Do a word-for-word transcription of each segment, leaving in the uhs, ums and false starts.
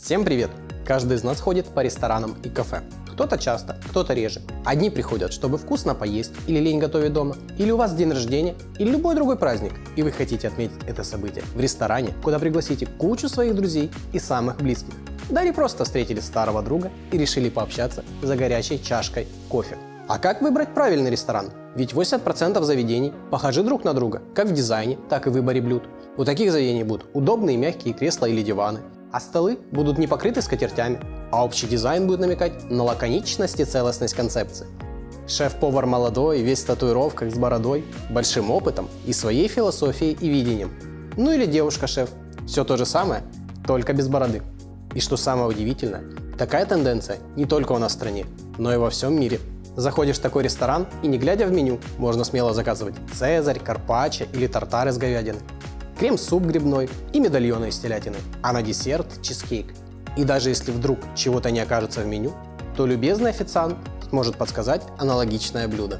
Всем привет! Каждый из нас ходит по ресторанам и кафе. Кто-то часто, кто-то реже. Одни приходят, чтобы вкусно поесть или лень готовить дома, или у вас день рождения, или любой другой праздник, и вы хотите отметить это событие в ресторане, куда пригласите кучу своих друзей и самых близких. Да или просто встретили старого друга и решили пообщаться за горячей чашкой кофе. А как выбрать правильный ресторан? Ведь восемьдесят процентов заведений похожи друг на друга, как в дизайне, так и в выборе блюд. У таких заведений будут удобные мягкие кресла или диваны, а столы будут не покрыты скатертями, а общий дизайн будет намекать на лаконичность и целостность концепции. Шеф-повар молодой, весь в татуировках, с бородой, большим опытом и своей философией и видением. Ну или девушка-шеф. Все то же самое, только без бороды. И что самое удивительное, такая тенденция не только у нас в стране, но и во всем мире. Заходишь в такой ресторан и, не глядя в меню, можно смело заказывать цезарь, карпаччо или тартар из говядины, крем-суп грибной и медальоны из телятины, а на десерт – чизкейк. И даже если вдруг чего-то не окажется в меню, то любезный официант сможет подсказать аналогичное блюдо.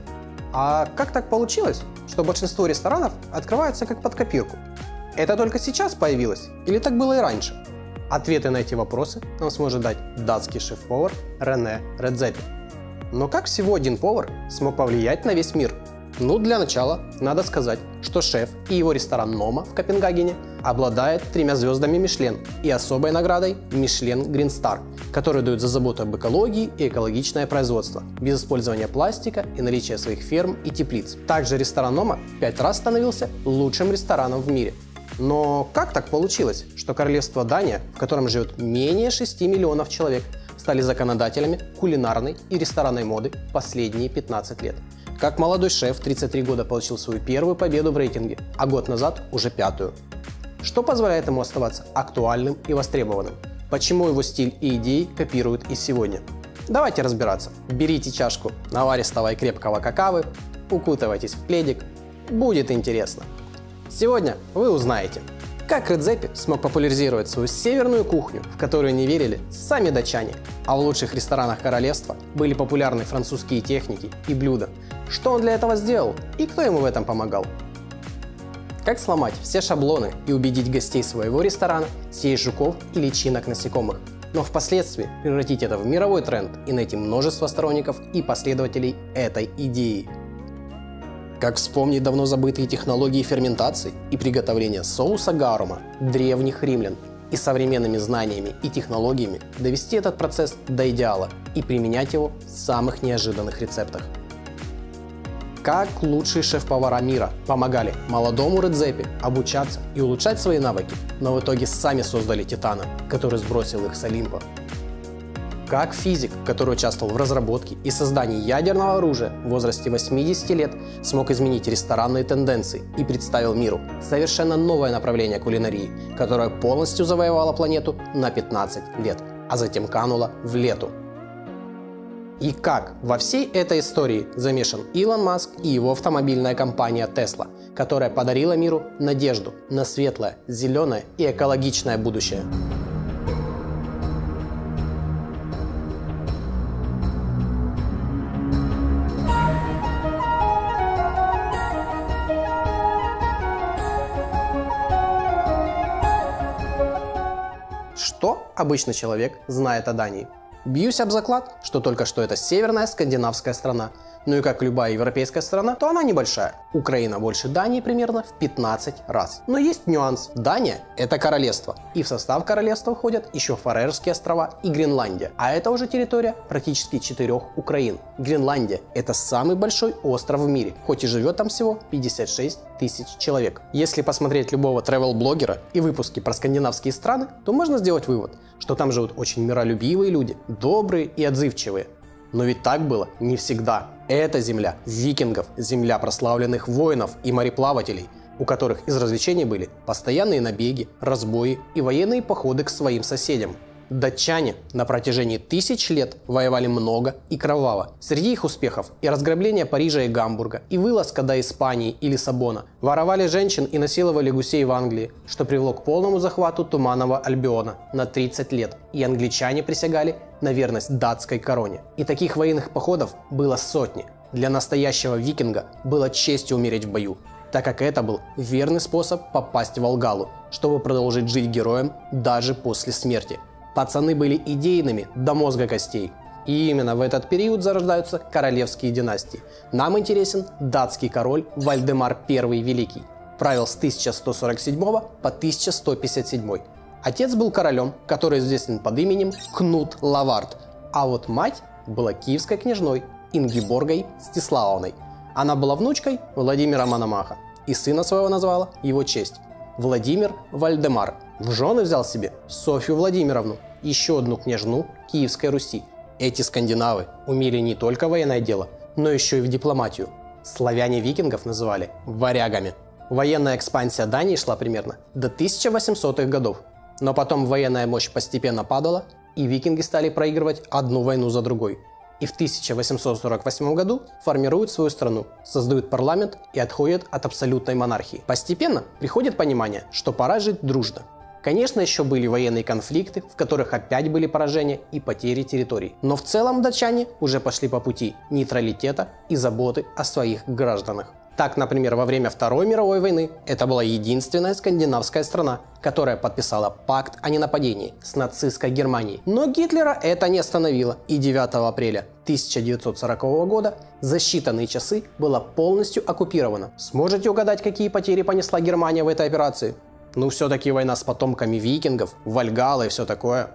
А как так получилось, что большинство ресторанов открываются как под копирку? Это только сейчас появилось или так было и раньше? Ответы на эти вопросы нам сможет дать датский шеф-повар Рене Редзепи. Но как всего один повар смог повлиять на весь мир? Ну, для начала надо сказать, что шеф и его ресторан Нома в Копенгагене обладает тремя звездами Мишлен и особой наградой Мишлен Грин Стар, которую дают за заботу об экологии и экологичное производство, без использования пластика и наличия своих ферм и теплиц. Также ресторан Нома пять раз становился лучшим рестораном в мире. Но как так получилось, что королевство Дания, в котором живет менее шести миллионов человек, стали законодателями кулинарной и ресторанной моды последние пятнадцать лет? Как молодой шеф в тридцать три года получил свою первую победу в рейтинге, а год назад уже пятую? Что позволяет ему оставаться актуальным и востребованным? Почему его стиль и идеи копируют и сегодня? Давайте разбираться. Берите чашку наваристого и крепкого какао, укутывайтесь в пледик. Будет интересно. Сегодня вы узнаете, как Редзепи смог популяризировать свою северную кухню, в которую не верили сами датчане, а в лучших ресторанах королевства были популярны французские техники и блюда. Что он для этого сделал и кто ему в этом помогал? Как сломать все шаблоны и убедить гостей своего ресторана съесть жуков и личинок насекомых, но впоследствии превратить это в мировой тренд и найти множество сторонников и последователей этой идеи. Как вспомнить давно забытые технологии ферментации и приготовления соуса гарума древних римлян и современными знаниями и технологиями довести этот процесс до идеала и применять его в самых неожиданных рецептах. Как лучшие шеф-повара мира помогали молодому Редзепи обучаться и улучшать свои навыки, но в итоге сами создали Титана, который сбросил их с Олимпа. Как физик, который участвовал в разработке и создании ядерного оружия в возрасте восьмидесяти лет, смог изменить ресторанные тенденции и представил миру совершенно новое направление кулинарии, которое полностью завоевало планету на пятнадцать лет, а затем кануло в лету. И как во всей этой истории замешан Илон Маск и его автомобильная компания Tesla, которая подарила миру надежду на светлое, зеленое и экологичное будущее. Что обычный человек знает о Дании? Бьюсь об заклад, что только что это северная скандинавская страна. Ну и как любая европейская страна, то она небольшая. Украина больше Дании примерно в пятнадцать раз. Но есть нюанс. Дания – это королевство. И в состав королевства входят еще Фарерские острова и Гренландия. А это уже территория практически четырех Украин. Гренландия – это самый большой остров в мире, хоть и живет там всего пятьдесят шесть тысяч человек. Если посмотреть любого travel-блогера и выпуски про скандинавские страны, то можно сделать вывод, что там живут очень миролюбивые люди, добрые и отзывчивые. Но ведь так было не всегда. Это земля викингов, земля прославленных воинов и мореплавателей, у которых из развлечений были постоянные набеги, разбои и военные походы к своим соседям. Датчане на протяжении тысяч лет воевали много и кроваво. Среди их успехов и разграбление Парижа и Гамбурга, и вылазка до Испании и Лиссабона. Воровали женщин и насиловали гусей в Англии, что привело к полному захвату Туманного Альбиона на тридцать лет. И англичане присягали на верность датской короне. И таких военных походов было сотни. Для настоящего викинга было честью умереть в бою, так как это был верный способ попасть в Волгалу, чтобы продолжить жить героем даже после смерти. Пацаны были идейными до мозга костей. И именно в этот период зарождаются королевские династии. Нам интересен датский король Вальдемар Первый Великий. Правил с тысяча сто сорок седьмого по тысяча сто пятьдесят седьмой. Отец был королем, который известен под именем Кнут Лавард. А вот мать была киевской княжной Ингиборгой Стиславовной. Она была внучкой Владимира Мономаха. И сына своего назвала его честь – Владимир Вальдемар. В жены взял себе Софью Владимировну, еще одну княжну Киевской Руси. Эти скандинавы умели не только военное дело, но еще и в дипломатию. Славяне викингов называли варягами. Военная экспансия Дании шла примерно до тысяча восьмисотых годов. Но потом военная мощь постепенно падала, и викинги стали проигрывать одну войну за другой. И в тысяча восемьсот сорок восьмом году формируют свою страну, создают парламент и отходят от абсолютной монархии. Постепенно приходит понимание, что пора жить дружно. Конечно, еще были военные конфликты, в которых опять были поражения и потери территорий. Но в целом датчане уже пошли по пути нейтралитета и заботы о своих гражданах. Так, например, во время Второй мировой войны это была единственная скандинавская страна, которая подписала пакт о ненападении с нацистской Германией. Но Гитлера это не остановило, и девятого апреля тысяча девятьсот сорокового года за считанные часы была полностью оккупирована. Сможете угадать, какие потери понесла Германия в этой операции? Ну, все-таки война с потомками викингов, Вальгалла и все такое.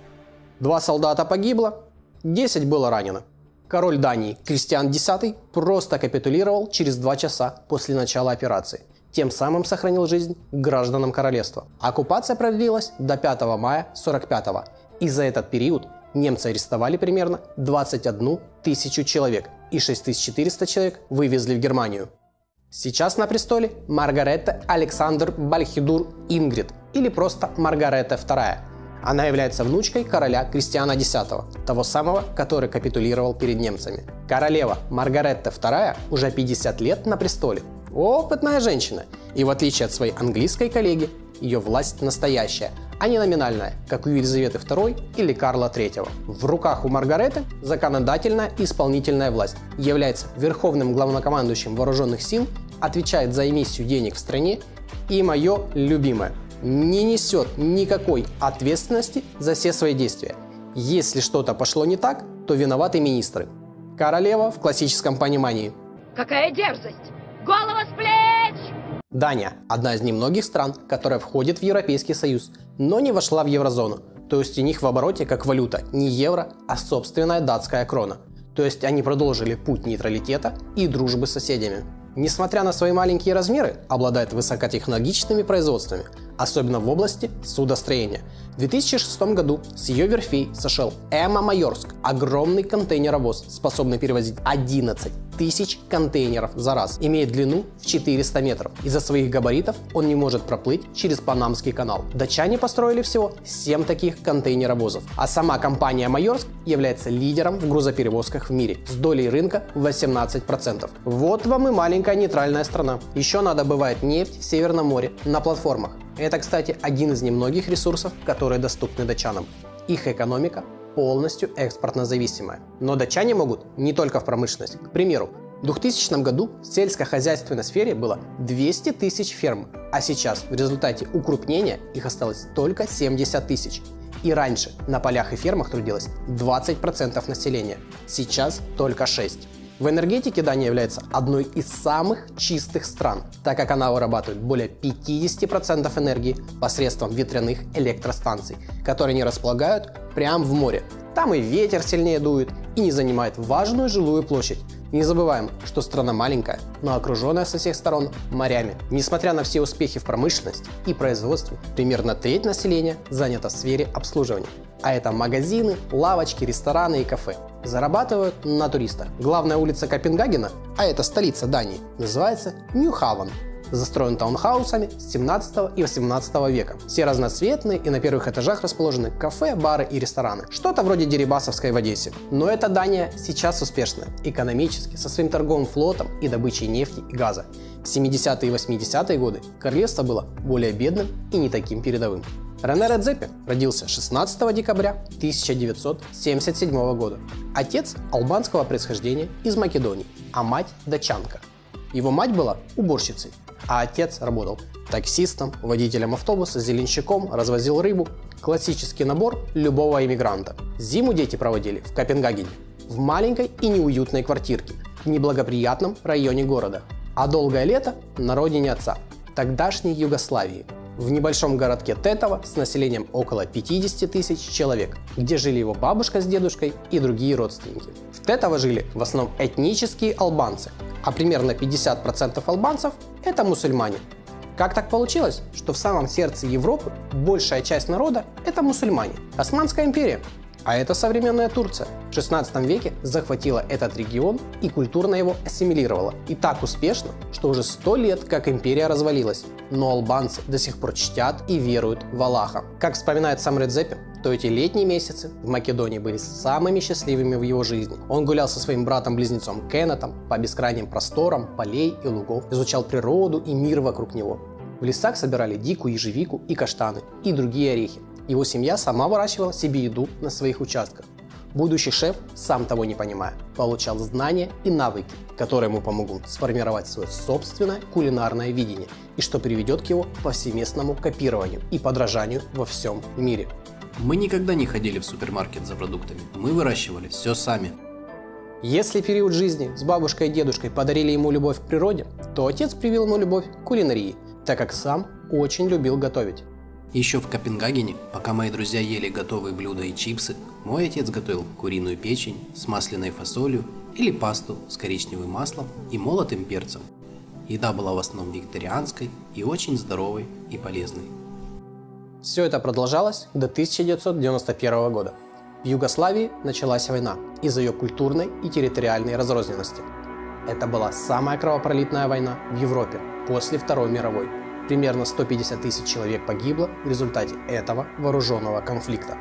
Два солдата погибло, десять было ранено. Король Дании Кристиан X просто капитулировал через два часа после начала операции. Тем самым сохранил жизнь гражданам королевства. Оккупация продлилась до пятого мая сорок пятого. И за этот период немцы арестовали примерно двадцать одну тысячу человек и шесть тысяч четыреста человек вывезли в Германию. Сейчас на престоле Маргаретта Александр Бальхидур Ингрид, или просто Маргарета вторая. Она является внучкой короля Кристиана X, того самого, который капитулировал перед немцами. Королева Маргаретта вторая уже пятьдесят лет на престоле. Опытная женщина. И в отличие от своей английской коллеги, ее власть настоящая, а не номинальная, как у Елизаветы второй или Карла третьего. В руках у Маргареты законодательная и исполнительная власть. Является верховным главнокомандующим вооруженных сил, отвечает за эмиссию денег в стране и, мое любимое, не несет никакой ответственности за все свои действия. Если что-то пошло не так, то виноваты министры. Королева в классическом понимании. Какая дерзость! Голова с плеч! Дания – одна из немногих стран, которая входит в Европейский Союз, но не вошла в еврозону. То есть у них в обороте как валюта не евро, а собственная датская крона. То есть они продолжили путь нейтралитета и дружбы с соседями. Несмотря на свои маленькие размеры, обладает высокотехнологичными производствами, особенно в области судостроения. В две тысячи шестом году с ее верфей сошел Эма Майорск, огромный контейнеровоз, способный перевозить одиннадцать тысяч контейнеров за раз, имеет длину в четыреста метров. Из-за своих габаритов он не может проплыть через Панамский канал. Датчане построили всего семь таких контейнеровозов, а сама компания Майорск является лидером в грузоперевозках в мире с долей рынка в восемнадцать процентов. Вот вам и маленькая нейтральная страна. Еще она добывает нефть в Северном море на платформах. Это, кстати, один из немногих ресурсов, которые доступны датчанам. Их экономика полностью экспортно зависимая. Но датчане могут не только в промышленность. К примеру, в двухтысячном году в сельскохозяйственной сфере было двести тысяч ферм, а сейчас в результате укрупнения их осталось только семьдесят тысяч. И раньше на полях и фермах трудилось двадцать процентов населения, сейчас только шесть процентов. В энергетике Дания является одной из самых чистых стран, так как она вырабатывает более пятьдесят процентов энергии посредством ветряных электростанций, которые не располагают прямо в море. Там и ветер сильнее дует и не занимает важную жилую площадь. Не забываем, что страна маленькая, но окруженная со всех сторон морями. Несмотря на все успехи в промышленности и производстве, примерно треть населения занята в сфере обслуживания. А это магазины, лавочки, рестораны и кафе. Зарабатывают на туристах. Главная улица Копенгагена, а это столица Дании, называется Нью-Хавен. Застроен таунхаусами с семнадцатого и восемнадцатого века. Все разноцветные и на первых этажах расположены кафе, бары и рестораны. Что-то вроде Дерибасовской в Одессе. Но эта Дания сейчас успешная экономически, со своим торговым флотом и добычей нефти и газа. В семидесятые и восьмидесятые годы королевство было более бедным и не таким передовым. Рене Редзепи родился шестнадцатого декабря тысяча девятьсот семьдесят седьмого года. Отец албанского происхождения из Македонии, а мать датчанка. Его мать была уборщицей, а отец работал таксистом, водителем автобуса, зеленщиком, развозил рыбу. Классический набор любого иммигранта. Зиму дети проводили в Копенгагене, в маленькой и неуютной квартирке в неблагоприятном районе города, а долгое лето на родине отца, тогдашней Югославии, в небольшом городке Тетово с населением около пятидесяти тысяч человек, где жили его бабушка с дедушкой и другие родственники. В Тетово жили в основном этнические албанцы, а примерно пятьдесят процентов албанцев – это мусульмане. Как так получилось, что в самом сердце Европы большая часть народа – это мусульмане? Османская империя. А это современная Турция. В шестнадцатом веке захватила этот регион и культурно его ассимилировала. И так успешно, что уже сто лет как империя развалилась. Но албанцы до сих пор чтят и веруют в Аллаха. Как вспоминает сам Ред Зеппелин, то эти летние месяцы в Македонии были самыми счастливыми в его жизни. Он гулял со своим братом-близнецом Кеннетом по бескрайним просторам полей и лугов, изучал природу и мир вокруг него. В лесах собирали дикую ежевику и каштаны, и другие орехи. Его семья сама выращивала себе еду на своих участках. Будущий шеф, сам того не понимая, получал знания и навыки, которые ему помогут сформировать свое собственное кулинарное видение, и что приведет к его повсеместному копированию и подражанию во всем мире. Мы никогда не ходили в супермаркет за продуктами, мы выращивали все сами. Если период жизни с бабушкой и дедушкой подарили ему любовь к природе, то отец привил ему любовь к кулинарии, так как сам очень любил готовить. Еще в Копенгагене, пока мои друзья ели готовые блюда и чипсы, мой отец готовил куриную печень с масляной фасолью или пасту с коричневым маслом и молотым перцем. Еда была в основном вегетарианской и очень здоровой и полезной. Все это продолжалось до тысяча девятьсот девяносто первого года. В Югославии началась война из-за ее культурной и территориальной разрозненности. Это была самая кровопролитная война в Европе после Второй мировой. Примерно сто пятьдесят тысяч человек погибло в результате этого вооруженного конфликта.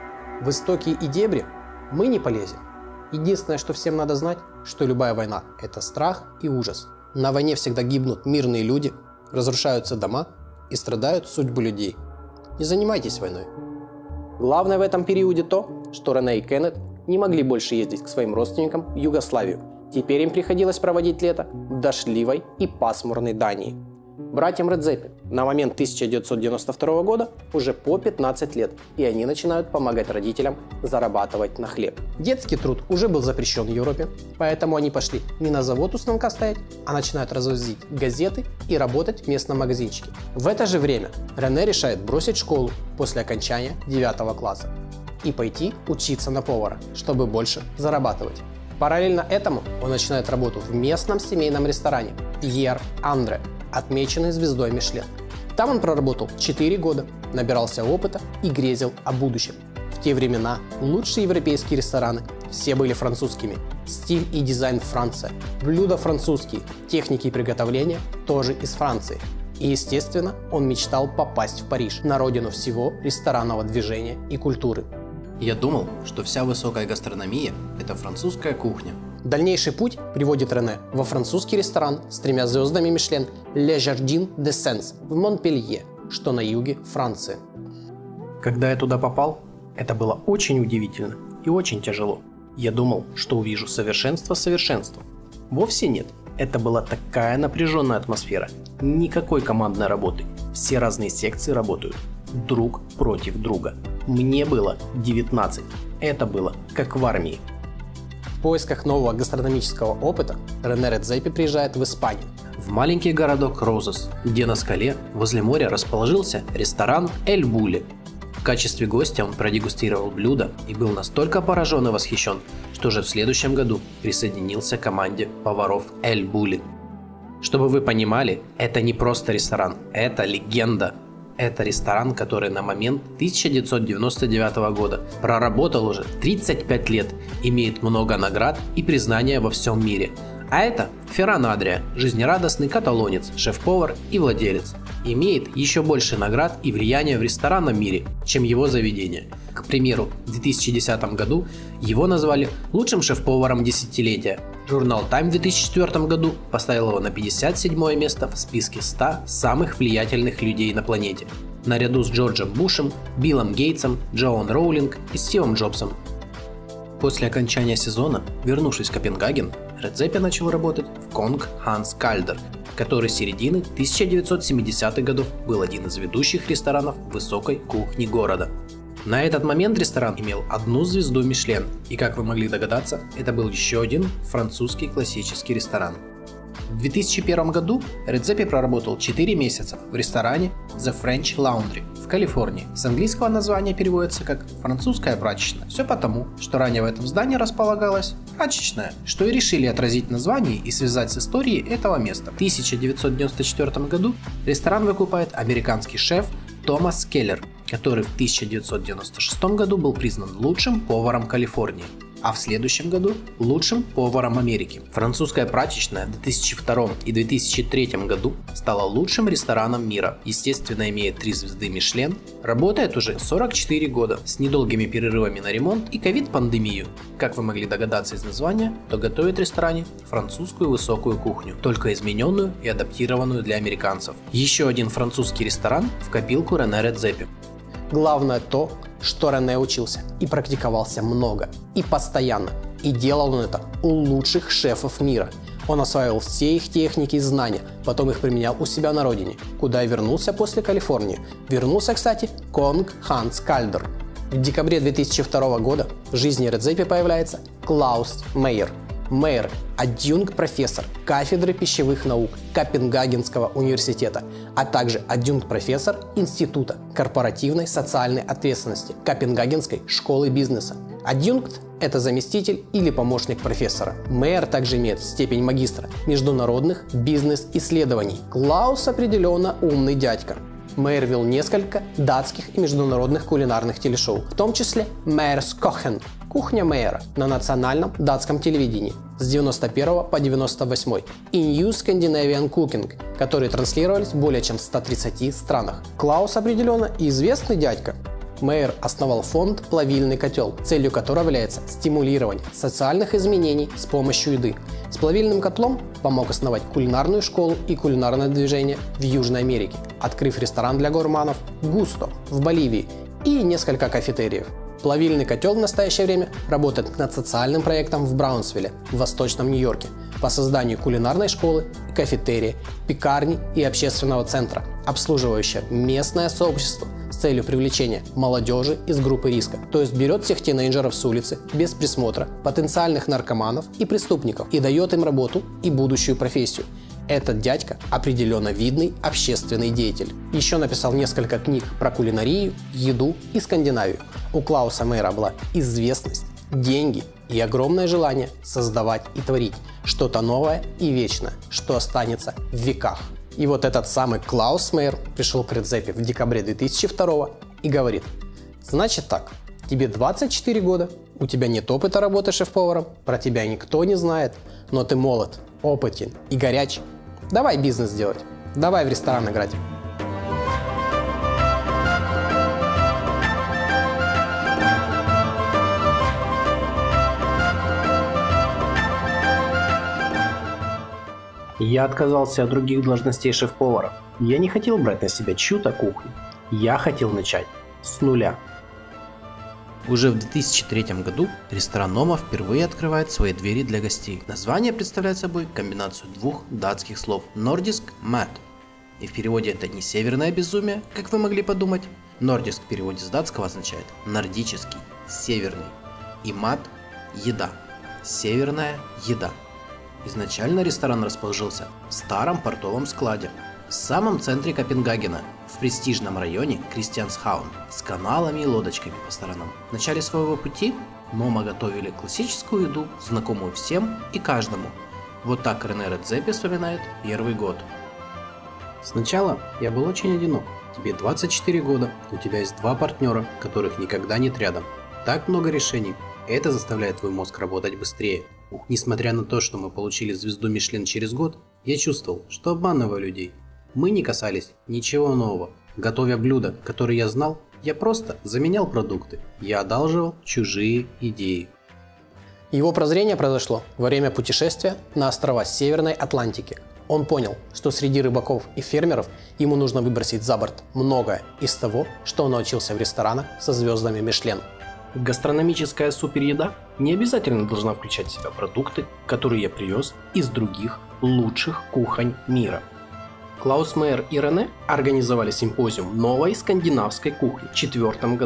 В истоки и дебри мы не полезем. Единственное, что всем надо знать, что любая война – это страх и ужас. На войне всегда гибнут мирные люди, разрушаются дома и страдают судьбы людей. Не занимайтесь войной. Главное в этом периоде то, что Рене и Кеннет не могли больше ездить к своим родственникам в Югославию. Теперь им приходилось проводить лето в дождливой и пасмурной Дании. Братьям Ред Зеппелин на момент тысяча девятьсот девяносто второго года уже по пятнадцать лет, и они начинают помогать родителям зарабатывать на хлеб. Детский труд уже был запрещен в Европе, поэтому они пошли не на завод у станка стоять, а начинают развозить газеты и работать в местном магазинчике. В это же время Рене решает бросить школу после окончания девятого класса и пойти учиться на повара, чтобы больше зарабатывать. Параллельно этому он начинает работу в местном семейном ресторане Пьер Андре, отмеченный звездой Мишлен. Там он проработал четыре года, набирался опыта и грезил о будущем. В те времена лучшие европейские рестораны все были французскими. Стиль и дизайн Франция, блюда французские, техники приготовления тоже из Франции. И, естественно, он мечтал попасть в Париж, на родину всего ресторанного движения и культуры. Я думал, что вся высокая гастрономия – это французская кухня. Дальнейший путь приводит Рене во французский ресторан с тремя звездами Мишлен Le Jardin des Sens в Монпелье, что на юге Франции. Когда я туда попал, это было очень удивительно и очень тяжело. Я думал, что увижу совершенство совершенства. Вовсе нет. Это была такая напряженная атмосфера. Никакой командной работы. Все разные секции работают друг против друга. Мне было девятнадцать. Это было как в армии. В поисках нового гастрономического опыта Рене Редзепи приезжает в Испанию. В маленький городок Розес, где на скале возле моря расположился ресторан Эль Булли. В качестве гостя он продегустировал блюдо и был настолько поражен и восхищен, что уже в следующем году присоединился к команде поваров Эль Булли. Чтобы вы понимали, это не просто ресторан, это легенда. Это ресторан, который на момент тысяча девятьсот девяносто девятого года проработал уже тридцать пять лет, имеет много наград и признания во всем мире. А это Ферран Адрия, жизнерадостный каталонец, шеф-повар и владелец. Имеет еще больше наград и влияния в ресторанном мире, чем его заведение. К примеру, в две тысячи десятом году его назвали лучшим шеф-поваром десятилетия. Журнал Time в две тысячи четвёртом году поставил его на пятьдесят седьмое место в списке ста самых влиятельных людей на планете, наряду с Джорджем Бушем, Биллом Гейтсом, Джоан Роулинг и Стивом Джобсом. После окончания сезона, вернувшись в Копенгаген, Редзепи начал работать в Конг Ханс Кальдер, который с середины тысяча девятьсот семидесятых годов был один из ведущих ресторанов высокой кухни города. На этот момент ресторан имел одну звезду Мишлен, и, как вы могли догадаться, это был еще один французский классический ресторан. В две тысячи первом году Редзепи проработал четыре месяца в ресторане The French Laundry в Калифорнии. С английского названия переводится как «французская прачечная». Все потому, что ранее в этом здании располагалась прачечная, что и решили отразить название и связать с историей этого места. В тысяча девятьсот девяносто четвёртом году ресторан выкупает американский шеф Томас Келлер, который в тысяча девятьсот девяносто шестом году был признан лучшим поваром Калифорнии, а в следующем году лучшим поваром Америки. Французская прачечная в две тысячи втором и две тысячи третьем году стала лучшим рестораном мира. Естественно, имеет три звезды Мишлен, работает уже сорок четыре года с недолгими перерывами на ремонт и ковид-пандемию. Как вы могли догадаться из названия, то готовит в ресторане французскую высокую кухню, только измененную и адаптированную для американцев. Еще один французский ресторан в копилку Рене Редзепи. Главное то, что Рене учился и практиковался много, и постоянно, и делал он это у лучших шефов мира. Он осваивал все их техники и знания, потом их применял у себя на родине, куда и вернулся после Калифорнии. Вернулся, кстати, Конг Ханс Кальдер. В декабре две тысячи второго года в жизни Редзепи появляется Клаус Мейер. Мейер – адъюнкт-профессор кафедры пищевых наук Копенгагенского университета, а также адъюнкт-профессор Института корпоративной социальной ответственности Копенгагенской школы бизнеса. Адъюнкт – это заместитель или помощник профессора. Мейер также имеет степень магистра международных бизнес-исследований. Клаус определенно умный дядька. Мейер вел несколько датских и международных кулинарных телешоу, в том числе Мейерс Кохен – кухня Мейера на национальном датском телевидении с девяносто первого по девяносто восьмой и New Scandinavian Cooking, которые транслировались в более чем ста тридцати странах. Клаус определенно известный дядька. Мейер основал фонд «Плавильный котел», целью которого является стимулирование социальных изменений с помощью еды. С плавильным котлом помог основать кулинарную школу и кулинарное движение в Южной Америке, открыв ресторан для гурманов «Густо» в Боливии и несколько кафетериев. Плавильный котел в настоящее время работает над социальным проектом в Браунсвилле, в Восточном Нью-Йорке, по созданию кулинарной школы, кафетерия, пекарни и общественного центра, обслуживающего местное сообщество с целью привлечения молодежи из группы риска, то есть берет всех тинейджеров с улицы без присмотра, потенциальных наркоманов и преступников и дает им работу и будущую профессию. Этот дядька определенно видный общественный деятель. Еще написал несколько книг про кулинарию, еду и Скандинавию. У Клауса Мейера была известность, деньги и огромное желание создавать и творить что-то новое и вечное, что останется в веках. И вот этот самый Клаус Мейер пришел к Редзепи в декабре две тысячи второго и говорит: значит так, тебе двадцать четыре года, у тебя нет опыта работы шеф-поваром, про тебя никто не знает, но ты молод, опытен и горяч. Давай бизнес делать, давай в ресторан играть. Я отказался от других должностей шеф-повара. Я не хотел брать на себя чью-то кухню. Я хотел начать с нуля. Уже в две тысячи третьем году ресторан Нома впервые открывает свои двери для гостей. Название представляет собой комбинацию двух датских слов «нордиск» – «мат». И в переводе это не северное безумие, как вы могли подумать. Нордиск в переводе с датского означает нордический, северный. И «мат» – еда, северная еда. Изначально ресторан расположился в старом портовом складе, в самом центре Копенгагена, в престижном районе Кристиансхаун, с каналами и лодочками по сторонам. В начале своего пути Нома готовили классическую еду, знакомую всем и каждому. Вот так Рене Редзепи вспоминает первый год. Сначала я был очень одинок. Тебе двадцать четыре года, у тебя есть два партнера, которых никогда нет рядом. Так много решений. Это заставляет твой мозг работать быстрее. Несмотря на то, что мы получили звезду Мишлен через год, я чувствовал, что обманываю людей. Мы не касались ничего нового. Готовя блюда, которые я знал, я просто заменял продукты. Я одалживал чужие идеи. Его прозрение произошло во время путешествия на острова Северной Атлантики. Он понял, что среди рыбаков и фермеров ему нужно выбросить за борт многое из того, что он научился в ресторанах со звездами Мишлен. Гастрономическая супереда не обязательно должна включать в себя продукты, которые я привез из других лучших кухонь мира. Клаус Мейер и Рене организовали симпозиум новой скандинавской кухни в две тысячи четвёртом году.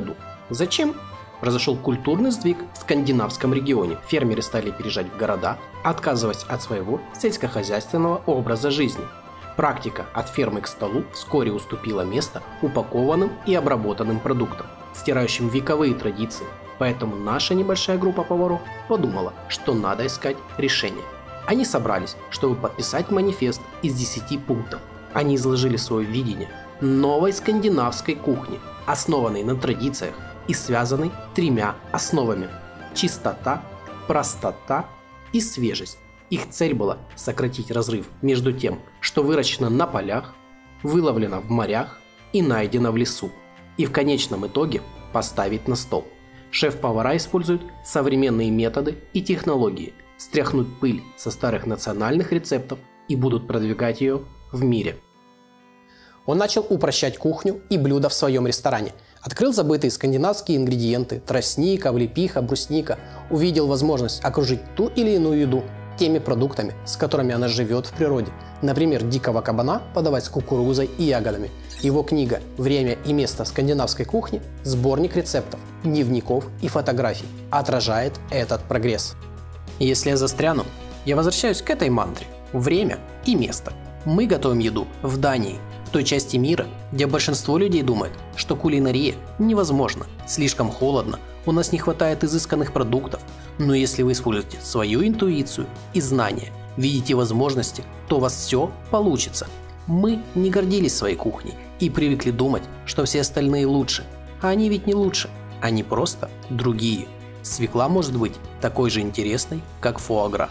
Зачем? Произошел культурный сдвиг в скандинавском регионе. Фермеры стали переезжать в города, отказываясь от своего сельскохозяйственного образа жизни. Практика от фермы к столу вскоре уступила место упакованным и обработанным продуктам, стирающим вековые традиции. Поэтому наша небольшая группа поваров подумала, что надо искать решение. Они собрались, чтобы подписать манифест из десяти пунктов. Они изложили свое видение новой скандинавской кухни, основанной на традициях и связанной тремя основами – чистота, простота и свежесть. Их цель была сократить разрыв между тем, что выращено на полях, выловлено в морях и найдено в лесу, и в конечном итоге поставить на стол. Шеф-повара используют современные методы и технологии, стряхнут пыль со старых национальных рецептов и будут продвигать ее в мире. Он начал упрощать кухню и блюда в своем ресторане. Открыл забытые скандинавские ингредиенты – тростник, облепиха, брусника. Увидел возможность окружить ту или иную еду теми продуктами, с которыми она живет в природе. Например, дикого кабана подавать с кукурузой и ягодами. Его книга «Время и место скандинавской кухни» – сборник рецептов, дневников и фотографий, отражает этот прогресс. Если я застряну, я возвращаюсь к этой мантре – время и место. Мы готовим еду в Дании, в той части мира, где большинство людей думает, что кулинария невозможна, слишком холодно, у нас не хватает изысканных продуктов. Но если вы используете свою интуицию и знания, видите возможности, то у вас все получится. Мы не гордились своей кухней и привыкли думать, что все остальные лучше. А они ведь не лучше, они просто другие. Свекла может быть такой же интересной, как фуагра.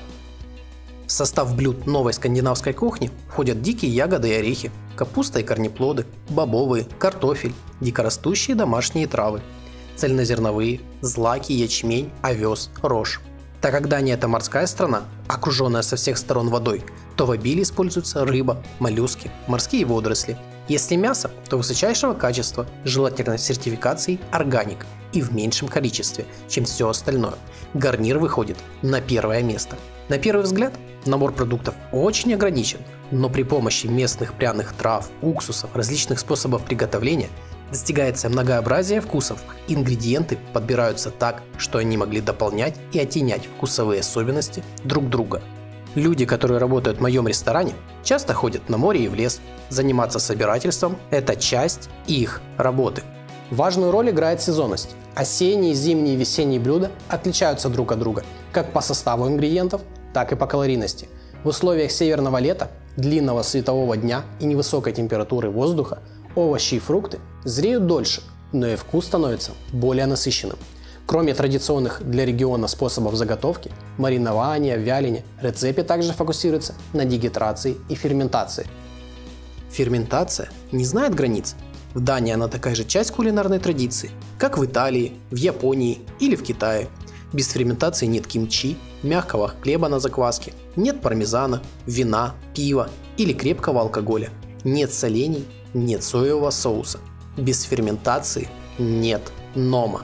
В состав блюд новой скандинавской кухни входят дикие ягоды и орехи, капуста и корнеплоды, бобовые, картофель, дикорастущие домашние травы, цельнозерновые, злаки, ячмень, овес, рожь. Так как Дания – это морская страна, окруженная со всех сторон водой, то в обилии используются рыба, моллюски, морские водоросли. Если мясо, то высочайшего качества, желательно с сертификацией органик и в меньшем количестве, чем все остальное. Гарнир выходит на первое место. На первый взгляд, набор продуктов очень ограничен, но при помощи местных пряных трав, уксусов, различных способов приготовления достигается многообразие вкусов. Ингредиенты подбираются так, что они могли дополнять и оттенять вкусовые особенности друг друга. Люди, которые работают в моем ресторане, часто ходят на море и в лес. Заниматься собирательством – это часть их работы. Важную роль играет сезонность. Осенние, зимние и весенние блюда отличаются друг от друга как по составу ингредиентов, так и по калорийности. В условиях северного лета, длинного светового дня и невысокой температуры воздуха овощи и фрукты зреют дольше, но и вкус становится более насыщенным. Кроме традиционных для региона способов заготовки, маринования, вяления, рецепты также фокусируются на дегидрации и ферментации. Ферментация не знает границ. В Дании она такая же часть кулинарной традиции, как в Италии, в Японии или в Китае. Без ферментации нет кимчи, мягкого хлеба на закваске, нет пармезана, вина, пива или крепкого алкоголя, нет солений, нет соевого соуса. Без ферментации нет нома.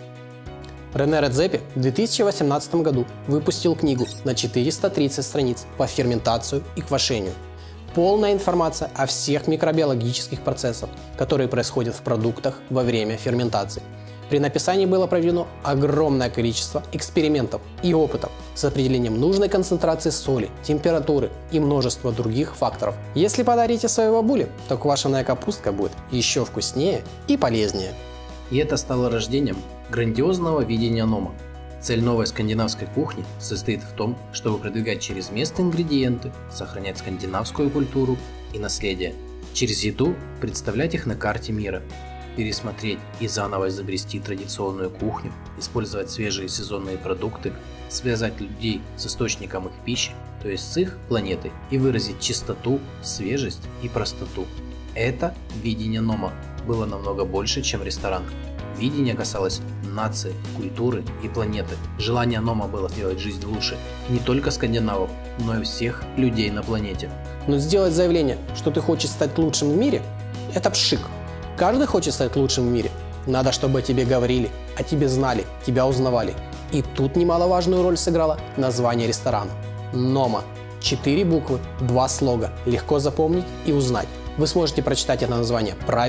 Рене Редзепи в две тысячи восемнадцатом году выпустил книгу на четыреста тридцать страниц по ферментации и квашению. Полная информация о всех микробиологических процессах, которые происходят в продуктах во время ферментации. При написании было проведено огромное количество экспериментов и опытов с определением нужной концентрации соли, температуры и множества других факторов. Если подарите своей бабуле, то квашеная капустка будет еще вкуснее и полезнее. И это стало рождением грандиозного видения Нома. Цель новой скандинавской кухни состоит в том, чтобы продвигать через место ингредиенты, сохранять скандинавскую культуру и наследие, через еду представлять их на карте мира, пересмотреть и заново изобрести традиционную кухню, использовать свежие сезонные продукты, связать людей с источником их пищи, то есть с их планетой, и выразить чистоту, свежесть и простоту. Это видение Нома было намного больше, чем ресторан. Видение касалось нации, культуры и планеты. Желание Нома было сделать жизнь лучше не только скандинавов, но и всех людей на планете. Но сделать заявление, что ты хочешь стать лучшим в мире, это пшик. Каждый хочет стать лучшим в мире. Надо, чтобы о тебе говорили, о тебе знали, тебя узнавали. И тут немаловажную роль сыграло название ресторана. Нома. Четыре буквы, два слога. Легко запомнить и узнать. Вы сможете прочитать это название правильно,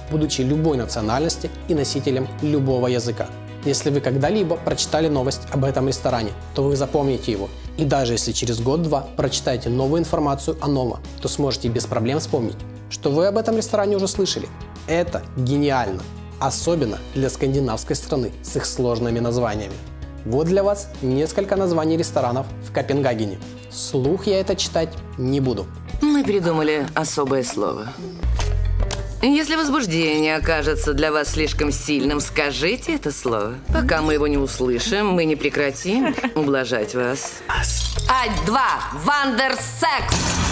будучи любой национальности и носителем любого языка. Если вы когда-либо прочитали новость об этом ресторане, то вы запомните его. И даже если через год-два прочитаете новую информацию о Нома, то сможете без проблем вспомнить, что вы об этом ресторане уже слышали. Это гениально. Особенно для скандинавской страны с их сложными названиями. Вот для вас несколько названий ресторанов в Копенгагене. Вслух я это читать не буду. Мы придумали особое слово. Если возбуждение окажется для вас слишком сильным, скажите это слово. Пока мы его не услышим, мы не прекратим ублажать вас. Ать два. Вандерсекс!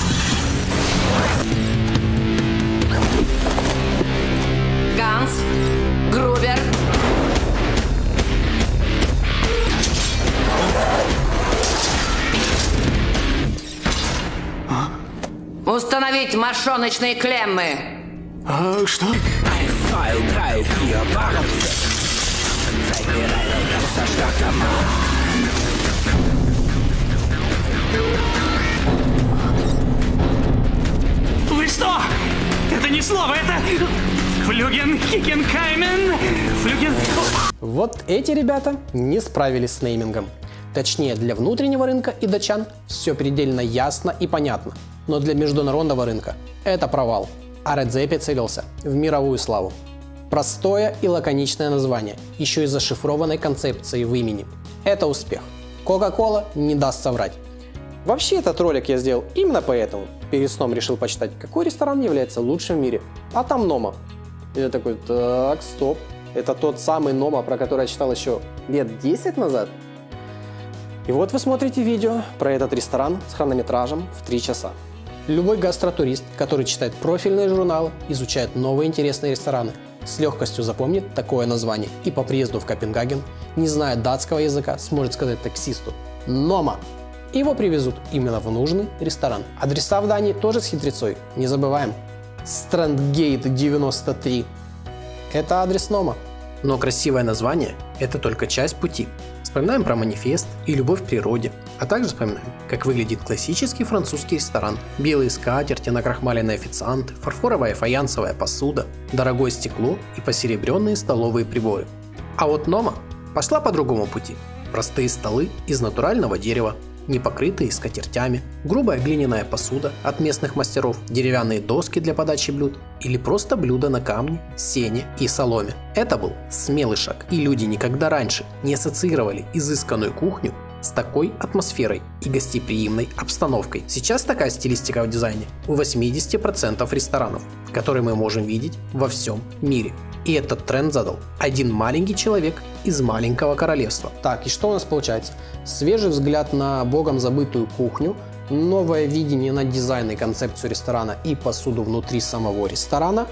Ганс. Грубер. Установить мошоночные клеммы. А, что? Вы что? Это не слово, это... Флюген, Хикенкаймен, Флюген... Вот эти ребята не справились с неймингом. Точнее, для внутреннего рынка и датчан все предельно ясно и понятно. Но для международного рынка это провал. А Редзепи целился в мировую славу. Простое и лаконичное название, еще и зашифрованной концепцией в имени. Это успех. Кока-кола не даст соврать. Вообще этот ролик я сделал именно поэтому. Перед сном решил почитать, какой ресторан является лучшим в мире. А там Нома. И я такой, так, стоп. Это тот самый Нома, про который я читал еще лет десять назад. И вот вы смотрите видео про этот ресторан с хронометражем в три часа. Любой гастротурист, который читает профильные журналы, изучает новые интересные рестораны, с легкостью запомнит такое название и по приезду в Копенгаген, не зная датского языка, сможет сказать таксисту «Нома». И его привезут именно в нужный ресторан. Адреса в Дании тоже с хитрецой, не забываем. Стрэндгейт девяносто три. Это адрес Нома. Но красивое название – это только часть пути. Вспоминаем про манифест и любовь к природе, а также вспоминаем, как выглядит классический французский ресторан. Белые скатерти, накрахмаленные официанты, фарфоровая фаянсовая посуда, дорогое стекло и посеребренные столовые приборы. А вот Нома пошла по другому пути. Простые столы из натурального дерева, не покрытые скатертями, грубая глиняная посуда от местных мастеров, деревянные доски для подачи блюд или просто блюда на камне, сене и соломе. Это был смелый шаг, и люди никогда раньше не ассоциировали изысканную кухню с такой атмосферой и гостеприимной обстановкой. Сейчас такая стилистика в дизайне у восьмидесяти процентов ресторанов, которые мы можем видеть во всем мире. И этот тренд задал один маленький человек из маленького королевства. Так, и что у нас получается? Свежий взгляд на богом забытую кухню, новое видение на дизайн и концепцию ресторана и посуду внутри самого ресторана,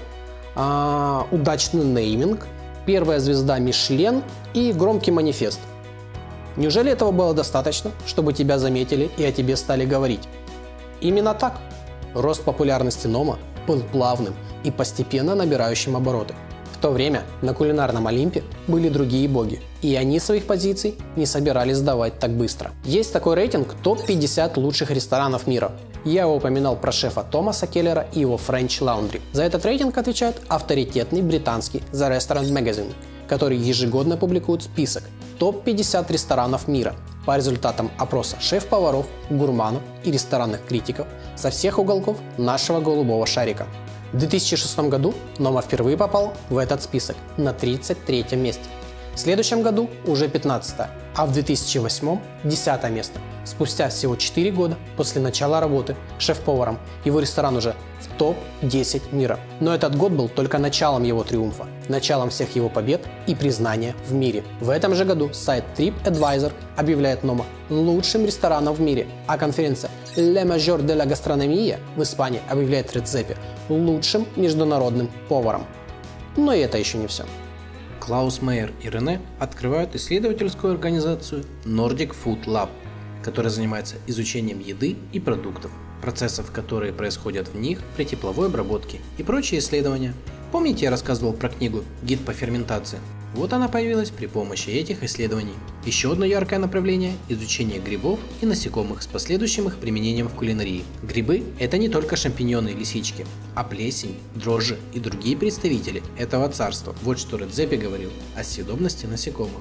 а, удачный нейминг, первая звезда Мишлен и громкий манифест. Неужели этого было достаточно, чтобы тебя заметили и о тебе стали говорить? Именно так. Рост популярности Нома был плавным и постепенно набирающим обороты. В то время на кулинарном Олимпе были другие боги, и они своих позиций не собирались сдавать так быстро. Есть такой рейтинг топ пятьдесят лучших ресторанов мира. Я его упоминал про шефа Томаса Келлера и его French Laundry. За этот рейтинг отвечает авторитетный британский The Restaurant Magazine, который ежегодно публикует список топ пятьдесят ресторанов мира по результатам опроса шеф-поваров, гурманов и ресторанных критиков со всех уголков нашего голубого шарика. В две тысячи шестом году Нома впервые попал в этот список на тридцать третьем месте. В следующем году уже пятнадцатое, а в две тысячи восьмом десятое место. Спустя всего четыре года после начала работы шеф-поваром его ресторан уже в топ десять мира. Но этот год был только началом его триумфа, началом всех его побед и признания в мире. В этом же году сайт TripAdvisor объявляет Нома лучшим рестораном в мире, а конференция Le Major de la Gastronomía в Испании объявляет Редзепи лучшим международным поваром. Но и это еще не все. Клаус Мейер и Рене открывают исследовательскую организацию Nordic Food Lab, которая занимается изучением еды и продуктов, процессов, которые происходят в них при тепловой обработке и прочие исследования. Помните, я рассказывал про книгу «Гид по ферментации»? Вот она появилась при помощи этих исследований. Еще одно яркое направление – изучение грибов и насекомых с последующим их применением в кулинарии. Грибы – это не только шампиньоны и лисички, а плесень, дрожжи и другие представители этого царства. Вот что Редзепи говорил о съедобности насекомых.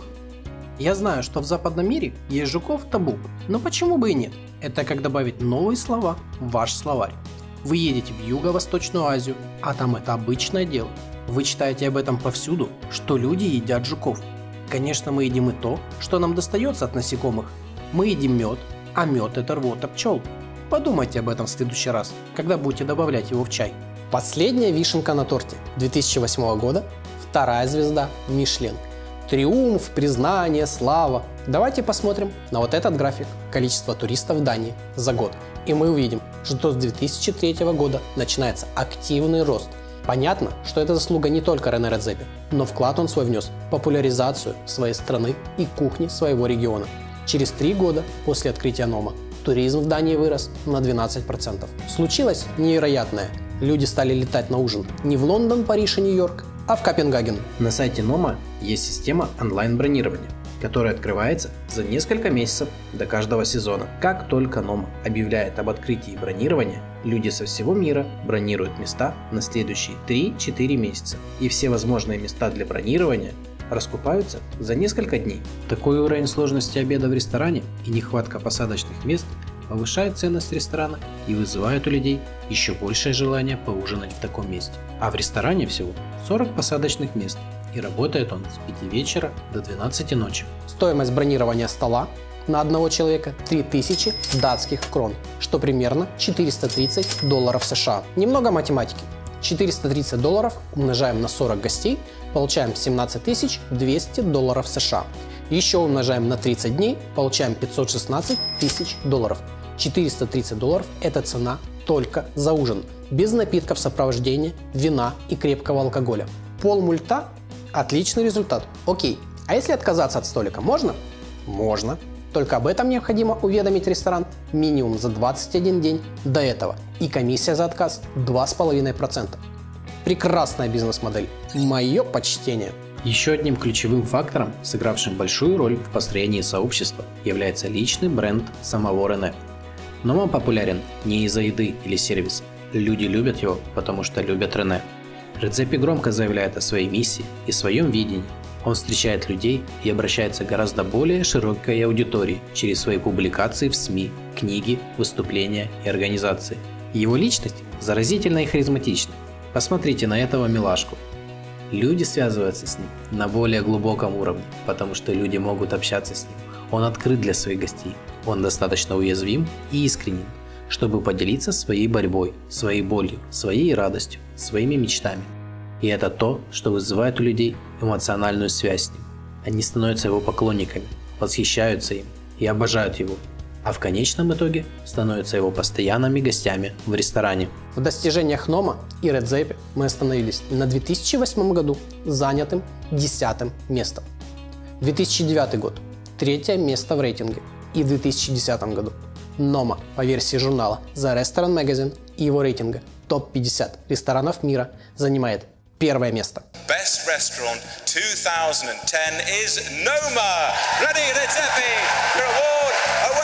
Я знаю, что в западном мире есть жуков табу, но почему бы и нет? Это как добавить новые слова в ваш словарь. Вы едете в Юго-Восточную Азию, а там это обычное дело. Вы читаете об этом повсюду, что люди едят жуков. Конечно, мы едим и то, что нам достается от насекомых. Мы едим мед, а мед – это рвота пчел. Подумайте об этом в следующий раз, когда будете добавлять его в чай. Последняя вишенка на торте две тысячи восьмого года, вторая звезда Мишлен. Триумф, признание, слава. Давайте посмотрим на вот этот график количества туристов в Дании за год. И мы увидим, что с две тысячи третьего года начинается активный рост. Понятно, что это заслуга не только Рене Редзепи, но вклад он свой внес в популяризацию своей страны и кухни своего региона. Через три года после открытия Нома туризм в Дании вырос на двенадцать процентов. Случилось невероятное. Люди стали летать на ужин не в Лондон, Париж и Нью-Йорк, а в Копенгаген. На сайте Нома есть система онлайн-бронирования, которая открывается за несколько месяцев до каждого сезона. Как только Ном объявляет об открытии бронирования, люди со всего мира бронируют места на следующие три-четыре месяца. И все возможные места для бронирования раскупаются за несколько дней. Такой уровень сложности обеда в ресторане и нехватка посадочных мест повышает ценность ресторана и вызывает у людей еще большее желание поужинать в таком месте. А в ресторане всего сорок посадочных мест, и работает он с пяти вечера до двенадцати ночи. Стоимость бронирования стола на одного человека три тысячи датских крон, что примерно четыреста тридцать долларов США. Немного математики. четыреста тридцать долларов умножаем на сорок гостей, получаем семнадцать тысяч двести долларов США. Еще умножаем на тридцать дней, получаем пятьсот шестнадцать тысяч долларов. четыреста тридцать долларов – это цена только за ужин, без напитков сопровождения, вина и крепкого алкоголя. Полмульта – отличный результат. Окей, а если отказаться от столика, можно? Можно. Только об этом необходимо уведомить ресторан минимум за двадцать один день до этого. И комиссия за отказ два с половиной процента. Прекрасная бизнес-модель. Мое почтение. Еще одним ключевым фактором, сыгравшим большую роль в построении сообщества, является личный бренд самого Рене. Но он популярен не из-за еды или сервиса. Люди любят его, потому что любят Рене. Редзепи громко заявляет о своей миссии и своем видении. Он встречает людей и обращается к гораздо более широкой аудитории через свои публикации в СМИ, книги, выступления и организации. Его личность заразительна и харизматична. Посмотрите на этого милашку. Люди связываются с ним на более глубоком уровне, потому что люди могут общаться с ним. Он открыт для своих гостей. Он достаточно уязвим и искренен, чтобы поделиться своей борьбой, своей болью, своей радостью, своими мечтами. И это то, что вызывает у людей эмоциональную связь с ним. Они становятся его поклонниками, восхищаются им и обожают его. А в конечном итоге становятся его постоянными гостями в ресторане. В достижениях Нома и Редзепи мы остановились на две тысячи восьмом году, занятым десятым местом. две тысячи девятый год – третье место в рейтинге. И в две тысячи десятом году Нома по версии журнала The Restaurant Magazine и его рейтинга топ пятьдесят ресторанов мира занимает первое место. Best restaurant twenty ten is Noma. René Redzepi, your award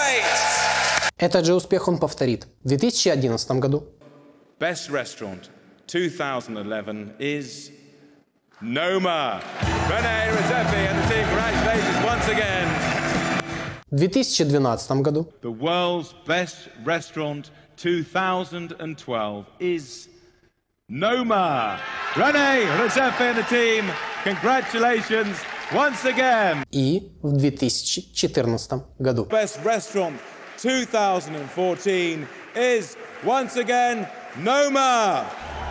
awaits. Этот же успех он повторит в две тысячи одиннадцатом году. Best restaurant twenty eleven is Noma. René Redzepi and the team, congratulations once again. В две тысячи двенадцатом году The world's best restaurant twenty twelve is Noma. René Redzepi and the team, congratulations once again. И в две тысячи четырнадцатом году. Best restaurant twenty fourteen is once again Noma.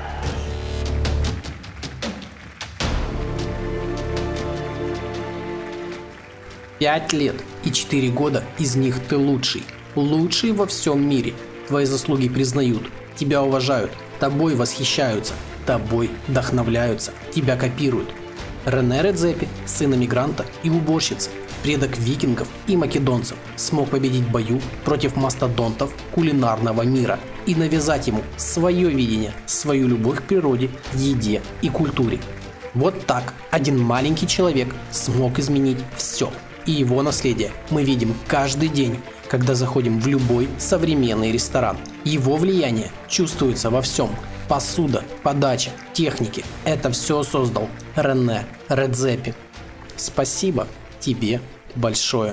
Пять лет и четыре года из них ты лучший. Лучший во всем мире. Твои заслуги признают, тебя уважают, тобой восхищаются, тобой вдохновляются, тебя копируют. Рене Редзепи, сын эмигранта и уборщицы, предок викингов и македонцев, смог победить в бою против мастодонтов кулинарного мира и навязать ему свое видение, свою любовь к природе, еде и культуре. Вот так один маленький человек смог изменить все. И его наследие мы видим каждый день, когда заходим в любой современный ресторан. Его влияние чувствуется во всем. Посуда, подача, техники – это все создал Рене Редзепи. Спасибо тебе большое.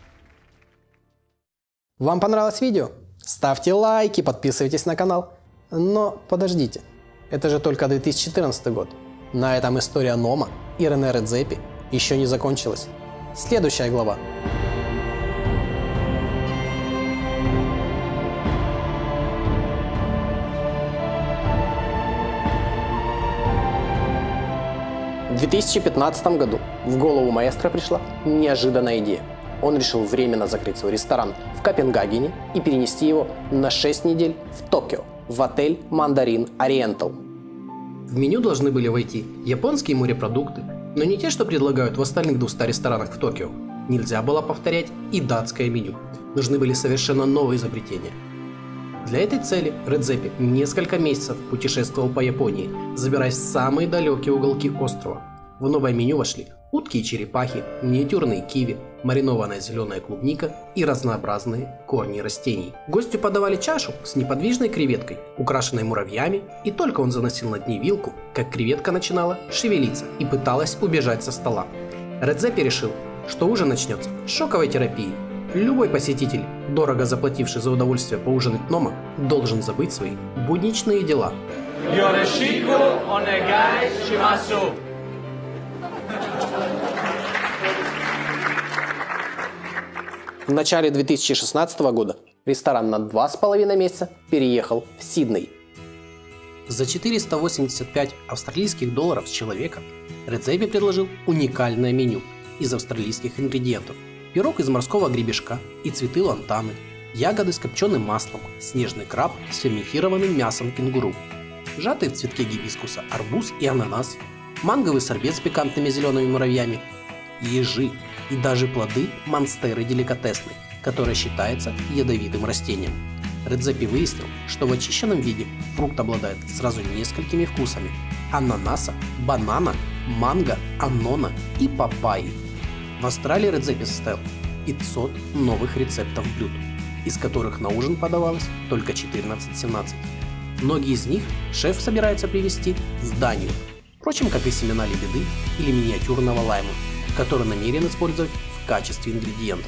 Вам понравилось видео? Ставьте лайки, подписывайтесь на канал. Но подождите, это же только две тысячи четырнадцатый год. На этом история Нома и Рене Редзепи еще не закончилась. Следующая глава. В две тысячи пятнадцатом году в голову маэстро пришла неожиданная идея. Он решил временно закрыть свой ресторан в Копенгагене и перенести его на шесть недель в Токио, в отель Мандарин Ориентал. В меню должны были войти японские морепродукты, но не те, что предлагают в остальных двухстах ресторанах в Токио. Нельзя было повторять и датское меню. Нужны были совершенно новые изобретения. Для этой цели Редзепи несколько месяцев путешествовал по Японии, забираясь в самые далекие уголки острова. В новое меню вошли утки и черепахи, миниатюрные киви, маринованная зеленая клубника и разнообразные корни растений. Гостю подавали чашу с неподвижной креветкой, украшенной муравьями, и только он заносил над ней вилку, как креветка начинала шевелиться и пыталась убежать со стола. Редзепи решил, что ужин начнется с шоковой терапии. Любой посетитель, дорого заплативший за удовольствие поужинать Нома, должен забыть свои будничные дела. В начале две тысячи шестнадцатого года ресторан на два с половиной месяца переехал в Сидней. За четыреста восемьдесят пять австралийских долларов с человека Редзепи предложил уникальное меню из австралийских ингредиентов. Пирог из морского гребешка и цветы лантаны, ягоды с копченым маслом, снежный краб с ферментированным мясом кенгуру, сжатые в цветке гибискуса арбуз и ананас, манговый сорбет с пикантными зелеными муравьями, ежи и даже плоды монстеры деликатесной, которая считается ядовитым растением. Редзепи выяснил, что в очищенном виде фрукт обладает сразу несколькими вкусами – ананаса, банана, манго, аннона и папайи. В Австралии Редзепи составил пятьсот новых рецептов блюд, из которых на ужин подавалось только четырнадцать-семнадцать. Многие из них шеф собирается привезти в Данию, впрочем, как и семена лебеды или миниатюрного лайма, который намерен использовать в качестве ингредиентов.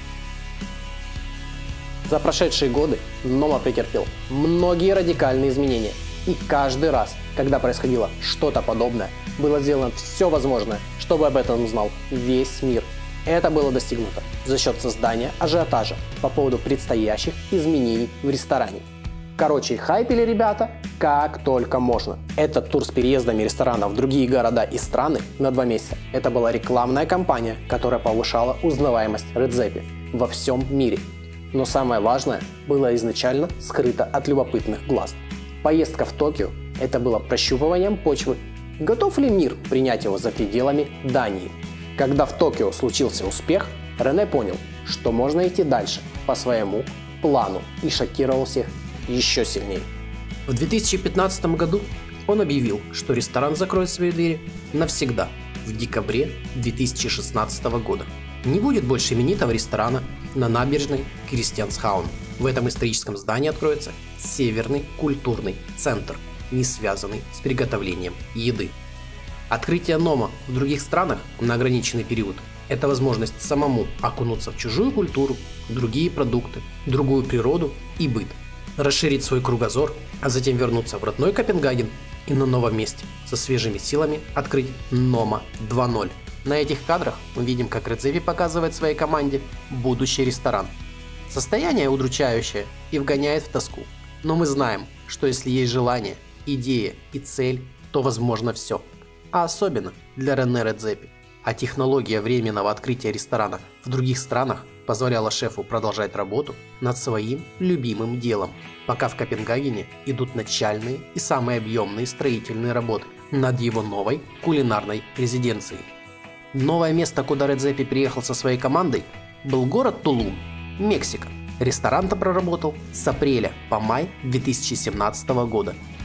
За прошедшие годы Нома претерпел многие радикальные изменения, и каждый раз, когда происходило что-то подобное, было сделано все возможное, чтобы об этом узнал весь мир. Это было достигнуто за счет создания ажиотажа по поводу предстоящих изменений в ресторане. Короче, хайпели ребята как только можно. Этот тур с переездами ресторана в другие города и страны на два месяца – это была рекламная кампания, которая повышала узнаваемость Редзепи во всем мире. Но самое важное было изначально скрыто от любопытных глаз. Поездка в Токио – это было прощупыванием почвы. Готов ли мир принять его за пределами Дании? Когда в Токио случился успех, Рене понял, что можно идти дальше по своему плану, и шокировал всех еще сильнее. В две тысячи пятнадцатом году он объявил, что ресторан закроет свои двери навсегда в декабре две тысячи шестнадцатого года. Не будет больше именитого ресторана на набережной Кристиансхаун. В этом историческом здании откроется Северный культурный центр, не связанный с приготовлением еды. Открытие Нома в других странах на ограниченный период – это возможность самому окунуться в чужую культуру, другие продукты, другую природу и быт, расширить свой кругозор, а затем вернуться в родной Копенгаген и на новом месте со свежими силами открыть Нома два ноль. На этих кадрах мы видим, как Редзепи показывает своей команде будущий ресторан. Состояние удручающее и вгоняет в тоску, но мы знаем, что если есть желание, идея и цель, то возможно все. А особенно для Рене Редзепи. А технология временного открытия ресторана в других странах позволяла шефу продолжать работу над своим любимым делом, пока в Копенгагене идут начальные и самые объемные строительные работы над его новой кулинарной резиденцией. Новое место, куда Редзепи приехал со своей командой, был город Тулум, Мексика. Ресторан-то проработал с апреля по май две тысячи семнадцатого года.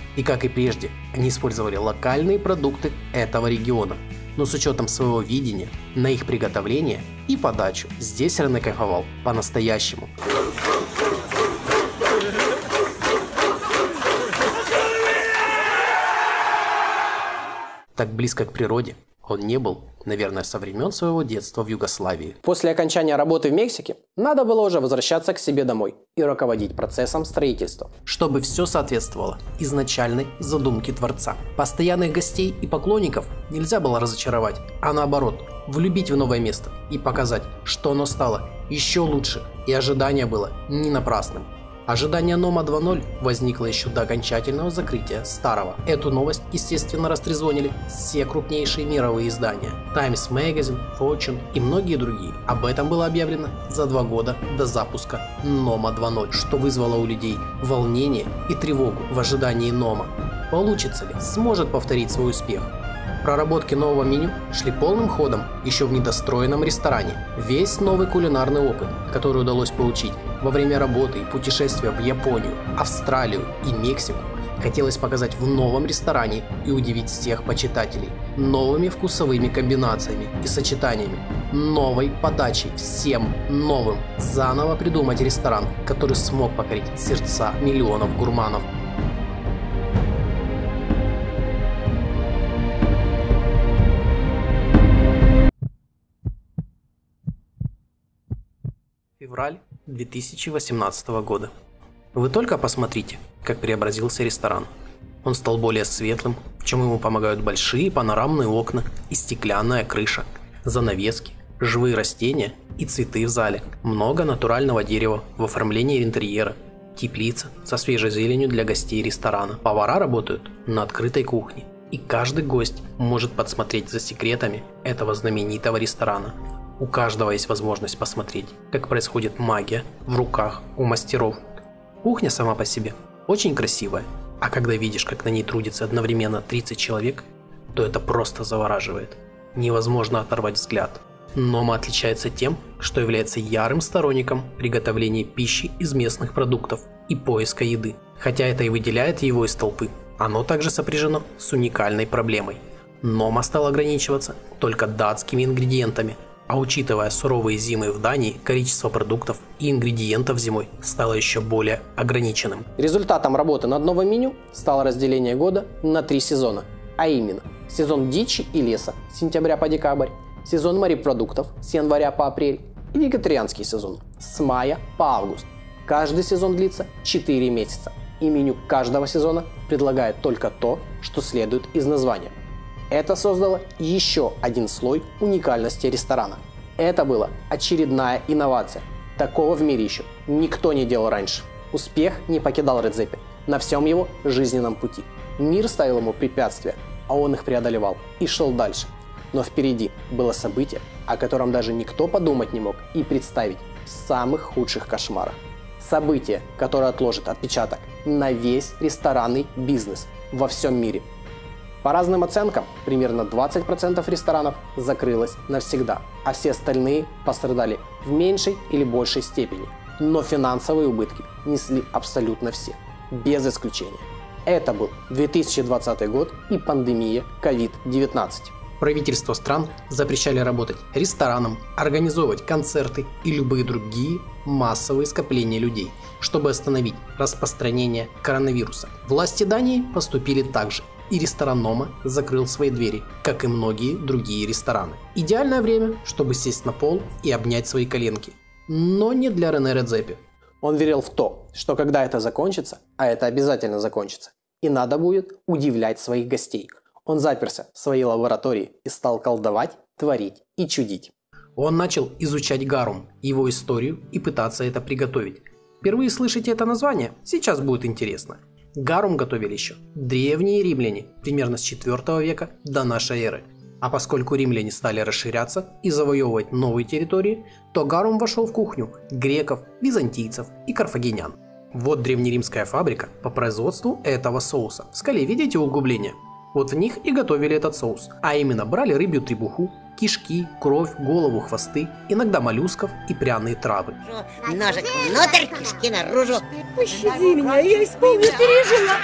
И как и прежде, они использовали локальные продукты этого региона, но с учетом своего видения на их приготовление и подачу. Здесь Рене кайфовал по-настоящему. Так близко к природе он не был, наверное, со времен своего детства в Югославии. После окончания работы в Мексике надо было уже возвращаться к себе домой и руководить процессом строительства. Чтобы все соответствовало изначальной задумке Творца. Постоянных гостей и поклонников нельзя было разочаровать, а наоборот, влюбить в новое место и показать, что оно стало еще лучше, и ожидание было не напрасным. Ожидание Нома два ноль возникло еще до окончательного закрытия старого. Эту новость, естественно, растрезвонили все крупнейшие мировые издания. Times Magazine, Fortune и многие другие. Об этом было объявлено за два года до запуска Нома два ноль, что вызвало у людей волнение и тревогу в ожидании Нома. Получится ли? Сможет повторить свой успех? Проработки нового меню шли полным ходом еще в недостроенном ресторане. Весь новый кулинарный опыт, который удалось получить во время работы и путешествия в Японию, Австралию и Мексику, хотелось показать в новом ресторане и удивить всех почитателей новыми вкусовыми комбинациями и сочетаниями, новой подачей, всем новым, заново придумать ресторан, который смог покорить сердца миллионов гурманов. Февраль две тысячи восемнадцатого года. Вы только посмотрите, как преобразился ресторан. Он стал более светлым, в чем ему помогают большие панорамные окна и стеклянная крыша, занавески, живые растения и цветы в зале, много натурального дерева в оформлении интерьера, теплица со свежей зеленью для гостей ресторана. Повара работают на открытой кухне, и каждый гость может подсмотреть за секретами этого знаменитого ресторана. У каждого есть возможность посмотреть, как происходит магия в руках у мастеров. Кухня сама по себе очень красивая, а когда видишь, как на ней трудится одновременно тридцать человек, то это просто завораживает. Невозможно оторвать взгляд. Нома отличается тем, что является ярым сторонником приготовления пищи из местных продуктов и поиска еды. Хотя это и выделяет его из толпы, оно также сопряжено с уникальной проблемой. Нома стал ограничиваться только датскими ингредиентами. А учитывая суровые зимы в Дании, количество продуктов и ингредиентов зимой стало еще более ограниченным. Результатом работы над новым меню стало разделение года на три сезона, а именно сезон дичи и леса с сентября по декабрь, сезон морепродуктов с января по апрель и вегетарианский сезон с мая по август. Каждый сезон длится четыре месяца, и меню каждого сезона предлагает только то, что следует из названия. Это создало еще один слой уникальности ресторана. Это была очередная инновация. Такого в мире еще никто не делал раньше. Успех не покидал Редзепи на всем его жизненном пути. Мир ставил ему препятствия, а он их преодолевал и шел дальше. Но впереди было событие, о котором даже никто подумать не мог и представить в самых худших кошмарах. Событие, которое отложит отпечаток на весь ресторанный бизнес во всем мире. По разным оценкам, примерно двадцать процентов ресторанов закрылось навсегда, а все остальные пострадали в меньшей или большей степени. Но финансовые убытки несли абсолютно все, без исключения. Это был две тысячи двадцатый год и пандемия ковид девятнадцать. Правительства стран запрещали работать ресторанам, организовывать концерты и любые другие массовые скопления людей, чтобы остановить распространение коронавируса. Власти Дании поступили так же. И ресторан Нома закрыл свои двери, как и многие другие рестораны. Идеальное время, чтобы сесть на пол и обнять свои коленки. Но не для Рене Редзепи. Он верил в то, что когда это закончится, а это обязательно закончится, и надо будет удивлять своих гостей. Он заперся в своей лаборатории и стал колдовать, творить и чудить. Он начал изучать гарум, его историю и пытаться это приготовить. Впервые слышите это название? Сейчас будет интересно. Гарум готовили еще древние римляне, примерно с четвёртого века до нашей эры. А поскольку римляне стали расширяться и завоевывать новые территории, то гарум вошел в кухню греков, византийцев и карфагенян. Вот древнеримская фабрика по производству этого соуса. В скале видите углубления? Вот в них и готовили этот соус. А именно брали рыбью требуху, кишки, кровь, голову, хвосты, иногда моллюсков и пряные травы. Ножик внутрь, кишки наружу. Пощади меня, я исполню, пережила.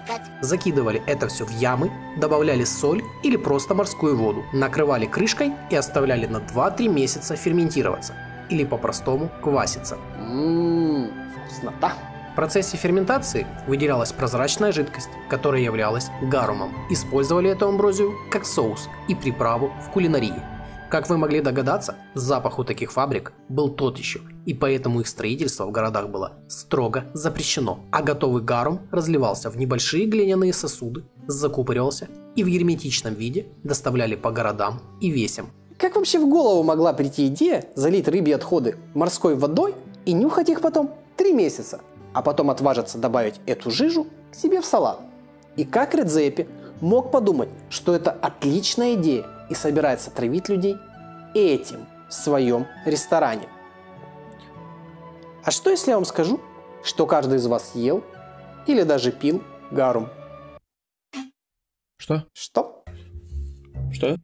Закидывали это все в ямы, добавляли соль или просто морскую воду, накрывали крышкой и оставляли на два-три месяца ферментироваться, или по-простому кваситься. Ммм, вкуснота. В процессе ферментации выделялась прозрачная жидкость, которая являлась гарумом. Использовали эту амброзию как соус и приправу в кулинарии. Как вы могли догадаться, запах у таких фабрик был тот еще, и поэтому их строительство в городах было строго запрещено, а готовый гарум разливался в небольшие глиняные сосуды, закупоривался и в герметичном виде доставляли по городам и весям. Как вообще в голову могла прийти идея залить рыбьи отходы морской водой и нюхать их потом три месяца, а потом отважиться добавить эту жижу к себе в салат? И как Редзепи мог подумать, что это отличная идея и собирается травить людей этим в своем ресторане? А что если я вам скажу, что каждый из вас ел или даже пил гарум? Что? Что? Что?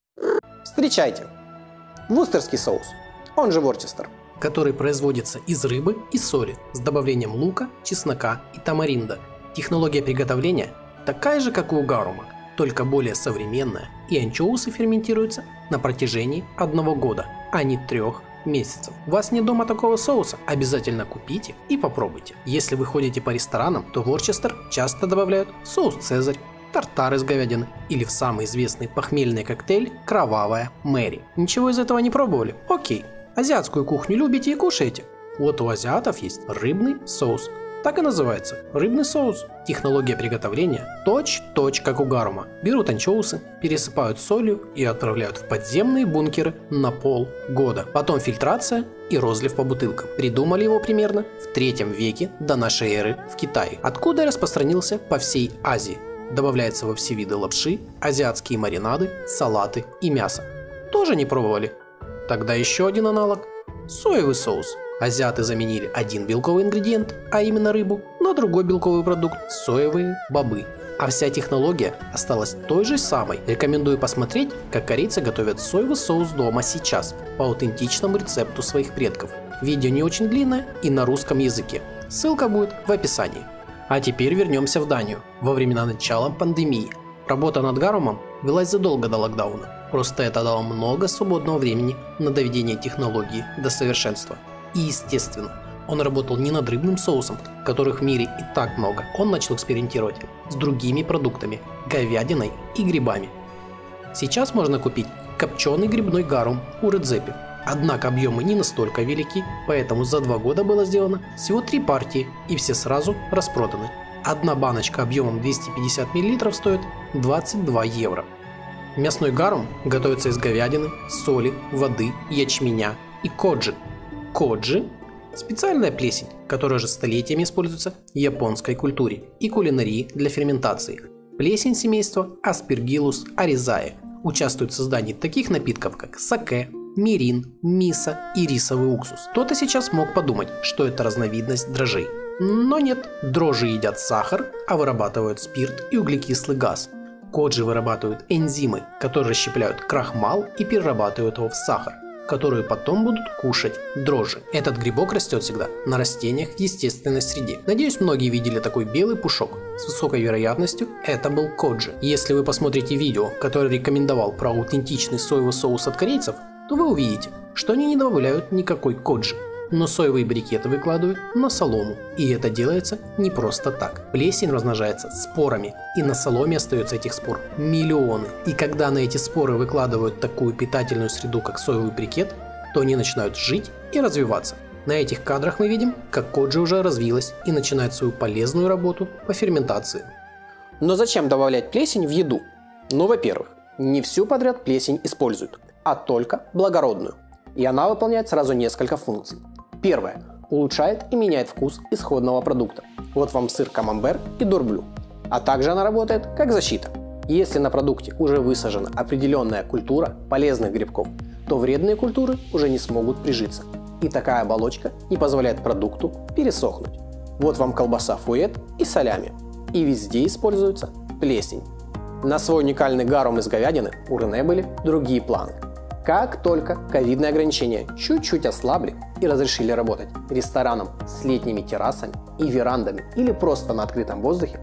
Встречайте! Вустерский соус, он же Ворчестер, который производится из рыбы и соли с добавлением лука, чеснока и тамаринда. Технология приготовления такая же, как и у гарума, только более современная, и анчоусы ферментируются на протяжении одного года, а не трех месяцев. У вас нет дома такого соуса? Обязательно купите и попробуйте. Если вы ходите по ресторанам, то в Ворчестер часто добавляют соус Цезарь, тартар из говядины или в самый известный похмельный коктейль Кровавая Мэри. Ничего из этого не пробовали? Окей. Азиатскую кухню любите и кушаете? Вот у азиатов есть рыбный соус. Так и называется – рыбный соус. Технология приготовления точь-точь как у гарума. Берут анчоусы, пересыпают солью и отправляют в подземные бункеры на полгода. Потом фильтрация и розлив по бутылкам. Придумали его примерно в третьем веке до нашей эры в Китае, откуда и распространился по всей Азии. Добавляется во все виды лапши, азиатские маринады, салаты и мясо. Тоже не пробовали? Тогда еще один аналог – соевый соус. Азиаты заменили один белковый ингредиент, а именно рыбу, на другой белковый продукт – соевые бобы. А вся технология осталась той же самой. Рекомендую посмотреть, как корейцы готовят соевый соус дома сейчас, по аутентичному рецепту своих предков. Видео не очень длинное и на русском языке. Ссылка будет в описании. А теперь вернемся в Данию. Во времена начала пандемии работа над гарумом велась задолго до локдауна. Просто это дало много свободного времени на доведение технологии до совершенства. И естественно, он работал не над рыбным соусом, которых в мире и так много. Он начал экспериментировать с другими продуктами – говядиной и грибами. Сейчас можно купить копченый грибной гарум у Редзепи. Однако объемы не настолько велики, поэтому за два года было сделано всего три партии, и все сразу распроданы. Одна баночка объемом двести пятьдесят миллилитров стоит двадцать два евро. Мясной гарум готовится из говядины, соли, воды, ячменя и коджи. Коджи – специальная плесень, которая уже столетиями используется в японской культуре и кулинарии для ферментации. Плесень семейства Aspergillus oryzae участвует в создании таких напитков, как саке, мирин, мисо и рисовый уксус. Кто-то сейчас мог подумать, что это разновидность дрожжей. Но нет, дрожжи едят сахар, а вырабатывают спирт и углекислый газ. Коджи вырабатывают энзимы, которые расщепляют крахмал и перерабатывают его в сахар, которую потом будут кушать дрожжи. Этот грибок растет всегда на растениях в естественной среде. Надеюсь, многие видели такой белый пушок. С высокой вероятностью это был коджи. Если вы посмотрите видео, которое рекомендовал про аутентичный соевый соус от корейцев, то вы увидите, что они не добавляют никакой коджи, но соевые брикеты выкладывают на солому. И это делается не просто так. Плесень размножается спорами, и на соломе остается этих спор миллионы. И когда на эти споры выкладывают такую питательную среду, как соевый брикет, то они начинают жить и развиваться. На этих кадрах мы видим, как коджи уже развилась и начинает свою полезную работу по ферментации. Но зачем добавлять плесень в еду? Ну, во-первых, не всю подряд плесень используют, а только благородную. И она выполняет сразу несколько функций. Первое. Улучшает и меняет вкус исходного продукта. Вот вам сыр камамбер и дурблю. А также она работает как защита. Если на продукте уже высажена определенная культура полезных грибков, то вредные культуры уже не смогут прижиться. И такая оболочка не позволяет продукту пересохнуть. Вот вам колбаса фуэт и солями. И везде используется плесень. На свой уникальный гарум из говядины у Рене были другие планы. Как только ковидные ограничения чуть-чуть ослабли и разрешили работать ресторанам с летними террасами и верандами или просто на открытом воздухе,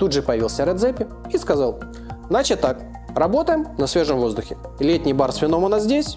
Тут же появился Редзеппи и сказал: значит так, работаем на свежем воздухе. Летний бар с вином у нас здесь,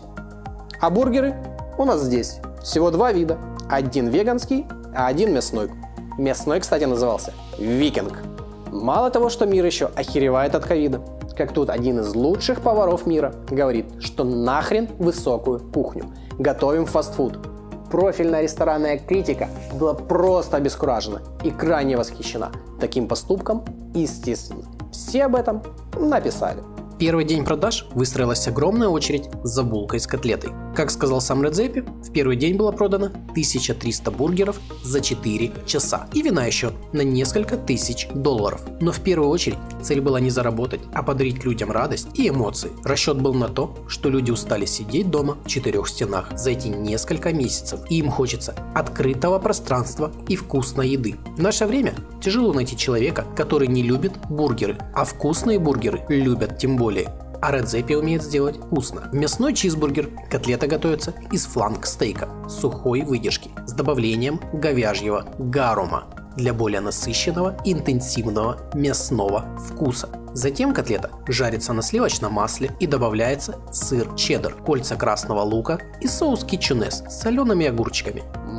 а бургеры у нас здесь. Всего два вида. Один веганский, а один мясной. Мясной, кстати, назывался Викинг. Мало того, что мир еще охеревает от ковида, как тут один из лучших поваров мира говорит, что нахрен высокую кухню. Готовим фастфуд. Профильная ресторанная критика была просто обескуражена и крайне восхищена таким поступком, естественно. Все об этом написали. Первый день продаж выстроилась огромная очередь за булкой с котлетой. Как сказал сам Редзеппи, в первый день было продано тысяча триста бургеров за четыре часа и вина еще на несколько тысяч долларов. Но в первую очередь цель была не заработать, а подарить людям радость и эмоции. Расчет был на то, что люди устали сидеть дома в четырех стенах за эти несколько месяцев, и им хочется открытого пространства и вкусной еды. В наше время тяжело найти человека, который не любит бургеры, а вкусные бургеры любят тем более. А Редзеппи умеет сделать вкусно. Мясной чизбургер. Котлета готовится из фланг-стейка сухой выдержки с добавлением говяжьего гарума для более насыщенного, интенсивного мясного вкуса. Затем котлета жарится на сливочном масле и добавляется сыр чеддер, кольца красного лука и соус китчунес с солеными огурчиками.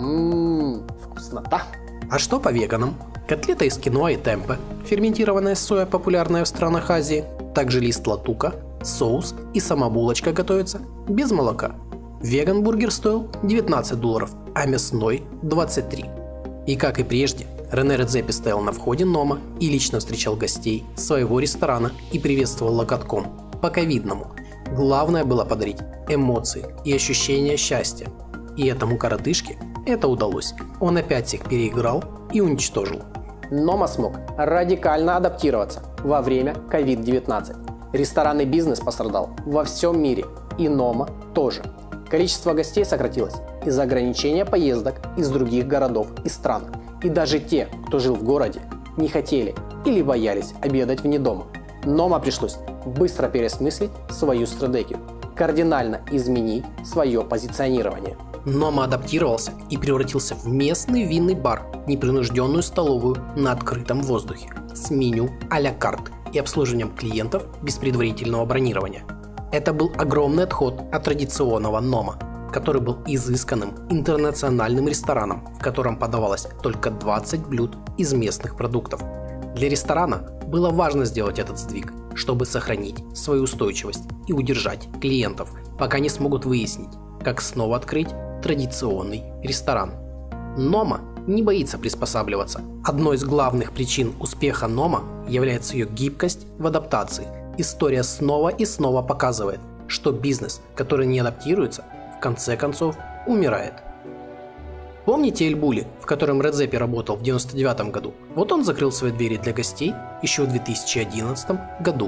Ммм, вкуснота. А что по веганам? Котлета из киноа и темпе, ферментированная соя, популярная в странах Азии, также лист латука, соус и сама булочка готовится без молока. Веган-бургер стоил девятнадцать долларов, а мясной двадцать три. И как и прежде, Рене Редзеппи стоял на входе Нома и лично встречал гостей своего ресторана и приветствовал локотком по-ковидному. Главное было подарить эмоции и ощущение счастья. И этому коротышке это удалось. Он опять всех переиграл и уничтожил. Нома смог радикально адаптироваться во время ковид девятнадцать. Ресторанный бизнес пострадал во всем мире, и Нома тоже. Количество гостей сократилось из-за ограничения поездок из других городов и стран. И даже те, кто жил в городе, не хотели или боялись обедать вне дома. Нома пришлось быстро переосмыслить свою стратегию, кардинально изменить свое позиционирование. Нома адаптировался и превратился в местный винный бар, непринужденную столовую на открытом воздухе, с меню а-ля карт и обслуживанием клиентов без предварительного бронирования. Это был огромный отход от традиционного Нома, который был изысканным интернациональным рестораном, в котором подавалось только двадцать блюд из местных продуктов. Для ресторана было важно сделать этот сдвиг, чтобы сохранить свою устойчивость и удержать клиентов, пока не смогут выяснить, как снова открыть традиционный ресторан. Нома не боится приспосабливаться. Одной из главных причин успеха Нома является ее гибкость в адаптации. История снова и снова показывает, что бизнес, который не адаптируется, в конце концов умирает. Помните Эль Булли, в котором Редзеппи работал в девяносто девятом году? Вот он закрыл свои двери для гостей еще в две тысячи одиннадцатом году.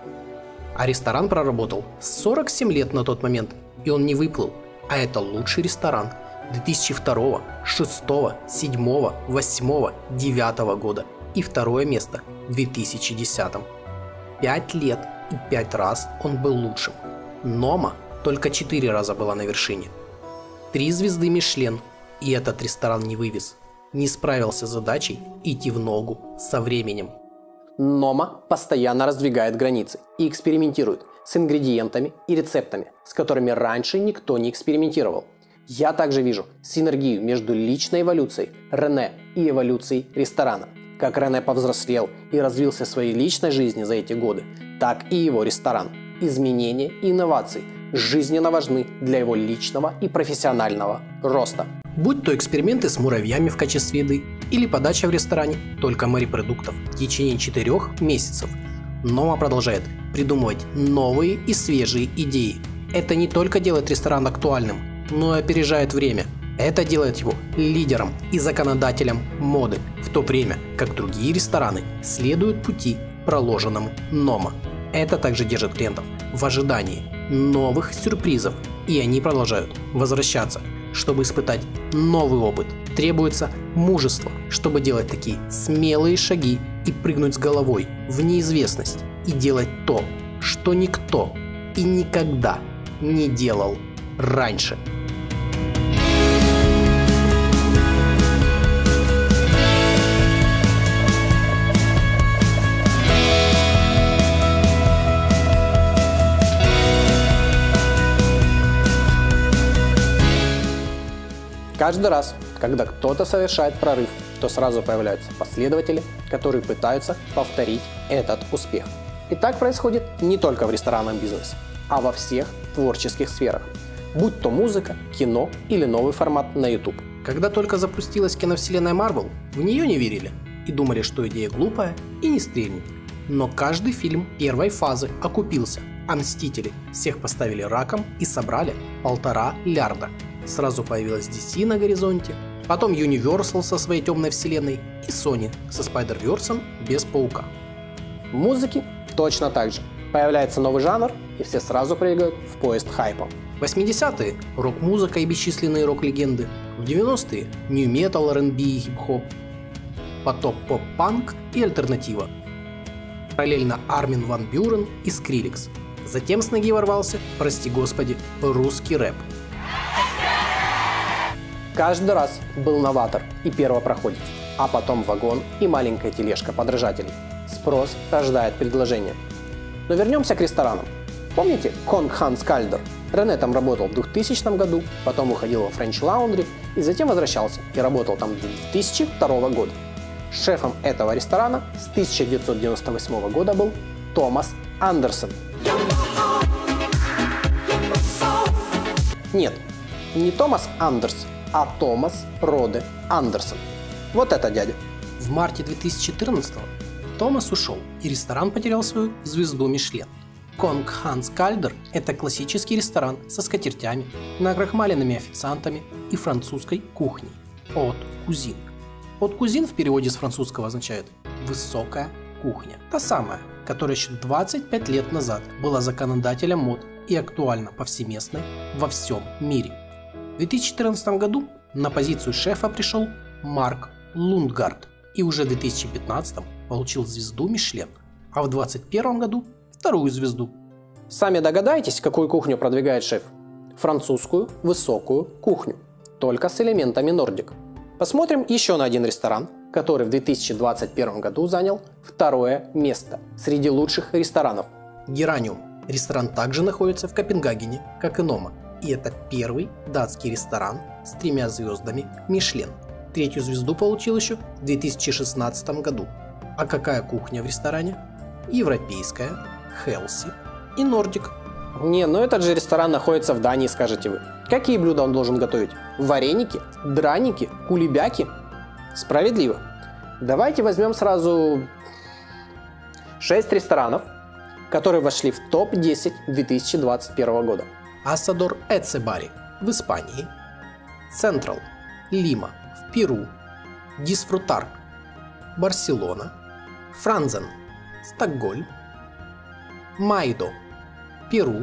А ресторан проработал сорок семь лет на тот момент, и он не выплыл. А это лучший ресторан две тысячи второго, две тысячи шестого, две тысячи седьмого, две тысячи восьмого, две тысячи девятого года и второе место в две тысячи десятом. Пять лет и пять раз он был лучшим. Нома только четыре раза была на вершине. Три звезды Мишлен, и этот ресторан не вывез. Не справился с задачей идти в ногу со временем. Нома постоянно раздвигает границы и экспериментирует с ингредиентами и рецептами, с которыми раньше никто не экспериментировал. Я также вижу синергию между личной эволюцией Рене и эволюцией ресторана. Как Рене повзрослел и развился в своей личной жизни за эти годы, так и его ресторан. Изменения и инновации жизненно важны для его личного и профессионального роста. Будь то эксперименты с муравьями в качестве еды или подача в ресторане только морепродуктов в течение четырех месяцев, Нома продолжает придумывать новые и свежие идеи. Это не только делает ресторан актуальным, но и опережает время. Это делает его лидером и законодателем моды, в то время как другие рестораны следуют пути, проложенному Нома. Это также держит клиентов в ожидании новых сюрпризов, и они продолжают возвращаться, чтобы испытать новый опыт. Требуется мужество, чтобы делать такие смелые шаги и прыгнуть с головой в неизвестность и делать то, что никто и никогда не делал раньше. Каждый раз, когда кто-то совершает прорыв, то сразу появляются последователи, которые пытаются повторить этот успех. И так происходит не только в ресторанном бизнесе, а во всех творческих сферах, будь то музыка, кино или новый формат на YouTube. Когда только запустилась киновселенная Marvel, в нее не верили и думали, что идея глупая и не стрельнет. Но каждый фильм первой фазы окупился, а Мстители всех поставили раком и собрали полтора лярда. Сразу появилась ди си на горизонте, потом Universal со своей темной вселенной и Sony со Spider-Verse без паука. В музыке точно так же. Появляется новый жанр, и все сразу прыгают в поезд хайпа. В восьмидесятые – рок-музыка и бесчисленные рок-легенды. В девяностые – нью-метал, ар энд би и хип-хоп. Потом поп-панк и альтернатива. Параллельно Армин ван Бюрен и Скриллекс. Затем с ноги ворвался, прости господи, русский рэп. Каждый раз был новатор и первопроходец, а потом вагон и маленькая тележка подражателей. Спрос рождает предложение. Но вернемся к ресторанам. Помните Конг Ханс Кальдер? Рене там работал в двухтысячном году, потом уходил во French Laundry и затем возвращался и работал там до две тысячи второго года. Шефом этого ресторана с тысяча девятьсот девяносто восьмого года был Томас Андерсон. Нет, не Томас Андерс, а Томас Роде Андерсон. Вот это дядя. В марте две тысячи четырнадцатого Томас ушел, и ресторан потерял свою звезду Мишлен. Конг Ханс Кальдер – это классический ресторан со скатертями, накрахмаленными официантами и французской кухней. Haute cuisine. Haute cuisine в переводе с французского означает «высокая кухня». Та самая, которая еще двадцать пять лет назад была законодателем мод и актуальна повсеместно во всем мире. В две тысячи четырнадцатом году на позицию шефа пришел Марк Лундгард и уже в две тысячи пятнадцатом получил звезду Мишлен, а в две тысячи двадцать первом году вторую звезду. Сами догадаетесь, какую кухню продвигает шеф? Французскую высокую кухню, только с элементами нордик. Посмотрим еще на один ресторан, который в две тысячи двадцать первом году занял второе место среди лучших ресторанов. Гераниум. Ресторан также находится в Копенгагене, как и Нома. И это первый датский ресторан с тремя звездами Мишлен. Третью звезду получил еще в две тысячи шестнадцатом году. А какая кухня в ресторане? Европейская, Хелси и Нордик. Не, ну этот же ресторан находится в Дании, скажете вы. Какие блюда он должен готовить? Вареники? Драники? Кулебяки? Справедливо. Давайте возьмем сразу шесть ресторанов, которые вошли в топ десять две тысячи двадцать первого года. Асадор Эцебари в Испании, Централ Лима в Перу, Дисфрутар Барселона, Франзен Стокгольм, Майдо Перу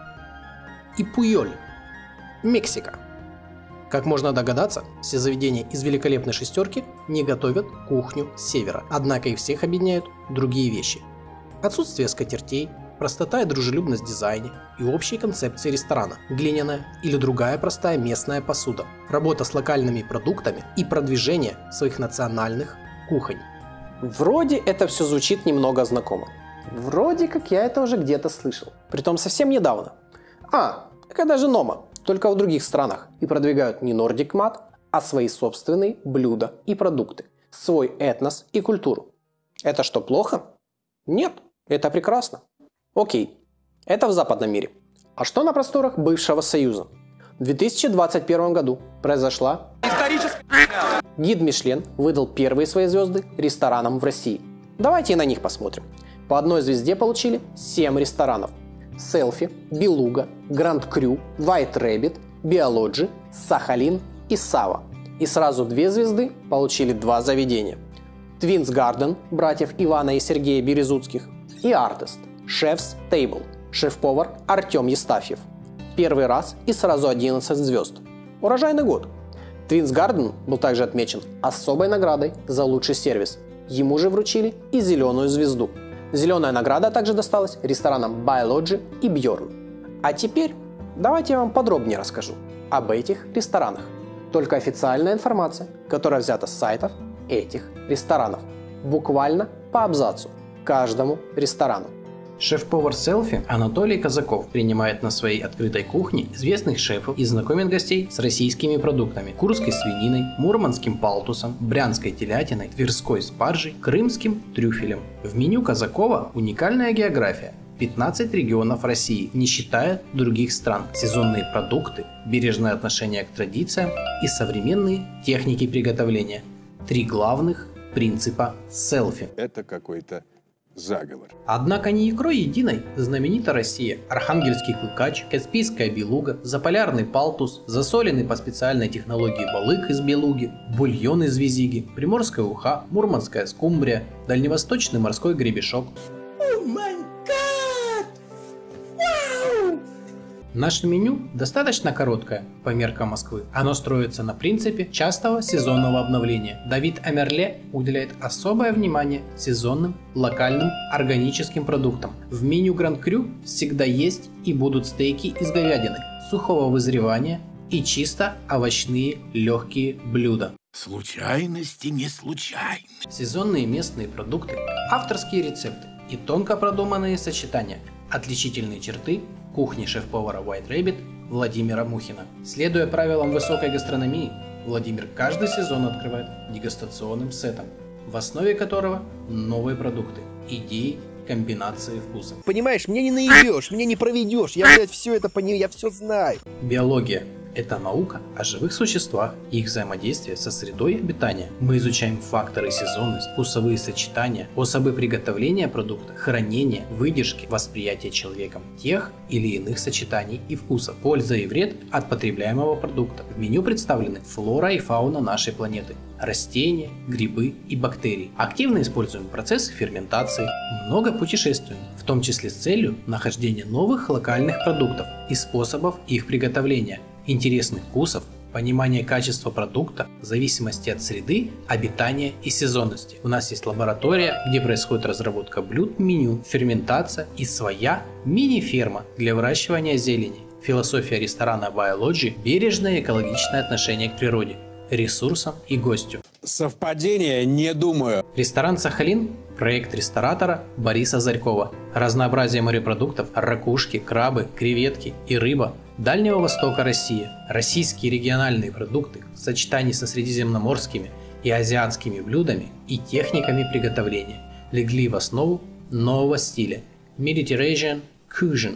и Пуйоль Мексика. Как можно догадаться, все заведения из великолепной шестерки не готовят кухню севера, однако их всех объединяют другие вещи. Отсутствие скатертей, простота и дружелюбность в дизайне и общей концепции ресторана, глиняная или другая простая местная посуда, работа с локальными продуктами и продвижение своих национальных кухонь. Вроде это все звучит немного знакомо. Вроде как я это уже где-то слышал. Притом совсем недавно. А, это даже Нома, только в других странах. И продвигают не Nordic Mat, а свои собственные блюда и продукты. Свой этнос и культуру. Это что, плохо? Нет, это прекрасно. Окей, это в западном мире. А что на просторах бывшего Союза? В две тысячи двадцать первом году произошла историческая... Гид Мишлен выдал первые свои звезды ресторанам в России. Давайте и на них посмотрим. По одной звезде получили семь ресторанов. Селфи, Белуга, Гранд Крю, White Rabbit, Биологи, Сахалин и Сава. И сразу две звезды получили два заведения. Твинс Гарден, братьев Ивана и Сергея Березутских, и Артест, Chef's Table, шеф-повар Артем Естафьев. Первый раз и сразу одиннадцать звезд. Урожайный год. Твинс Гарден был также отмечен особой наградой за лучший сервис. Ему же вручили и зеленую звезду. Зеленая награда также досталась ресторанам Биологи и Bjorn. А теперь давайте я вам подробнее расскажу об этих ресторанах. Только официальная информация, которая взята с сайтов этих ресторанов. Буквально по абзацу каждому ресторану. Шеф-повар селфи Анатолий Казаков принимает на своей открытой кухне известных шефов и знакомит гостей с российскими продуктами: курской свининой, мурманским палтусом, брянской телятиной, тверской спаржей, крымским трюфелем. В меню Казакова уникальная география. пятнадцать регионов России, не считая других стран, сезонные продукты, бережное отношение к традициям и современные техники приготовления. Три главных принципа селфи. Это какой-то заговор. Однако не икрой единой знаменита Россия. Архангельский клыкач, каспийская белуга, заполярный палтус, засоленный по специальной технологии балык из белуги, бульон из визиги, приморская уха, мурманская скумбрия, дальневосточный морской гребешок. Наше меню достаточно короткое по меркам Москвы. Оно строится на принципе частого сезонного обновления. Давид Амерле уделяет особое внимание сезонным, локальным, органическим продуктам. В меню Гранд Крю всегда есть и будут стейки из говядины, сухого вызревания и чисто овощные легкие блюда. Случайности не случайны. Сезонные местные продукты, авторские рецепты и тонко продуманные сочетания – отличительные черты кухни шеф-повара White Rabbit Владимира Мухина. Следуя правилам высокой гастрономии, Владимир каждый сезон открывает дегустационным сетом, в основе которого новые продукты, идеи, комбинации вкусов. Понимаешь, мне не наебешь, мне не проведешь, я, блядь, все это понимаю, я все знаю. Биология – это наука о живых существах и их взаимодействии со средой обитания. Мы изучаем факторы сезонность, вкусовые сочетания, способы приготовления продукта, хранения, выдержки, восприятия человеком тех или иных сочетаний и вкусов, польза и вред от потребляемого продукта. В меню представлены флора и фауна нашей планеты, растения, грибы и бактерии. Активно используем процессы ферментации, много путешествуем, в том числе с целью нахождения новых локальных продуктов и способов их приготовления, интересных вкусов, понимание качества продукта в зависимости от среды, обитания и сезонности. У нас есть лаборатория, где происходит разработка блюд, меню, ферментация и своя мини-ферма для выращивания зелени. Философия ресторана Biology – бережное экологичное отношение к природе, ресурсам и гостю. Совпадение? Не думаю. Ресторан «Сахалин» – проект ресторатора Бориса Зарькова. Разнообразие морепродуктов, ракушки, крабы, креветки и рыба Дальнего Востока России. Российские региональные продукты в сочетании со средиземноморскими и азиатскими блюдами и техниками приготовления легли в основу нового стиля – Mediterranean Cuisine.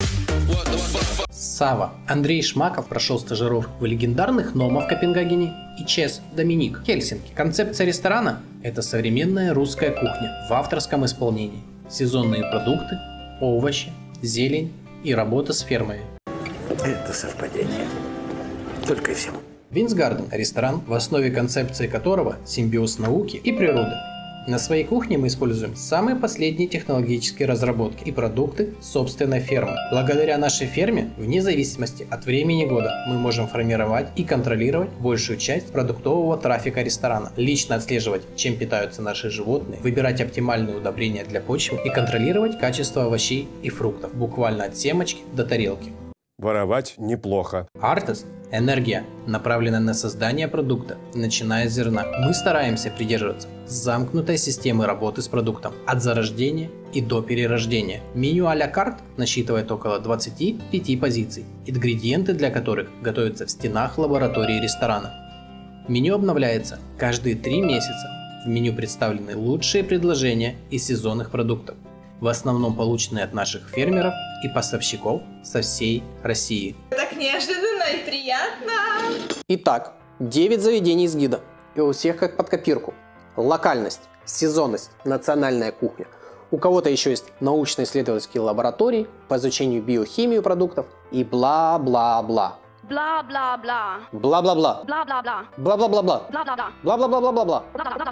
Сава. Андрей Шмаков прошел стажировку в легендарных Нома в Копенгагене и Чес Доминик Хельсинки. Концепция ресторана – это современная русская кухня в авторском исполнении. Сезонные продукты, овощи, зелень и работа с фермами. Это совпадение. Только и всего. Винсгарден – ресторан, в основе концепции которого симбиоз науки и природы. На своей кухне мы используем самые последние технологические разработки и продукты собственной фермы. Благодаря нашей ферме, вне зависимости от времени года, мы можем формировать и контролировать большую часть продуктового трафика ресторана, лично отслеживать, чем питаются наши животные, выбирать оптимальные удобрения для почвы и контролировать качество овощей и фруктов, буквально от семечки до тарелки. Воровать неплохо. Артест – энергия, направленная на создание продукта, начиная с зерна. Мы стараемся придерживаться замкнутой системы работы с продуктом от зарождения и до перерождения. Меню а-ля карт насчитывает около двадцати пяти позиций, ингредиенты для которых готовятся в стенах лаборатории ресторана. Меню обновляется каждые три месяца. В меню представлены лучшие предложения из сезонных продуктов, в основном полученные от наших фермеров и поставщиков со всей России. Так неожиданно и приятно! Итак, девять заведений из гида. И у всех как под копирку. Локальность, сезонность, национальная кухня. У кого-то еще есть научно-исследовательские лаборатории по изучению биохимии продуктов и бла-бла-бла. Бла-бла-бла. Бла-бла-бла. Бла-бла-бла. Бла-бла-бла-бла. Бла-бла-бла. Бла-бла-бла-бла-бла.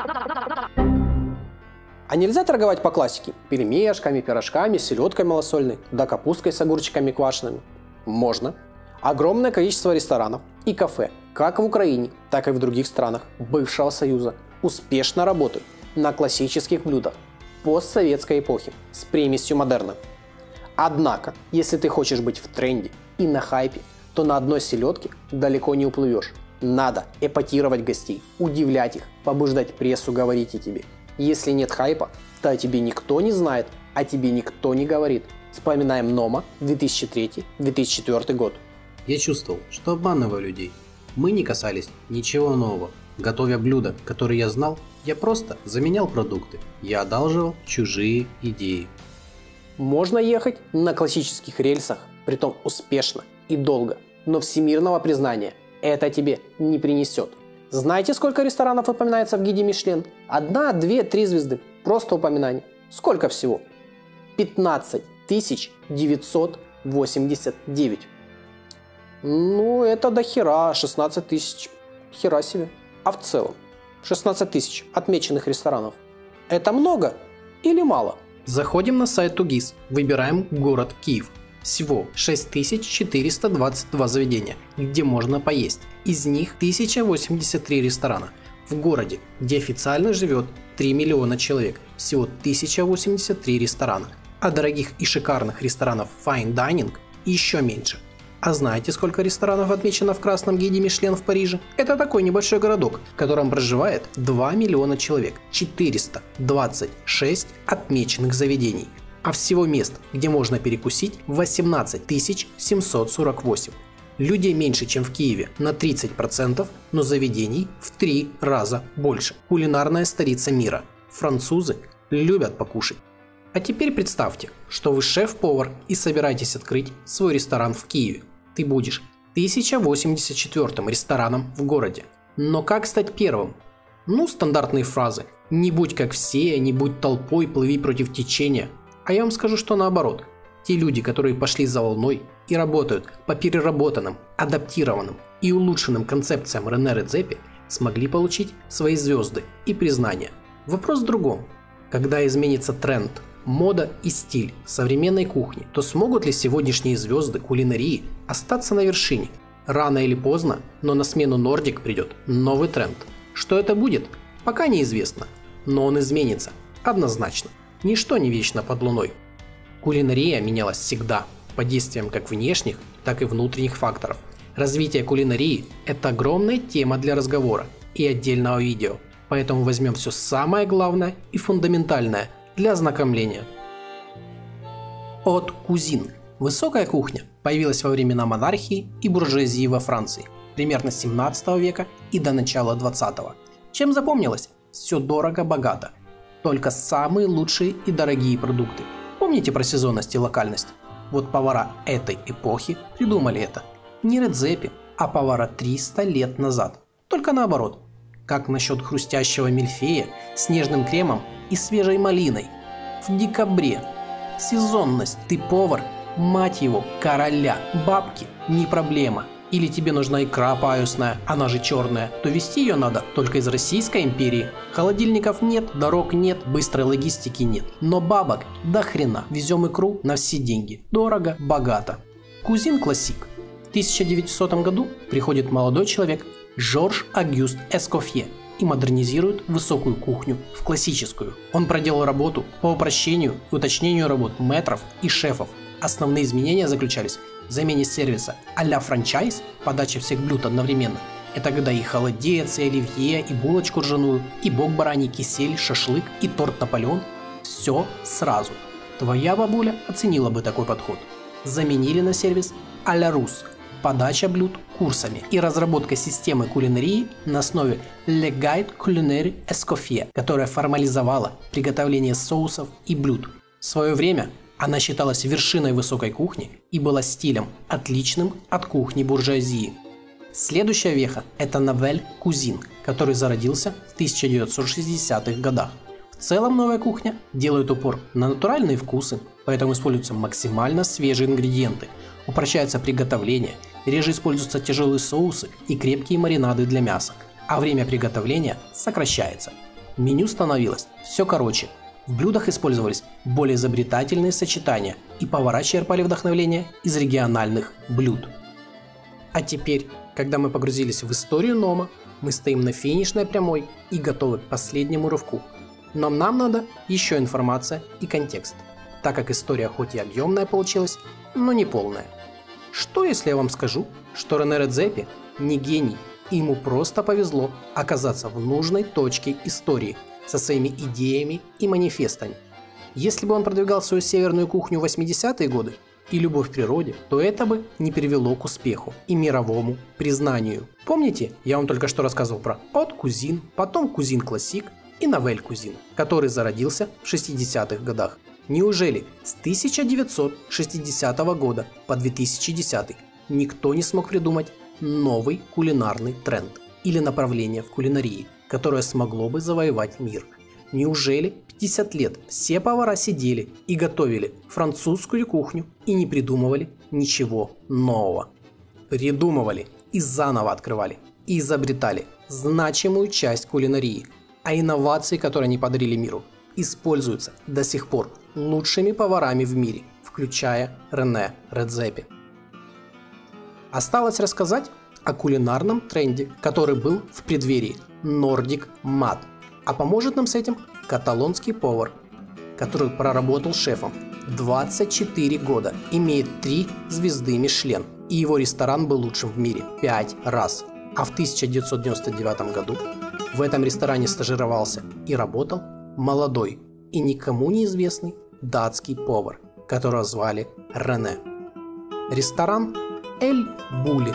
А нельзя торговать по классике? Пельмешками, пирожками, селедкой малосольной, да капусткой с огурчиками квашеными? Можно. Огромное количество ресторанов и кафе, как в Украине, так и в других странах бывшего Союза, успешно работают на классических блюдах постсоветской эпохи с примесью модерна. Однако, если ты хочешь быть в тренде и на хайпе, то на одной селедке далеко не уплывешь. Надо эпатировать гостей, удивлять их, побуждать прессу говорить о тебе. Если нет хайпа, то о тебе никто не знает А тебе никто не говорит. Вспоминаем Нома две тысячи третий — две тысячи четвёртый год. Я чувствовал, что обманываю людей. Мы не касались ничего нового. Готовя блюда, которые я знал, я просто заменял продукты. Я одалживал чужие идеи. Можно ехать на классических рельсах, притом успешно и долго, но всемирного признания это тебе не принесет. Знаете, сколько ресторанов упоминается в гиде Мишлен? Одна, две, три звезды. Просто упоминание. Сколько всего? пятнадцать тысяч девятьсот восемьдесят девять. Ну, это до хера, шестнадцать тысяч. Хера себе. А в целом, шестнадцать тысяч отмеченных ресторанов. Это много или мало? Заходим на сайт ТУГИС, выбираем город Киев. Всего шесть тысяч четыреста двадцать два заведения, где можно поесть. Из них тысяча восемьдесят три ресторана. В городе, где официально живет три миллиона человек, всего тысяча восемьдесят три ресторана. А дорогих и шикарных ресторанов Fine Dining еще меньше. А знаете, сколько ресторанов отмечено в красном гиде Мишлен в Париже? Это такой небольшой городок, в котором проживает два миллиона человек, четыреста двадцать шесть отмеченных заведений. А всего мест, где можно перекусить, восемнадцать тысяч семьсот сорок восемь. Людей меньше, чем в Киеве, на тридцать процентов, но заведений в три раза больше. Кулинарная столица мира. Французы любят покушать. А теперь представьте, что вы шеф-повар и собираетесь открыть свой ресторан в Киеве. Ты будешь тысяча восемьдесят четвёртым рестораном в городе. Но как стать первым? Ну, стандартные фразы. Не будь как все, не будь толпой, плыви против течения. А я вам скажу, что наоборот. Те люди, которые пошли за волной и работают по переработанным, адаптированным и улучшенным концепциям Рене Редзепи, смогли получить свои звезды и признания. Вопрос в другом. Когда изменится тренд, мода и стиль современной кухни, то смогут ли сегодняшние звезды кулинарии остаться на вершине? Рано или поздно, но на смену Нордик придет новый тренд. Что это будет? Пока неизвестно, но он изменится, однозначно. Ничто не вечно под луной. Кулинария менялась всегда, под действием как внешних, так и внутренних факторов. Развитие кулинарии – это огромная тема для разговора и отдельного видео, поэтому возьмем все самое главное и фундаментальное для ознакомления. Haute cuisine. Высокая кухня появилась во времена монархии и буржуазии во Франции, примерно с семнадцатого века и до начала двадцатого. Чем запомнилось? Все дорого-богато. Только самые лучшие и дорогие продукты. Помните про сезонность и локальность? Вот повара этой эпохи придумали это. Не Редзепи, а повара триста лет назад. Только наоборот. Как насчет хрустящего мильфея с нежным кремом и свежей малиной? В декабре. Сезонность. Ты повар, мать его, короля. Бабки не проблема. Или тебе нужна икра паюсная, она же черная, то везти ее надо только из Российской империи. Холодильников нет, дорог нет, быстрой логистики нет. Но бабок до хрена. Везем икру на все деньги. Дорого, богато. Кузин классик. В тысяча девятисотом году приходит молодой человек Жорж Агюст Эскофье и модернизирует высокую кухню в классическую. Он проделал работу по упрощению и уточнению работ мэтров и шефов. Основные изменения заключались в замене сервиса а-ля франчайз, подача всех блюд одновременно. Это когда и холодец, и оливье, и булочку ржаную, и бок бараний, кисель, шашлык, и торт Наполеон. Все сразу. Твоя бабуля оценила бы такой подход. Заменили на сервис а-ля рус, подача блюд курсами и разработка системы кулинарии на основе Le Guide Culinaire Escoffier, которая формализовала приготовление соусов и блюд. В свое время она считалась вершиной высокой кухни и была стилем, отличным от кухни буржуазии. Следующая веха – это Nouvelle Cuisine, который зародился в тысяча девятьсот шестидесятых годах. В целом новая кухня делает упор на натуральные вкусы, поэтому используются максимально свежие ингредиенты, упрощается приготовление, реже используются тяжелые соусы и крепкие маринады для мяса, а время приготовления сокращается. Меню становилось все короче. В блюдах использовались более изобретательные сочетания, и повара черпали вдохновение из региональных блюд. А теперь, когда мы погрузились в историю Нома, мы стоим на финишной прямой и готовы к последнему рывку. Но нам надо еще информация и контекст, так как история хоть и объемная получилась, но не полная. Что если я вам скажу, что Рене Редзепи не гений, и ему просто повезло оказаться в нужной точке истории со своими идеями и манифестами? Если бы он продвигал свою северную кухню в восьмидесятые годы и любовь к природе, то это бы не привело к успеху и мировому признанию. Помните, я вам только что рассказывал про Haute Cuisine, потом Cuisine Classique и Nouvelle Cuisine, который зародился в шестидесятых годах. Неужели с тысяча девятьсот шестидесятого года по две тысячи десятый никто не смог придумать новый кулинарный тренд или направление в кулинарии, которое смогло бы завоевать мир? Неужели пятьдесят лет все повара сидели и готовили французскую кухню и не придумывали ничего нового? Придумывали и заново открывали и изобретали значимую часть кулинарии, а инновации, которые они подарили миру, используются до сих пор лучшими поварами в мире, включая Рене Редзепи. Осталось рассказать о кулинарном тренде, который был в преддверии Nordic Mat. А поможет нам с этим каталонский повар, который проработал шефом двадцать четыре года, имеет три звезды Мишлен, и его ресторан был лучшим в мире пять раз. А в тысяча девятьсот девяносто девятом году в этом ресторане стажировался и работал молодой и никому неизвестный датский повар, которого звали Рене. Ресторан Эль Булли.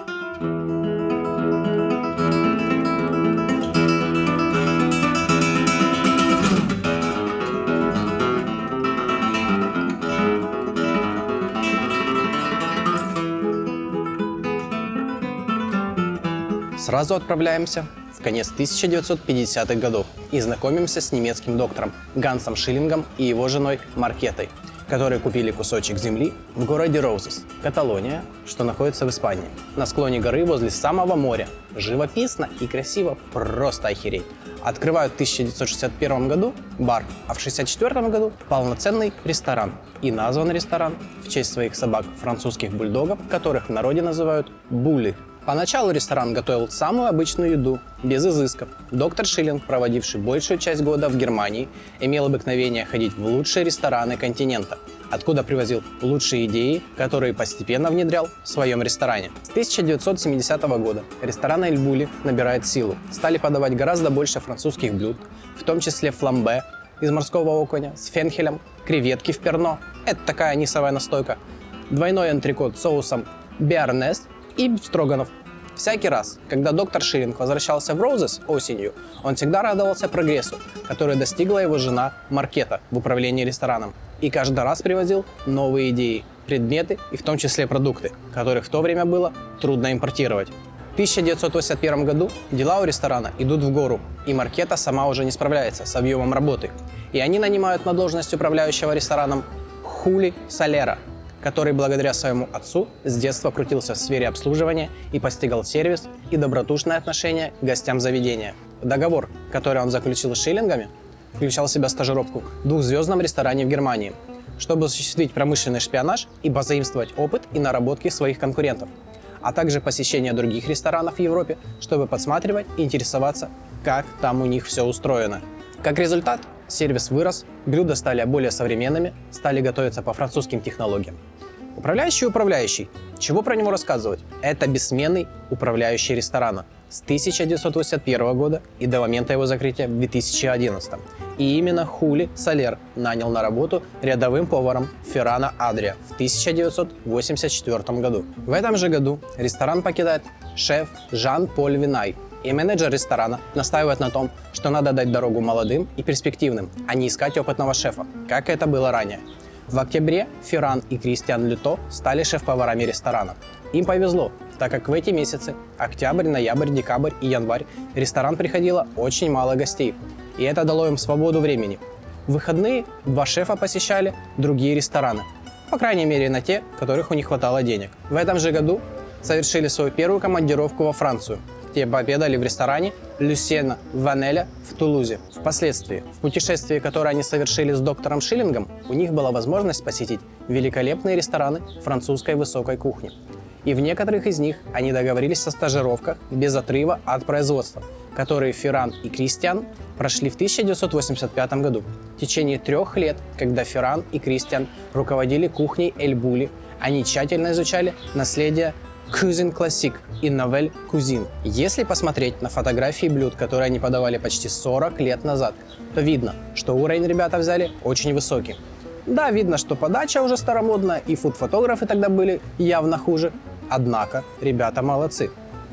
Сразу отправляемся в конец тысяча девятьсот пятидесятых годов и знакомимся с немецким доктором Гансом Шиллингом и его женой Маркетой, которые купили кусочек земли в городе Роузес, Каталония, что находится в Испании, на склоне горы возле самого моря. Живописно и красиво, просто охереть. Открывают в тысяча девятьсот шестьдесят первом году бар, а в шестьдесят четвёртом году полноценный ресторан. И назван ресторан в честь своих собак, французских бульдогов, которых в народе называют булли. Поначалу ресторан готовил самую обычную еду, без изысков. Доктор Шиллинг, проводивший большую часть года в Германии, имел обыкновение ходить в лучшие рестораны континента, откуда привозил лучшие идеи, которые постепенно внедрял в своем ресторане. С тысяча девятьсот семидесятого года ресторан Эль Булли набирает силу. Стали подавать гораздо больше французских блюд, в том числе фламбе из морского окуня с фенхелем, креветки в перно, это такая нисовая настойка, двойной антрикот с соусом биарнез и строганов. Всякий раз, когда доктор Шиллинг возвращался в Роузес осенью, он всегда радовался прогрессу, который достигла его жена Маркета в управлении рестораном, и каждый раз привозил новые идеи, предметы и в том числе продукты, которых в то время было трудно импортировать. В тысяча девятьсот восемьдесят первом году дела у ресторана идут в гору, и Маркета сама уже не справляется с объемом работы, и они нанимают на должность управляющего рестораном Хули Солера, который благодаря своему отцу с детства крутился в сфере обслуживания и постигал сервис и добродушное отношение к гостям заведения. Договор, который он заключил с Шиллингами, включал в себя стажировку в двухзвездном ресторане в Германии, чтобы осуществить промышленный шпионаж и позаимствовать опыт и наработки своих конкурентов, а также посещение других ресторанов в Европе, чтобы подсматривать и интересоваться, как там у них все устроено. Как результат, сервис вырос, блюда стали более современными, стали готовиться по французским технологиям. Управляющий управляющий. Чего про него рассказывать? Это бессменный управляющий ресторана с тысяча девятьсот восемьдесят первого года и до момента его закрытия в две тысячи одиннадцатом. И именно Хули Солер нанял на работу рядовым поваром Феррана Адрия в тысяча девятьсот восемьдесят четвёртом году. В этом же году ресторан покидает шеф Жан-Поль Винай, и менеджер ресторана настаивает на том, что надо дать дорогу молодым и перспективным, а не искать опытного шефа, как это было ранее. В октябре Ферран и Кристиан Люто стали шеф-поварами ресторана. Им повезло, так как в эти месяцы, октябрь, ноябрь, декабрь и январь, в ресторан приходило очень мало гостей, и это дало им свободу времени. В выходные два шефа посещали другие рестораны, по крайней мере на те, которых у них хватало денег. В этом же году совершили свою первую командировку во Францию, где пообедали в ресторане Люсьена Ванеля в Тулузе. Впоследствии, в путешествии, которое они совершили с доктором Шиллингом, у них была возможность посетить великолепные рестораны французской высокой кухни. И в некоторых из них они договорились о стажировках без отрыва от производства, которые Ферран и Кристиан прошли в тысяча девятьсот восемьдесят пятом году. В течение трех лет, когда Ферран и Кристиан руководили кухней Эль Булли, они тщательно изучали наследие Cuisine Classique и Nouvelle Cuisine. Если посмотреть на фотографии блюд, которые они подавали почти сорок лет назад, то видно, что уровень ребята взяли очень высокий. Да, видно, что подача уже старомодная, и фуд-фотографы тогда были явно хуже. Однако, ребята молодцы.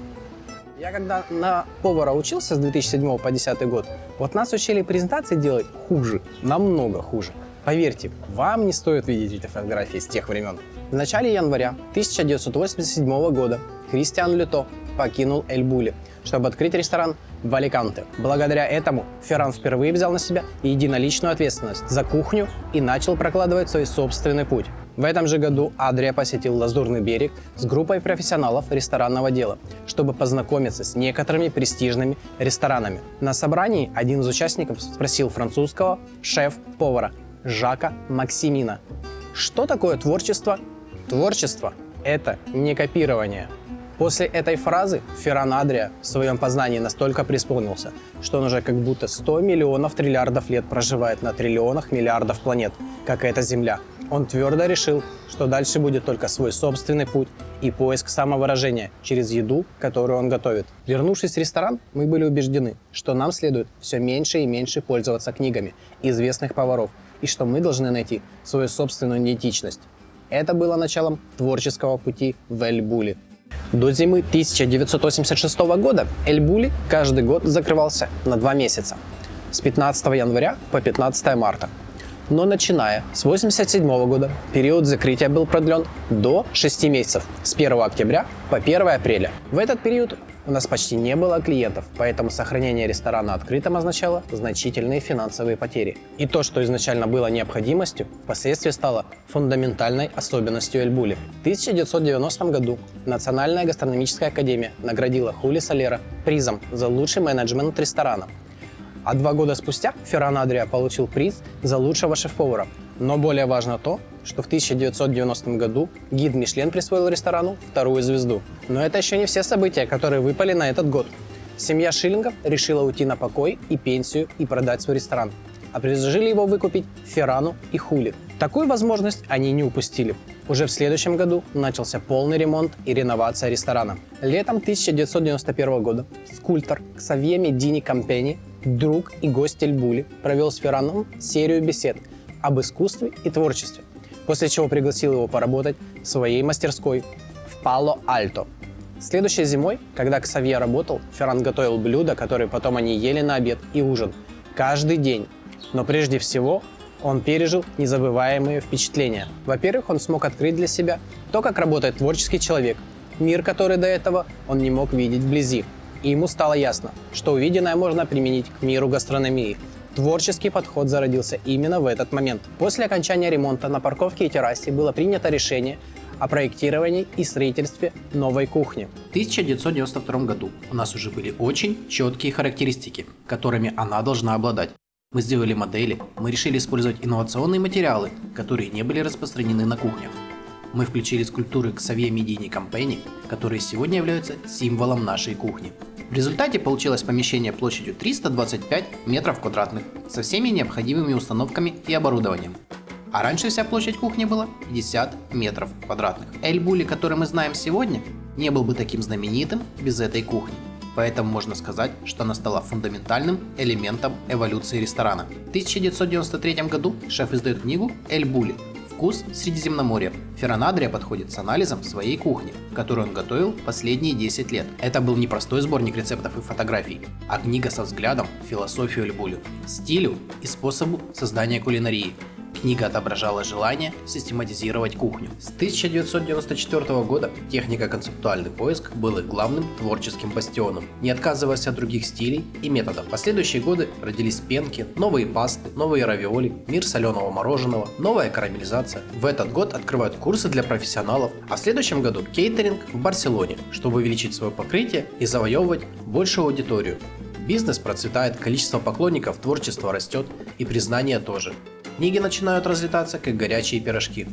Я когда на повара учился с две тысячи седьмого по две тысячи десятый год, вот нас учили презентации делать хуже, намного хуже. Поверьте, вам не стоит видеть эти фотографии с тех времен. В начале января тысяча девятьсот восемьдесят седьмого года Кристиан Люто покинул Эль Булли, чтобы открыть ресторан в Аликанте. Благодаря этому Ферран впервые взял на себя единоличную ответственность за кухню и начал прокладывать свой собственный путь. В этом же году Адрия посетил Лазурный берег с группой профессионалов ресторанного дела, чтобы познакомиться с некоторыми престижными ресторанами. На собрании один из участников спросил французского шеф-повара Жака Максимина: что такое творчество? Творчество – это не копирование. После этой фразы Ферран Адрия в своем познании настолько преисполнился, что он уже как будто сто миллионов триллиардов лет проживает на триллионах миллиардов планет, как эта Земля. Он твердо решил, что дальше будет только свой собственный путь и поиск самовыражения через еду, которую он готовит. Вернувшись в ресторан, мы были убеждены, что нам следует все меньше и меньше пользоваться книгами известных поваров, и что мы должны найти свою собственную идентичность. Это было началом творческого пути в Эль Булли. До зимы тысяча девятьсот восемьдесят шестого года Эль Булли каждый год закрывался на два месяца, с пятнадцатого января по пятнадцатое марта. Но начиная с восемьдесят седьмого года период закрытия был продлен до шести месяцев, с первого октября по первое апреля. В этот период у нас почти не было клиентов, поэтому сохранение ресторана открытым означало значительные финансовые потери. И то, что изначально было необходимостью, впоследствии стало фундаментальной особенностью Эль Булли. В тысяча девятьсот девяностом году Национальная гастрономическая академия наградила Хули Солера призом за лучший менеджмент ресторана. А два года спустя Ферран Адрия получил приз за лучшего шеф-повара. Но более важно то, что в тысяча девятьсот девяностом году гид Мишлен присвоил ресторану вторую звезду. Но это еще не все события, которые выпали на этот год. Семья Шиллингов решила уйти на покой и пенсию и продать свой ресторан, а предложили его выкупить Феррану и Хули. Такую возможность они не упустили. Уже в следующем году начался полный ремонт и реновация ресторана. Летом тысяча девятьсот девяносто первого года скульптор Ксавье Медини Кампени, друг и гость Эль Булли, провел с Ферраном серию бесед об искусстве и творчестве, после чего пригласил его поработать в своей мастерской в Пало-Альто. Следующей зимой, когда Ксавье работал, Ферран готовил блюда, которые потом они ели на обед и ужин каждый день. Но прежде всего он пережил незабываемые впечатления. Во-первых, он смог открыть для себя то, как работает творческий человек, мир, который до этого он не мог видеть вблизи. И ему стало ясно, что увиденное можно применить к миру гастрономии. Творческий подход зародился именно в этот момент. После окончания ремонта на парковке и террасе было принято решение о проектировании и строительстве новой кухни. В тысяча девятьсот девяносто втором году у нас уже были очень четкие характеристики, которыми она должна обладать. Мы сделали модели, мы решили использовать инновационные материалы, которые не были распространены на кухнях. Мы включили скульптуры Ксавье Медини Кампени, которые сегодня являются символом нашей кухни. В результате получилось помещение площадью триста двадцать пять метров квадратных со всеми необходимыми установками и оборудованием. А раньше вся площадь кухни была пятьдесят метров квадратных. Эль Булли, который мы знаем сегодня, не был бы таким знаменитым без этой кухни. Поэтому можно сказать, что она стала фундаментальным элементом эволюции ресторана. В тысяча девятьсот девяносто третьем году шеф издает книгу «Эль Булли. Вкус Средиземноморья». Ферран Адрия подходит с анализом своей кухни, которую он готовил последние десять лет. Это был не простой сборник рецептов и фотографий, а книга со взглядом в философию Эль Булли, стилю и способу создания кулинарии. Книга отображала желание систематизировать кухню. С тысяча девятьсот девяносто четвёртого года техника концептуальный поиск был их главным творческим бастионом, не отказываясь от других стилей и методов. В последующие годы родились пенки, новые пасты, новые равиоли, мир соленого мороженого, новая карамелизация. В этот год открывают курсы для профессионалов, а в следующем году кейтеринг в Барселоне, чтобы увеличить свое покрытие и завоевывать большую аудиторию. Бизнес процветает, количество поклонников творчества растет и признание тоже. Книги начинают разлетаться, как горячие пирожки.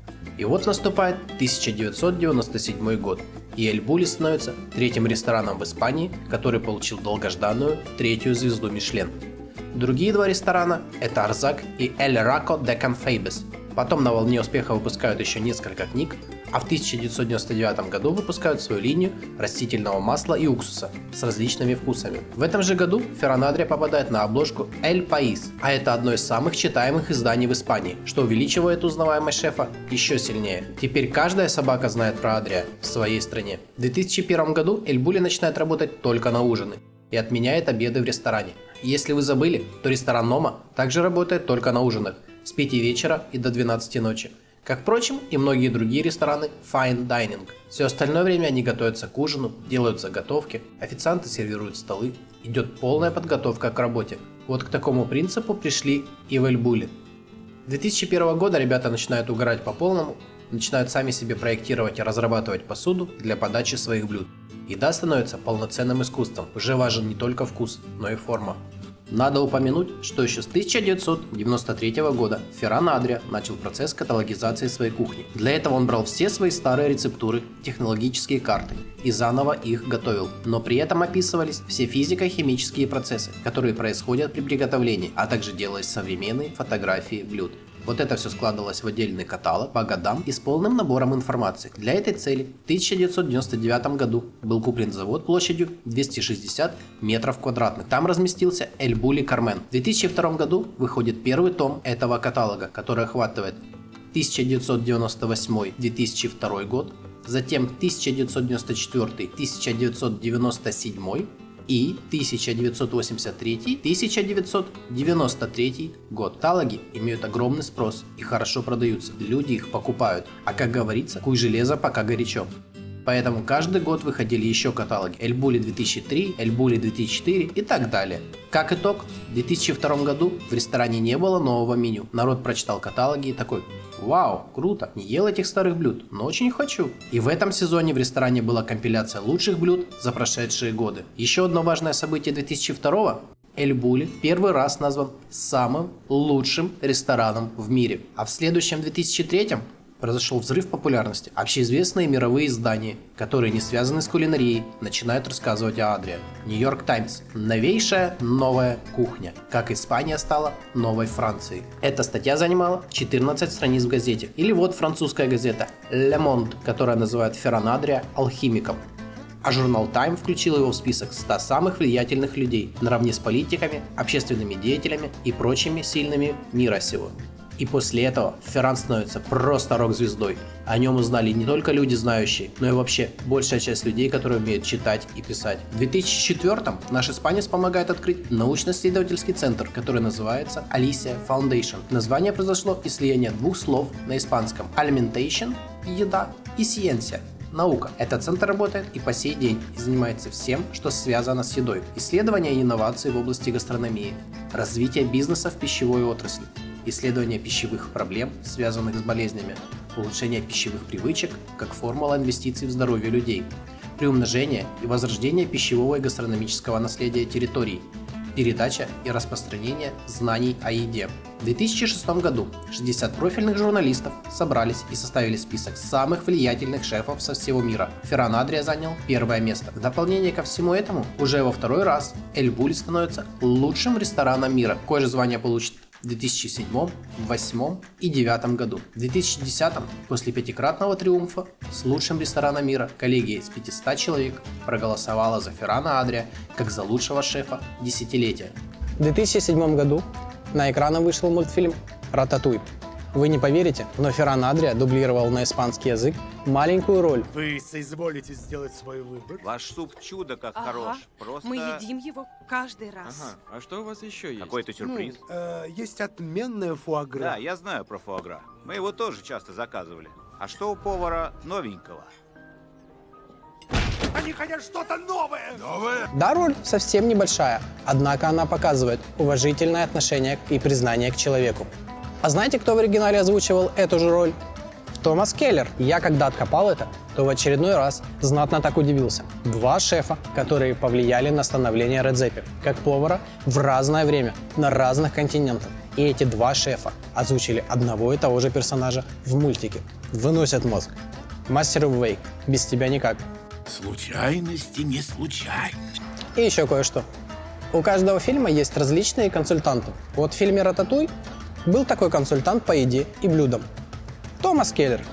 И вот наступает тысяча девятьсот девяносто седьмой год, и Эль Булли становится третьим рестораном в Испании, который получил долгожданную третью звезду Мишлен. Другие два ресторана – это Арзак и Эль Рако де Канфейбес. Потом на волне успеха выпускают еще несколько книг, А в тысяча девятьсот девяносто девятом году выпускают свою линию растительного масла и уксуса с различными вкусами. В этом же году Ferran Adria попадает на обложку El País, а это одно из самых читаемых изданий в Испании, что увеличивает узнаваемость шефа еще сильнее. Теперь каждая собака знает про Адриа в своей стране. В две тысячи первом году El Bulli начинает работать только на ужины и отменяет обеды в ресторане. Если вы забыли, то ресторан Нома также работает только на ужинах с пяти вечера и до двенадцати ночи. Как, впрочем, и многие другие рестораны Fine Dining. Все остальное время они готовятся к ужину, делают заготовки, официанты сервируют столы, идет полная подготовка к работе. Вот к такому принципу пришли и в El Bulli. С две тысячи первого года ребята начинают угорать по полному, начинают сами себе проектировать и разрабатывать посуду для подачи своих блюд. Еда становится полноценным искусством, уже важен не только вкус, но и форма. Надо упомянуть, что еще с тысяча девятьсот девяносто третьего года Ferran Adria начал процесс каталогизации своей кухни. Для этого он брал все свои старые рецептуры, технологические карты и заново их готовил. Но при этом описывались все физико-химические процессы, которые происходят при приготовлении, а также делались современные фотографии блюд. Вот это все складывалось в отдельный каталог по годам и с полным набором информации. Для этой цели в тысяча девятьсот девяносто девятом году был куплен завод площадью двести шестьдесят метров квадратных. Там разместился El Bulli Carmen. В две тысячи втором году выходит первый том этого каталога, который охватывает тысяча девятьсот девяносто восьмой — две тысячи второй год, затем тысяча девятьсот девяносто четвёртый — тысяча девятьсот девяносто седьмой и тысяча девятьсот восемьдесят третий — тысяча девятьсот девяносто третий год. Каталоги имеют огромный спрос и хорошо продаются. Люди их покупают. А как говорится, куй железо пока горячо. Поэтому каждый год выходили еще каталоги. El Bulli две тысячи три, El Bulli две тысячи четыре и так далее. Как итог, в две тысячи втором году в ресторане не было нового меню. Народ прочитал каталоги и такой: вау, круто, не ел этих старых блюд, но очень хочу. И в этом сезоне в ресторане была компиляция лучших блюд за прошедшие годы. Еще одно важное событие две тысячи второго. El Bulli первый раз назван самым лучшим рестораном в мире. А в следующем две тысячи третьем произошел взрыв популярности. Общеизвестные мировые издания, которые не связаны с кулинарией, начинают рассказывать о Адриа. New York Times. Новейшая новая кухня. Как Испания стала новой Францией. Эта статья занимала четырнадцать страниц в газете. Или вот французская газета Le Monde, которая называет Ferran Adria алхимиком. А журнал Time включил его в список ста самых влиятельных людей, наравне с политиками, общественными деятелями и прочими сильными мира сего. И после этого Ferran становится просто рок-звездой. О нем узнали не только люди знающие, но и вообще большая часть людей, которые умеют читать и писать. В две тысячи четвёртом наш испанец помогает открыть научно-исследовательский центр, который называется Alicia Foundation. Название произошло из слияния двух слов на испанском: alimentation – еда, и ciencia – наука. Этот центр работает и по сей день и занимается всем, что связано с едой. Исследования и инновации в области гастрономии, развитие бизнеса в пищевой отрасли, исследование пищевых проблем, связанных с болезнями, улучшение пищевых привычек как формула инвестиций в здоровье людей, приумножение и возрождение пищевого и гастрономического наследия территорий, передача и распространение знаний о еде. В две тысячи шестом году шестьдесят профильных журналистов собрались и составили список самых влиятельных шефов со всего мира. Ferran Adria занял первое место. В дополнение ко всему этому, уже во второй раз El Bulli становится лучшим рестораном мира. Такое же звание получит в две тысячи седьмом, две тысячи восьмом и две тысячи девятом году. В две тысячи десятом, после пятикратного триумфа с лучшим рестораном мира, коллегия из пятисот человек проголосовала за Ferran Adria как за лучшего шефа десятилетия. В две тысячи седьмом году на экраны вышел мультфильм «Рататуй». Вы не поверите, но Ferran Adria дублировал на испанский язык маленькую роль. Вы соизволите сделать свой выбор? Ваш суп чудо как ага. хорош. Просто... Мы едим его каждый раз. Ага. А что у вас еще есть? Какой-то сюрприз? Ну, э, есть отменная фуагра. Да, я знаю про фуагра. Мы его тоже часто заказывали. А что у повара новенького? Они хотят что-то новое! Новое? Да, роль совсем небольшая, однако она показывает уважительное отношение и признание к человеку. А знаете, кто в оригинале озвучивал эту же роль? Томас Келлер. Я когда откопал это, то в очередной раз знатно так удивился. Два шефа, которые повлияли на становление Редзепи, как повара в разное время, на разных континентах. И эти два шефа озвучили одного и того же персонажа в мультике. Выносят мозг. Master of Wake. Без тебя никак. Случайности не случайность. И еще кое-что. У каждого фильма есть различные консультанты. Вот в фильме «Рататуй» был такой консультант по еде и блюдам. Томас Келлер.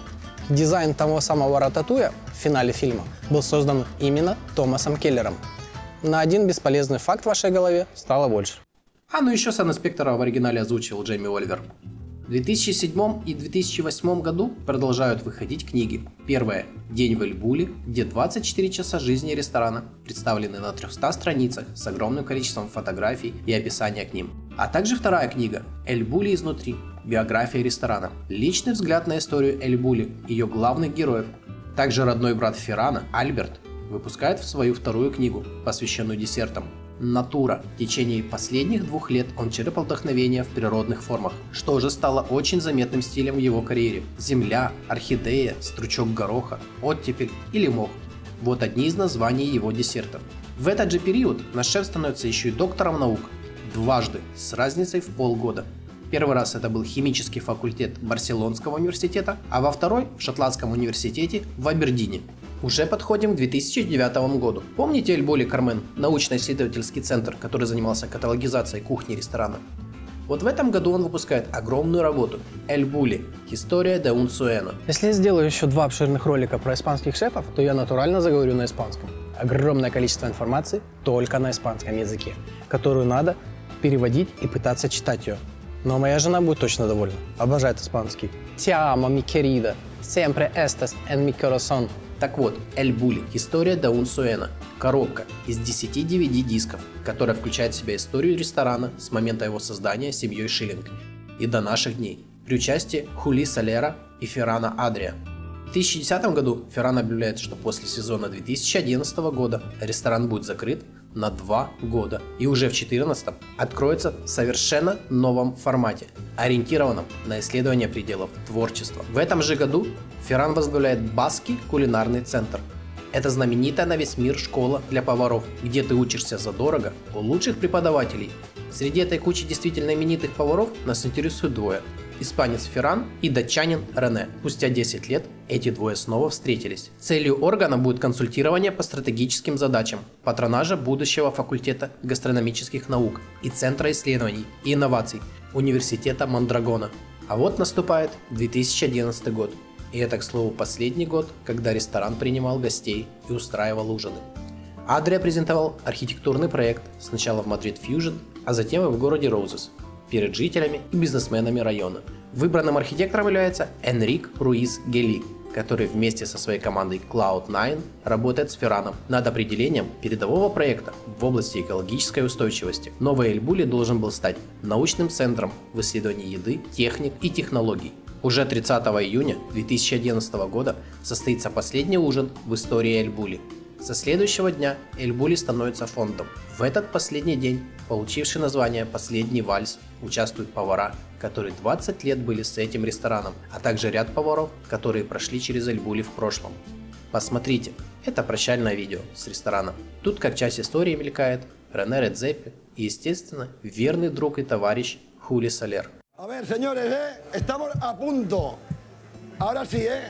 Дизайн того самого рататуя в финале фильма был создан именно Томасом Келлером. На один бесполезный факт в вашей голове стало больше. А ну еще сан-инспектора в оригинале озвучил Джейми Оливер. В две тысячи седьмом и две тысячи восьмом году продолжают выходить книги. Первая «День в Эль-Буле», где двадцать четыре часа жизни ресторана представлены на трёхстах страницах с огромным количеством фотографий и описания к ним. А также вторая книга «Эль-Буле изнутри. Биография ресторана». Личный взгляд на историю Эль-Буле, ее главных героев. Также родной брат Феррана, Альберт, выпускает свою вторую книгу, посвященную десертам. Натура. В течение последних двух лет он черпал вдохновение в природных формах, что уже стало очень заметным стилем в его карьере. Земля, орхидея, стручок гороха, оттепель или мох. Вот одни из названий его десертов. В этот же период наш шеф становится еще и доктором наук. Дважды, с разницей в полгода. Первый раз это был химический факультет Барселонского университета, а во второй в Шотландском университете в Абердине. Уже подходим к две тысячи девятому году. Помните Эль-Буле Кармен, научно-исследовательский центр, который занимался каталогизацией кухни ресторана? Вот в этом году он выпускает огромную работу «Эль-Буле. Historia de un sueño». Если я сделаю еще два обширных ролика про испанских шефов, то я натурально заговорю на испанском. Огромное количество информации только на испанском языке, которую надо переводить и пытаться читать ее. Но моя жена будет точно довольна. Обожает испанский. Te amo, mi querida. Siempre estás en mi corazón. Так вот, Эль-Буле Historia de un sueño. Коробка из десяти ди ви ди-дисков, которая включает в себя историю ресторана с момента его создания семьей Шиллинг и до наших дней, при участии Хули Солера и Феррана Адрия. В две тысячи десятом году Ферран объявляет, что после сезона две тысячи одиннадцатого года ресторан будет закрыт на два года и уже в две тысячи четырнадцатом откроется в совершенно новом формате, ориентированном на исследование пределов творчества. В этом же году Ферран возглавляет Баски кулинарный центр. Это знаменитая на весь мир школа для поваров, где ты учишься задорого у лучших преподавателей. Среди этой кучи действительно именитых поваров нас интересуют двое. Испанец Ферран и датчанин Рене. Спустя десять лет эти двое снова встретились. Целью органа будет консультирование по стратегическим задачам, патронажа будущего факультета гастрономических наук и Центра исследований и инноваций Университета Мондрагона. А вот наступает две тысячи одиннадцатый год. И это, к слову, последний год, когда ресторан принимал гостей и устраивал ужины. Адрия презентовал архитектурный проект сначала в Madrid Fusion, а затем и в городе Роузес перед жителями и бизнесменами района. Выбранным архитектором является Энрик Руис Гели, который вместе со своей командой клауд найн работает с Ферраном над определением передового проекта в области экологической устойчивости. Новый Эль-Буле должен был стать научным центром в исследовании еды, техник и технологий. Уже тридцатого июня две тысячи одиннадцатого года состоится последний ужин в истории Эль-Буле. Со следующего дня Эль-Буле становится фондом. В этот последний день, получивший название «Последний вальс», участвуют повара, которые двадцать лет были с этим рестораном, а также ряд поваров, которые прошли через Эль-Буле в прошлом. Посмотрите, это прощальное видео с рестораном. Тут как часть истории мелькает Рене Редзепи и, естественно, верный друг и товарищ Хули Солер. A ver, señores, ¿eh? Estamos a punto. Ahora sí, ¿eh?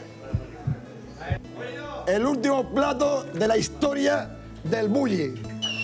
El último plato de la historia del Bulli.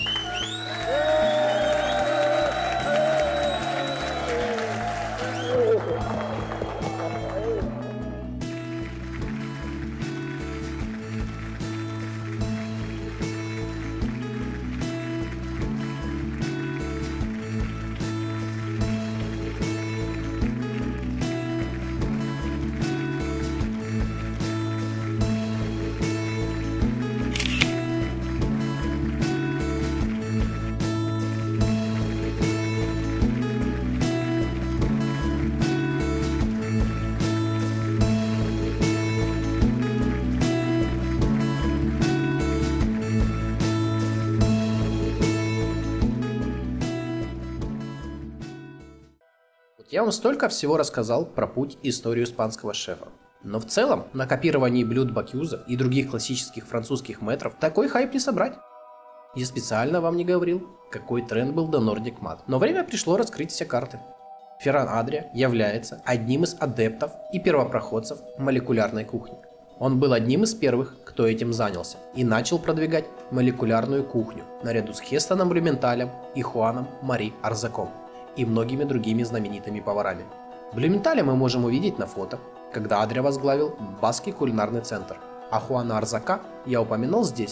Я вам столько всего рассказал про путь и историю испанского шефа. Но в целом, на копировании блюд Бакьюза и других классических французских мэтров такой хайп не собрать. Я специально вам не говорил, какой тренд был до Nordic Mat. Но время пришло раскрыть все карты. Ферран Адрия является одним из адептов и первопроходцев молекулярной кухни. Он был одним из первых, кто этим занялся, и начал продвигать молекулярную кухню наряду с Хестоном Блюменталем и Хуаном Мари Арзаком и многими другими знаменитыми поварами. Блюменталя мы можем увидеть на фото, когда Адриа возглавил Баскский кулинарный центр. А Хуана Арзака я упомянул здесь.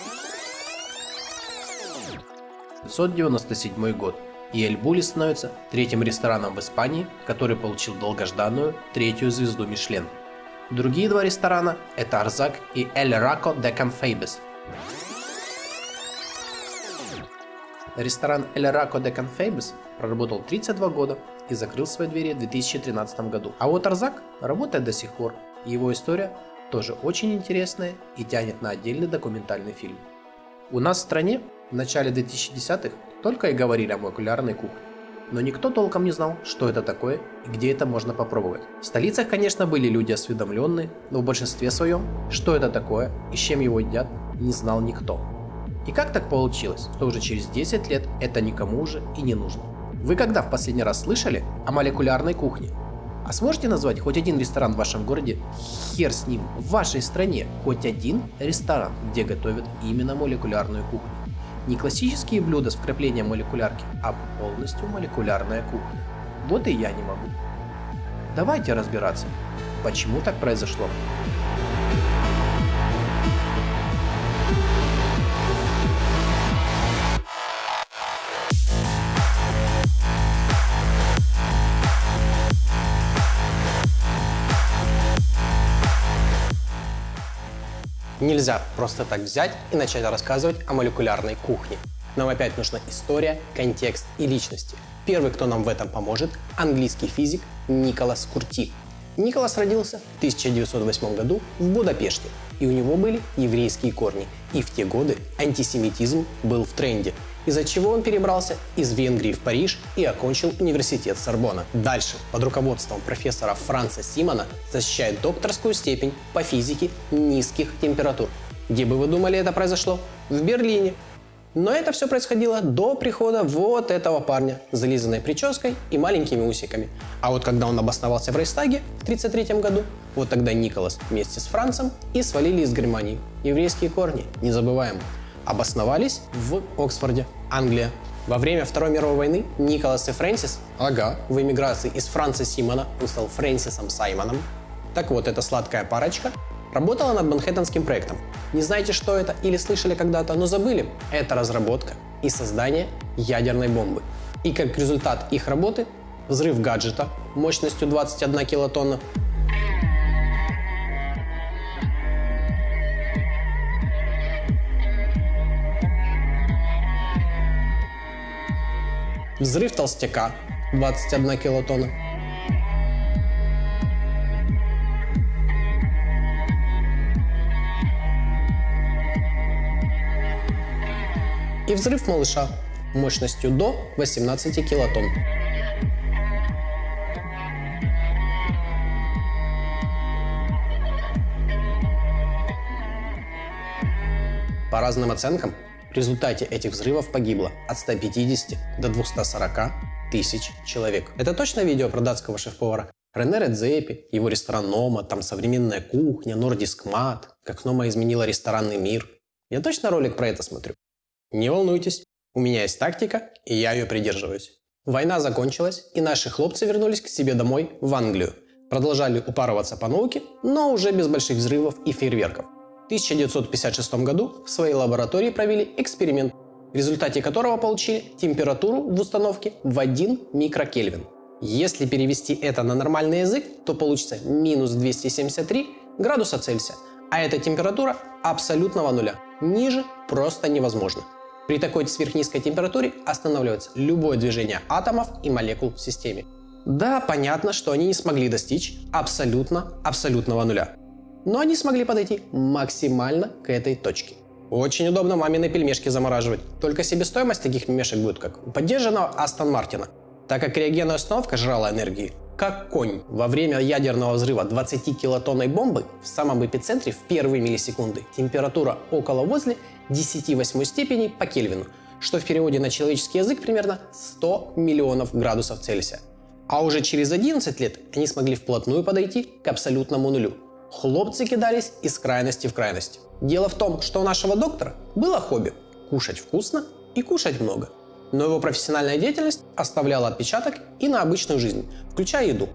пятьсот девяносто седьмой год. И Эль Булли становится третьим рестораном в Испании, который получил долгожданную третью звезду Мишлен. Другие два ресторана – это Арзак и Эль Рако де Канфейбес. Ресторан Эль Рако де Канфейбес проработал тридцать два года и закрыл свои двери в две тысячи тринадцатом году. А вот Арзак работает до сих пор. Его история тоже очень интересная и тянет на отдельный документальный фильм. У нас в стране в начале две тысячи десятых только и говорили о молекулярной кухне. Но никто толком не знал, что это такое и где это можно попробовать. В столицах, конечно, были люди осведомленные, но в большинстве своем, что это такое и с чем его едят, не знал никто. И как так получилось, что уже через десять лет это никому уже и не нужно? Вы когда в последний раз слышали о молекулярной кухне? А сможете назвать хоть один ресторан в вашем городе, хер с ним, в вашей стране, хоть один ресторан, где готовят именно молекулярную кухню? Не классические блюда с вкраплением молекулярки, а полностью молекулярная кухня. Вот и я не могу. Давайте разбираться, почему так произошло. Нельзя просто так взять и начать рассказывать о молекулярной кухне. Нам опять нужна история, контекст и личности. Первый, кто нам в этом поможет, английский физик Николас Курти. Николас родился в тысяча девятьсот восьмом году в Будапеште, и у него были еврейские корни, и в те годы антисемитизм был в тренде, из-за чего он перебрался из Венгрии в Париж и окончил университет Сорбонна. Дальше, под руководством профессора Франца Симона, защищает докторскую степень по физике низких температур. Где бы вы думали это произошло? В Берлине. Но это все происходило до прихода вот этого парня с зализанной прической и маленькими усиками. А вот когда он обосновался в Рейхстаге в тридцать третьем году, вот тогда Николас вместе с Францем и свалили из Германии. Еврейские корни, не забываем. Обосновались в Оксфорде, Англия. Во время Второй мировой войны Николас и Фрэнсис, ага, в эмиграции из Франца Симона, он стал Фрэнсисом Саймоном. Так вот, эта сладкая парочка работала над Манхэттенским проектом. Не знаете, что это или слышали когда-то, но забыли? Это разработка и создание ядерной бомбы. И как результат их работы – взрыв гаджета мощностью двадцать одна килотонна, взрыв толстяка двадцать одна килотонна, и взрыв малыша мощностью до восемнадцати килотонн. По разным оценкам, в результате этих взрывов погибло от ста пятидесяти до двухсот сорока тысяч человек. Это точно видео про датского шеф-повара Рене Редзепи, его ресторан Нома, там современная кухня, нордиск мат, как Нома изменила ресторанный мир. Я точно ролик про это смотрю? Не волнуйтесь, у меня есть тактика, и я ее придерживаюсь. Война закончилась, и наши хлопцы вернулись к себе домой в Англию. Продолжали упарываться по науке, но уже без больших взрывов и фейерверков. В тысяча девятьсот пятьдесят шестом году в своей лаборатории провели эксперимент, в результате которого получили температуру в установке в один микрокельвин. Если перевести это на нормальный язык, то получится минус двести семьдесят три градуса Цельсия, а это температура абсолютного нуля. Ниже просто невозможно. При такой сверхнизкой температуре останавливается любое движение атомов и молекул в системе. Да, понятно, что они не смогли достичь абсолютно абсолютного нуля. Но они смогли подойти максимально к этой точке. Очень удобно мамины пельмешки замораживать. Только себестоимость таких пельмешек будет как у поддержанного Астон Мартина, так как реагентная установка жрала энергии как конь. Во время ядерного взрыва двадцатикилотонной бомбы в самом эпицентре в первые миллисекунды температура около возле десяти восьмой степени по Кельвину, что в переводе на человеческий язык примерно сто миллионов градусов Цельсия. А уже через одиннадцать лет они смогли вплотную подойти к абсолютному нулю. Хлопцы кидались из крайности в крайность. Дело в том, что у нашего доктора было хобби – кушать вкусно и кушать много. Но его профессиональная деятельность оставляла отпечаток и на обычную жизнь, включая еду.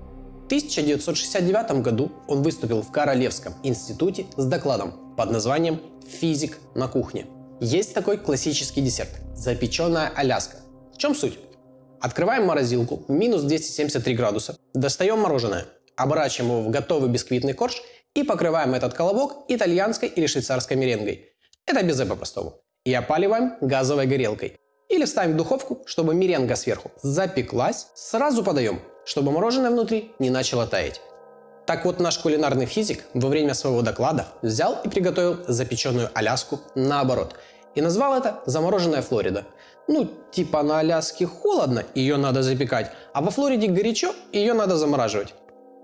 В тысяча девятьсот шестьдесят девятом году он выступил в Королевском институте с докладом под названием «Физик на кухне». Есть такой классический десерт – запеченная Аляска. В чем суть? Открываем морозилку в минус двести семьдесят три градуса, достаем мороженое, оборачиваем его в готовый бисквитный корж и покрываем этот колобок итальянской или швейцарской меренгой. Это безе по-простому. И опаливаем газовой горелкой. Или ставим в духовку, чтобы меренга сверху запеклась, сразу подаем, чтобы мороженое внутри не начало таять. Так вот, наш кулинарный физик во время своего доклада взял и приготовил запеченную Аляску наоборот. И назвал это «замороженная Флорида». Ну, типа на Аляске холодно, ее надо запекать, а во Флориде горячо, ее надо замораживать.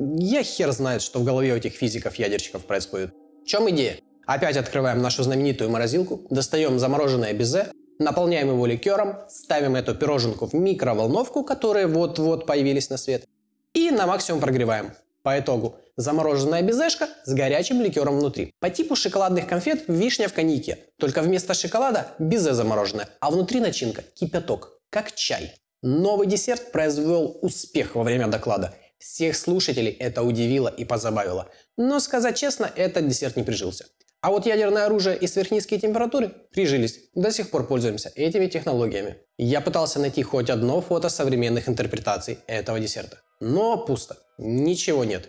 Я хер знает, что в голове у этих физиков-ядерщиков происходит. В чем идея? Опять открываем нашу знаменитую морозилку, достаем замороженное безе, наполняем его ликером, ставим эту пироженку в микроволновку, которые вот-вот появились на свет, и на максимум прогреваем. По итогу замороженная безешка с горячим ликером внутри. По типу шоколадных конфет вишня в коньяке, только вместо шоколада безе замороженное, а внутри начинка кипяток, как чай. Новый десерт произвел успех во время доклада. Всех слушателей это удивило и позабавило. Но, сказать честно, этот десерт не прижился. А вот ядерное оружие и сверхнизкие температуры прижились. До сих пор пользуемся этими технологиями. Я пытался найти хоть одно фото современных интерпретаций этого десерта. Но пусто. Ничего нет.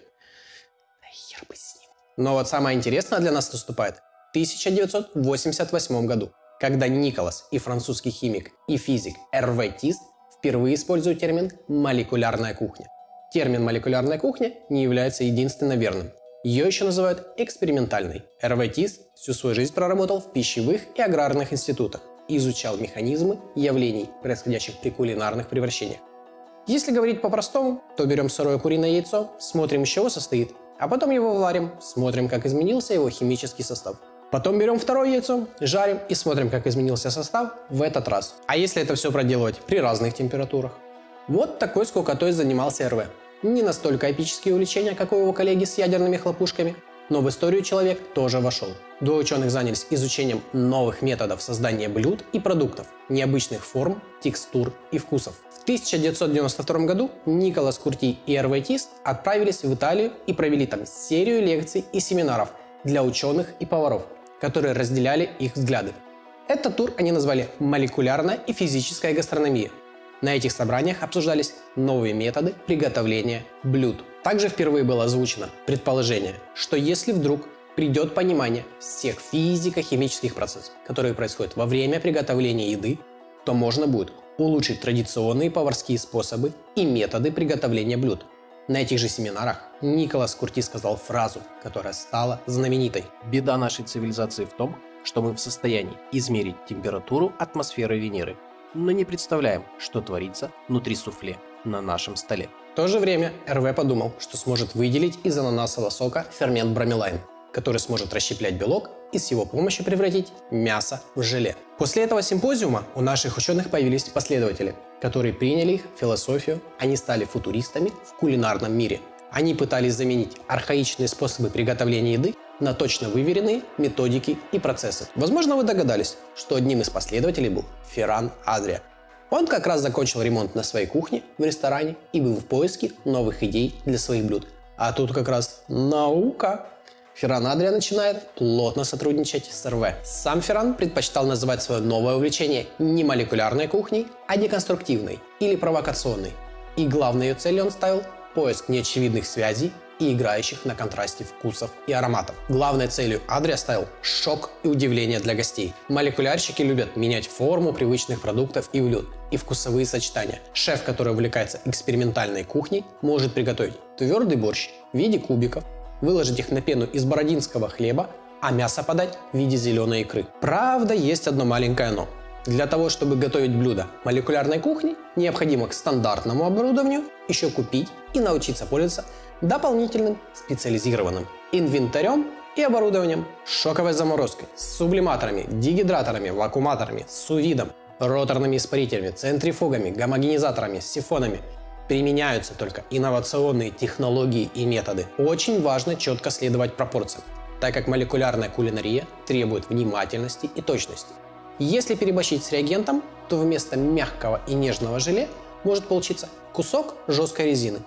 Да хер бы с ним. Но вот самое интересное для нас наступает в тысяча девятьсот восемьдесят восьмом году, когда Николас и французский химик и физик Эр Вэ Тис впервые используют термин «молекулярная кухня». Термин «молекулярная кухня» не является единственно верным. Ее еще называют экспериментальной. Эр Вэ Тис всю свою жизнь проработал в пищевых и аграрных институтах и изучал механизмы явлений, происходящих при кулинарных превращениях. Если говорить по-простому, то берем сырое куриное яйцо, смотрим, из чего состоит, а потом его варим, смотрим, как изменился его химический состав. Потом берем второе яйцо, жарим и смотрим, как изменился состав в этот раз. А если это все проделывать при разных температурах? Вот такой скукотой занимался Эр Вэ. Не настолько эпические увлечения, как у его коллеги с ядерными хлопушками, но в историю человек тоже вошел. Двое ученых занялись изучением новых методов создания блюд и продуктов, необычных форм, текстур и вкусов. В тысяча девятьсот девяносто втором году Николас Курти и Эр Вэ Тис отправились в Италию и провели там серию лекций и семинаров для ученых и поваров, которые разделяли их взгляды. Этот тур они назвали «Молекулярная и физическая гастрономия». На этих собраниях обсуждались новые методы приготовления блюд. Также впервые было озвучено предположение, что если вдруг придет понимание всех физико-химических процессов, которые происходят во время приготовления еды, то можно будет улучшить традиционные поварские способы и методы приготовления блюд. На этих же семинарах Николас Курти сказал фразу, которая стала знаменитой. Беда нашей цивилизации в том, что мы в состоянии измерить температуру атмосферы Венеры, но не представляем, что творится внутри суфле на нашем столе. В то же время Эр Вэ подумал, что сможет выделить из ананасового сока фермент бромелайн, который сможет расщеплять белок и с его помощью превратить мясо в желе. После этого симпозиума у наших ученых появились последователи, которые приняли их философию, они стали футуристами в кулинарном мире. Они пытались заменить архаичные способы приготовления еды на точно выверенные методики и процессы. Возможно, вы догадались, что одним из последователей был Ферран Адриа. Он как раз закончил ремонт на своей кухне в ресторане и был в поиске новых идей для своих блюд. А тут как раз наука. Ферран Адриа начинает плотно сотрудничать с Эр Вэ. Сам Ферран предпочитал называть свое новое увлечение не молекулярной кухней, а деконструктивной или провокационной. И главной ее целью он ставил поиск неочевидных связей и играющих на контрасте вкусов и ароматов. Главной целью Адриа ставил шок и удивление для гостей. Молекулярщики любят менять форму привычных продуктов и блюд, и вкусовые сочетания. Шеф, который увлекается экспериментальной кухней, может приготовить твердый борщ в виде кубиков, выложить их на пену из бородинского хлеба, а мясо подать в виде зеленой икры. Правда, есть одно маленькое но. Для того, чтобы готовить блюда молекулярной кухни, необходимо к стандартному оборудованию еще купить и научиться пользоваться дополнительным специализированным инвентарем и оборудованием, шоковой заморозкой, с сублиматорами, дегидраторами, вакууматорами, сувидом, роторными испарителями, центрифугами, гомогенизаторами, сифонами. Применяются только инновационные технологии и методы. Очень важно четко следовать пропорциям, так как молекулярная кулинария требует внимательности и точности. Если переборщить с реагентом, то вместо мягкого и нежного желе может получиться кусок жесткой резины.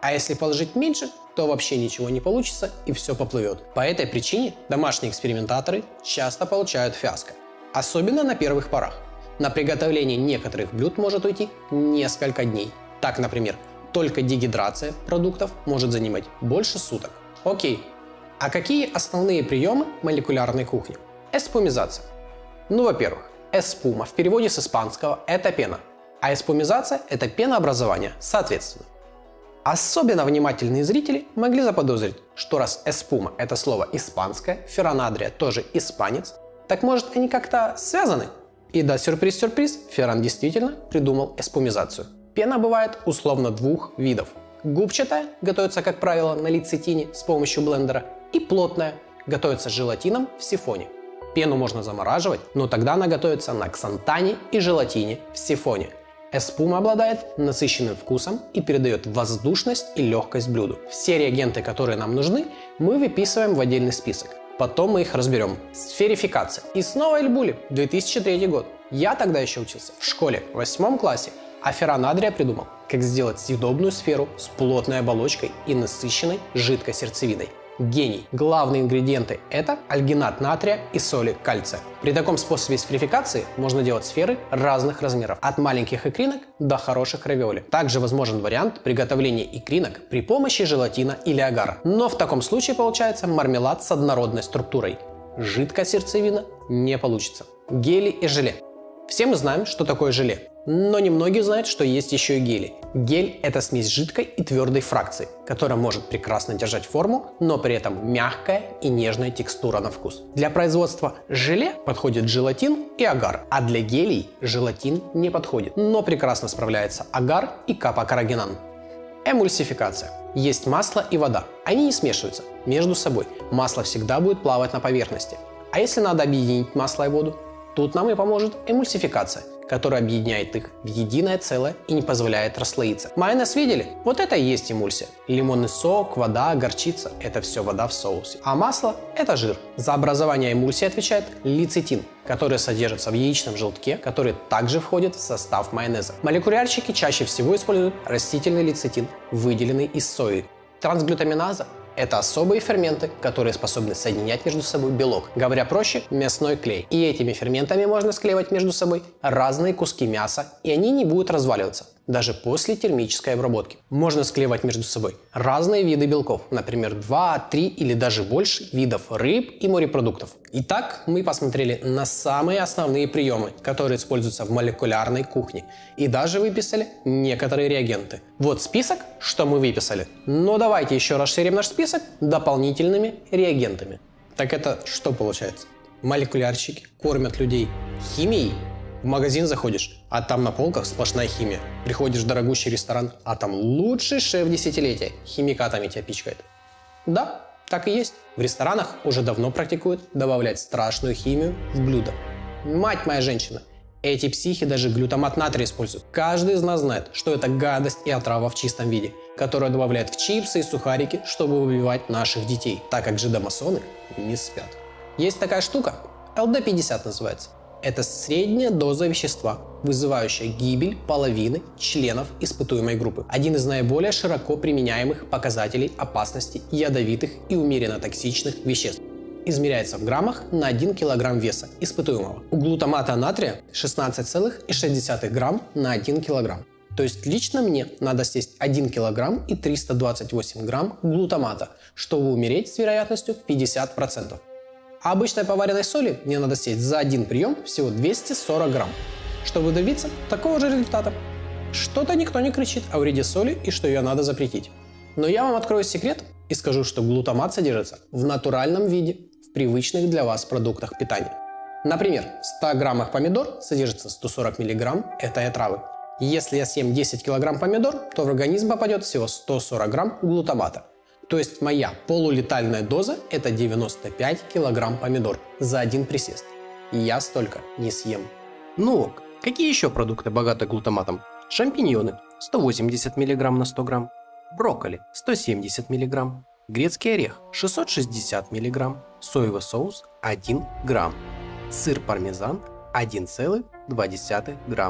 А если положить меньше, то вообще ничего не получится и все поплывет. По этой причине домашние экспериментаторы часто получают фиаско. Особенно на первых порах. На приготовление некоторых блюд может уйти несколько дней. Так, например, только дегидрация продуктов может занимать больше суток. Окей. А какие основные приемы молекулярной кухни? Эспумизация. Ну, во-первых, эспума в переводе с испанского – это пена, а эспумизация – это пенообразование, соответственно. Особенно внимательные зрители могли заподозрить, что раз эспума – это слово испанское, Ферран Адрия тоже испанец, так может они как-то связаны? И да, сюрприз-сюрприз, Ферран действительно придумал эспумизацию. Пена бывает условно двух видов. Губчатая готовится, как правило, на лецитине с помощью блендера, и плотная готовится с желатином в сифоне. Пену можно замораживать, но тогда она готовится на ксантане и желатине в сифоне. Эспума обладает насыщенным вкусом и передает воздушность и легкость блюду. Все реагенты, которые нам нужны, мы выписываем в отдельный список. Потом мы их разберем. Сферификация. И снова Эль Булли, две тысячи третий год. Я тогда еще учился в школе, в восьмом классе, а Ферран Адрия придумал, как сделать съедобную сферу с плотной оболочкой и насыщенной жидкой сердцевиной. Гений. Главные ингредиенты – это альгинат натрия и соли кальция. При таком способе сферификации можно делать сферы разных размеров, от маленьких икринок до хороших равиоли. Также возможен вариант приготовления икринок при помощи желатина или агара. Но в таком случае получается мармелад с однородной структурой. Жидкая сердцевина не получится. Гели и желе. Все мы знаем, что такое желе. Но немногие знают, что есть еще и гели. Гель – это смесь жидкой и твердой фракции, которая может прекрасно держать форму, но при этом мягкая и нежная текстура на вкус. Для производства желе подходит желатин и агар, а для гелей желатин не подходит, но прекрасно справляется агар и капа-каррагинан. Эмульсификация. Есть масло и вода. Они не смешиваются между собой. Масло всегда будет плавать на поверхности. А если надо объединить масло и воду? Тут нам и поможет эмульсификация, которая объединяет их в единое целое и не позволяет расслоиться. Майонез видели? Вот это и есть эмульсия. Лимонный сок, вода, горчица – это все вода в соусе. А масло – это жир. За образование эмульсии отвечает лецитин, который содержится в яичном желтке, который также входит в состав майонеза. Молекулярщики чаще всего используют растительный лецитин, выделенный из сои. Трансглютаминаза – это особые ферменты, которые способны соединять между собой белок. Говоря проще, мясной клей. И этими ферментами можно склеивать между собой разные куски мяса, и они не будут разваливаться, даже после термической обработки. Можно склеивать между собой разные виды белков, например, два, три или даже больше видов рыб и морепродуктов. Итак, мы посмотрели на самые основные приемы, которые используются в молекулярной кухне, и даже выписали некоторые реагенты. Вот список, что мы выписали. Но давайте еще расширим наш список дополнительными реагентами. Так это что получается? Молекулярщики кормят людей химией? В магазин заходишь, а там на полках сплошная химия. Приходишь в дорогущий ресторан, а там лучший шеф десятилетия химикатами тебя пичкает. Да, так и есть. В ресторанах уже давно практикуют добавлять страшную химию в блюдо. Мать моя женщина, эти психи даже глютамат натрия используют. Каждый из нас знает, что это гадость и отрава в чистом виде, которую добавляют в чипсы и сухарики, чтобы убивать наших детей, так как жидомасоны не спят. Есть такая штука, эл дэ пятьдесят называется. Это средняя доза вещества, вызывающая гибель половины членов испытуемой группы. Один из наиболее широко применяемых показателей опасности ядовитых и умеренно токсичных веществ. Измеряется в граммах на один килограмм веса испытуемого. У глутамата натрия шестнадцать целых шесть десятых грамм на один килограмм. То есть лично мне надо съесть один килограмм и триста двадцать восемь грамм глутамата, чтобы умереть с вероятностью в пятьдесят процентов. А обычной поваренной соли мне надо съесть за один прием всего двести сорок грамм, чтобы добиться такого же результата. Что-то никто не кричит о вреде соли и что ее надо запретить. Но я вам открою секрет и скажу, что глутамат содержится в натуральном виде в привычных для вас продуктах питания. Например, в ста граммах помидор содержится сто сорок миллиграмм этой отравы. Если я съем десять килограмм помидор, то в организм попадет всего сто сорок грамм глутамата. То есть моя полулетальная доза – это девяносто пять килограмм помидор за один присест. И я столько не съем. Ну, какие еще продукты богаты глутаматом? Шампиньоны – сто восемьдесят миллиграмм на сто грамм, брокколи – сто семьдесят миллиграмм, грецкий орех – шестьсот шестьдесят миллиграмм, соевый соус – один грамм, сыр пармезан – один целых две десятых грамма.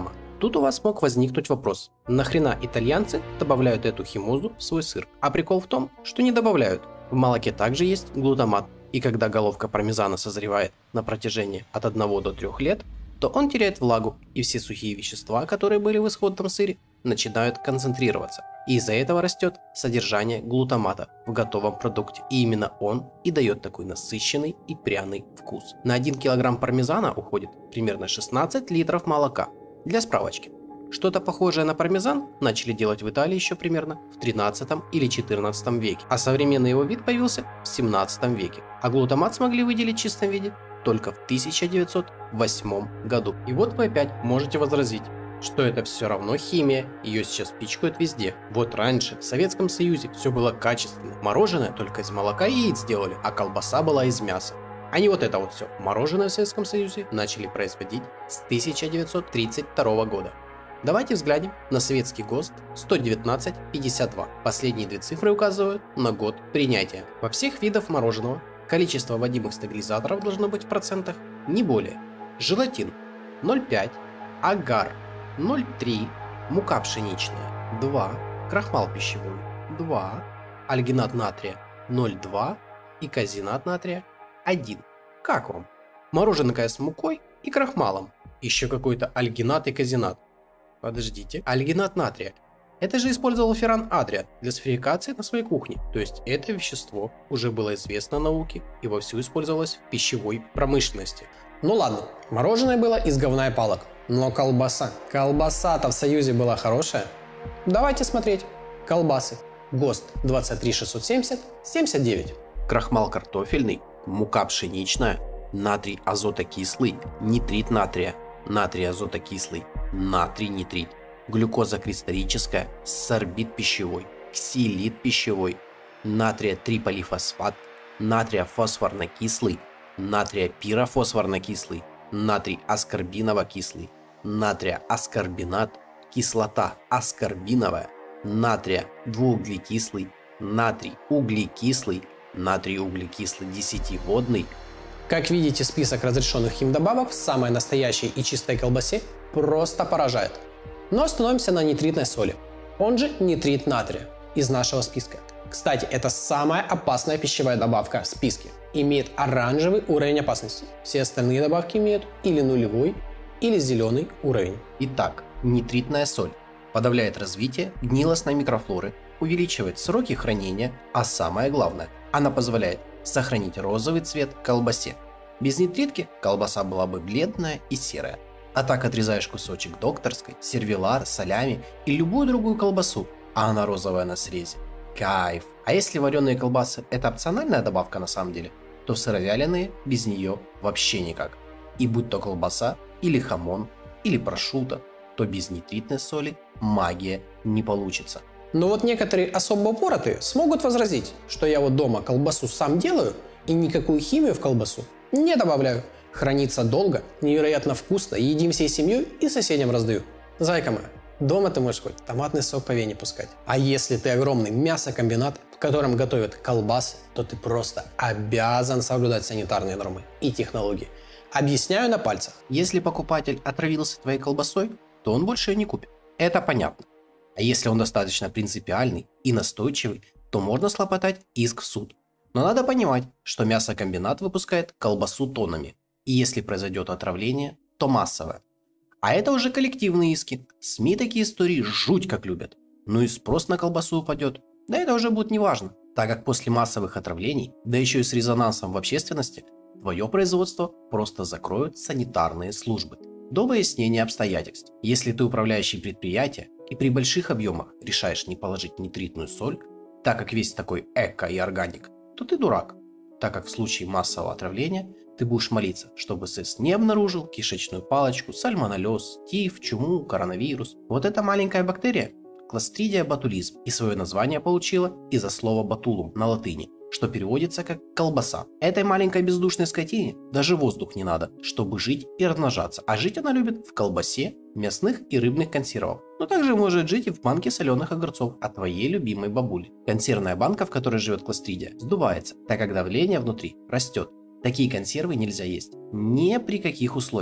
тут у вас мог возникнуть вопрос, нахрена итальянцы добавляют эту химозу в свой сыр? А прикол в том, что не добавляют. В молоке также есть глутамат, и когда головка пармезана созревает на протяжении от одного до трёх лет, то он теряет влагу, и все сухие вещества, которые были в исходном сыре, начинают концентрироваться. И из-за этого растет содержание глутамата в готовом продукте. И именно он и дает такой насыщенный и пряный вкус. На один килограмм пармезана уходит примерно шестнадцать литров молока. Для справочки. Что-то похожее на пармезан начали делать в Италии еще примерно в тринадцатом или четырнадцатом веке. А современный его вид появился в семнадцатом веке. А глутамат смогли выделить в чистом виде только в тысяча девятьсот восьмом году. И вот вы опять можете возразить, что это все равно химия, ее сейчас пичкают везде. Вот раньше в Советском Союзе все было качественно. Мороженое только из молока и яиц делали, а колбаса была из мяса. А не вот это вот все. Мороженое в Советском Союзе начали производить с тысяча девятьсот тридцать второго года. Давайте взглянем на советский ГОСТ сто девятнадцать пятьдесят два. Последние две цифры указывают на год принятия. Во всех видах мороженого количество вводимых стабилизаторов должно быть в процентах не более. Желатин ноль целых пять десятых, агар ноль целых три десятых, мука пшеничная два, крахмал пищевой два, альгинат натрия ноль целых два десятых и казинат натрия один. Как вам? Мороженое с мукой и крахмалом. Еще какой-то альгинат и казинат. Подождите, альгинат натрия. Это же использовал Ферран Адрия для сферификации на своей кухне. То есть это вещество уже было известно науке и вовсю использовалось в пищевой промышленности. Ну ладно, мороженое было из говна и палок. Но колбаса. Колбаса-то в Союзе была хорошая. Давайте смотреть. Колбасы. ГОСТ двадцать три шестьсот семьдесят семьдесят девять. Крахмал картофельный, мука пшеничная, натрий азотокислый, нитрит натрия, натрий азотокислый, натрий нитрит, глюкоза кристаллическая, сорбит пищевой, ксилит пищевой, натрия триполифосфат, натрия фосфорно-кислый, натрия пирофосфорно-кислый, натрий аскорбиново-кислый, натрия аскорбинат, кислота аскорбиновая, натрия двууглекислый, натрий углекислый, натрий углекислый десятиводный. Как видите, список разрешенных химдобавок в самой настоящей и чистой колбасе просто поражает. Но остановимся на нитритной соли, он же нитрит натрия, из нашего списка. Кстати, это самая опасная пищевая добавка в списке. Имеет оранжевый уровень опасности. Все остальные добавки имеют или нулевой, или зеленый уровень. Итак, нитритная соль подавляет развитие гнилостной микрофлоры, увеличивает сроки хранения, а самое главное, она позволяет сохранить розовый цвет колбасе. Без нитритки колбаса была бы бледная и серая. А так отрезаешь кусочек докторской, сервелар, солями и любую другую колбасу, а она розовая на срезе. Кайф! А если вареные колбасы это опциональная добавка на самом деле, то сыровяленые без нее вообще никак. И будь то колбаса, или хамон, или прошутто, то без нитритной соли магия не получится. Но вот некоторые особо упоротые смогут возразить, что я вот дома колбасу сам делаю и никакую химию в колбасу не добавляю. Хранится долго, невероятно вкусно, едим всей семьей и соседям раздаю. Зайка моя, дома ты можешь хоть томатный сок по вене пускать. А если ты огромный мясокомбинат, в котором готовят колбасы, то ты просто обязан соблюдать санитарные нормы и технологии. Объясняю на пальцах. Если покупатель отравился твоей колбасой, то он больше ее не купит. Это понятно. А если он достаточно принципиальный и настойчивый, то можно слопотать иск в суд. Но надо понимать, что мясокомбинат выпускает колбасу тоннами. И если произойдет отравление, то массовое. А это уже коллективные иски. СМИ такие истории жуть как любят. Ну и спрос на колбасу упадет. Да это уже будет неважно, так как после массовых отравлений, да еще и с резонансом в общественности, твое производство просто закроют санитарные службы. До выяснения обстоятельств. Если ты управляющий предприятия и при больших объемах решаешь не положить нитритную соль, так как весь такой эко и органик, то ты дурак, так как в случае массового отравления ты будешь молиться, чтобы СЭС не обнаружил кишечную палочку, сальмонеллез, тиф, чуму, коронавирус. Вот эта маленькая бактерия – Clostridia botulism, и свое название получила из-за слова ботулум на латыни, что переводится как колбаса. Этой маленькой бездушной скотине даже воздух не надо, чтобы жить и размножаться. А жить она любит в колбасе, мясных и рыбных консервах. Но также может жить и в банке соленых огурцов от твоей любимой бабули. Консервная банка, в которой живет Clostridia, сдувается, так как давление внутри растет. Такие консервы нельзя есть ни при каких условиях.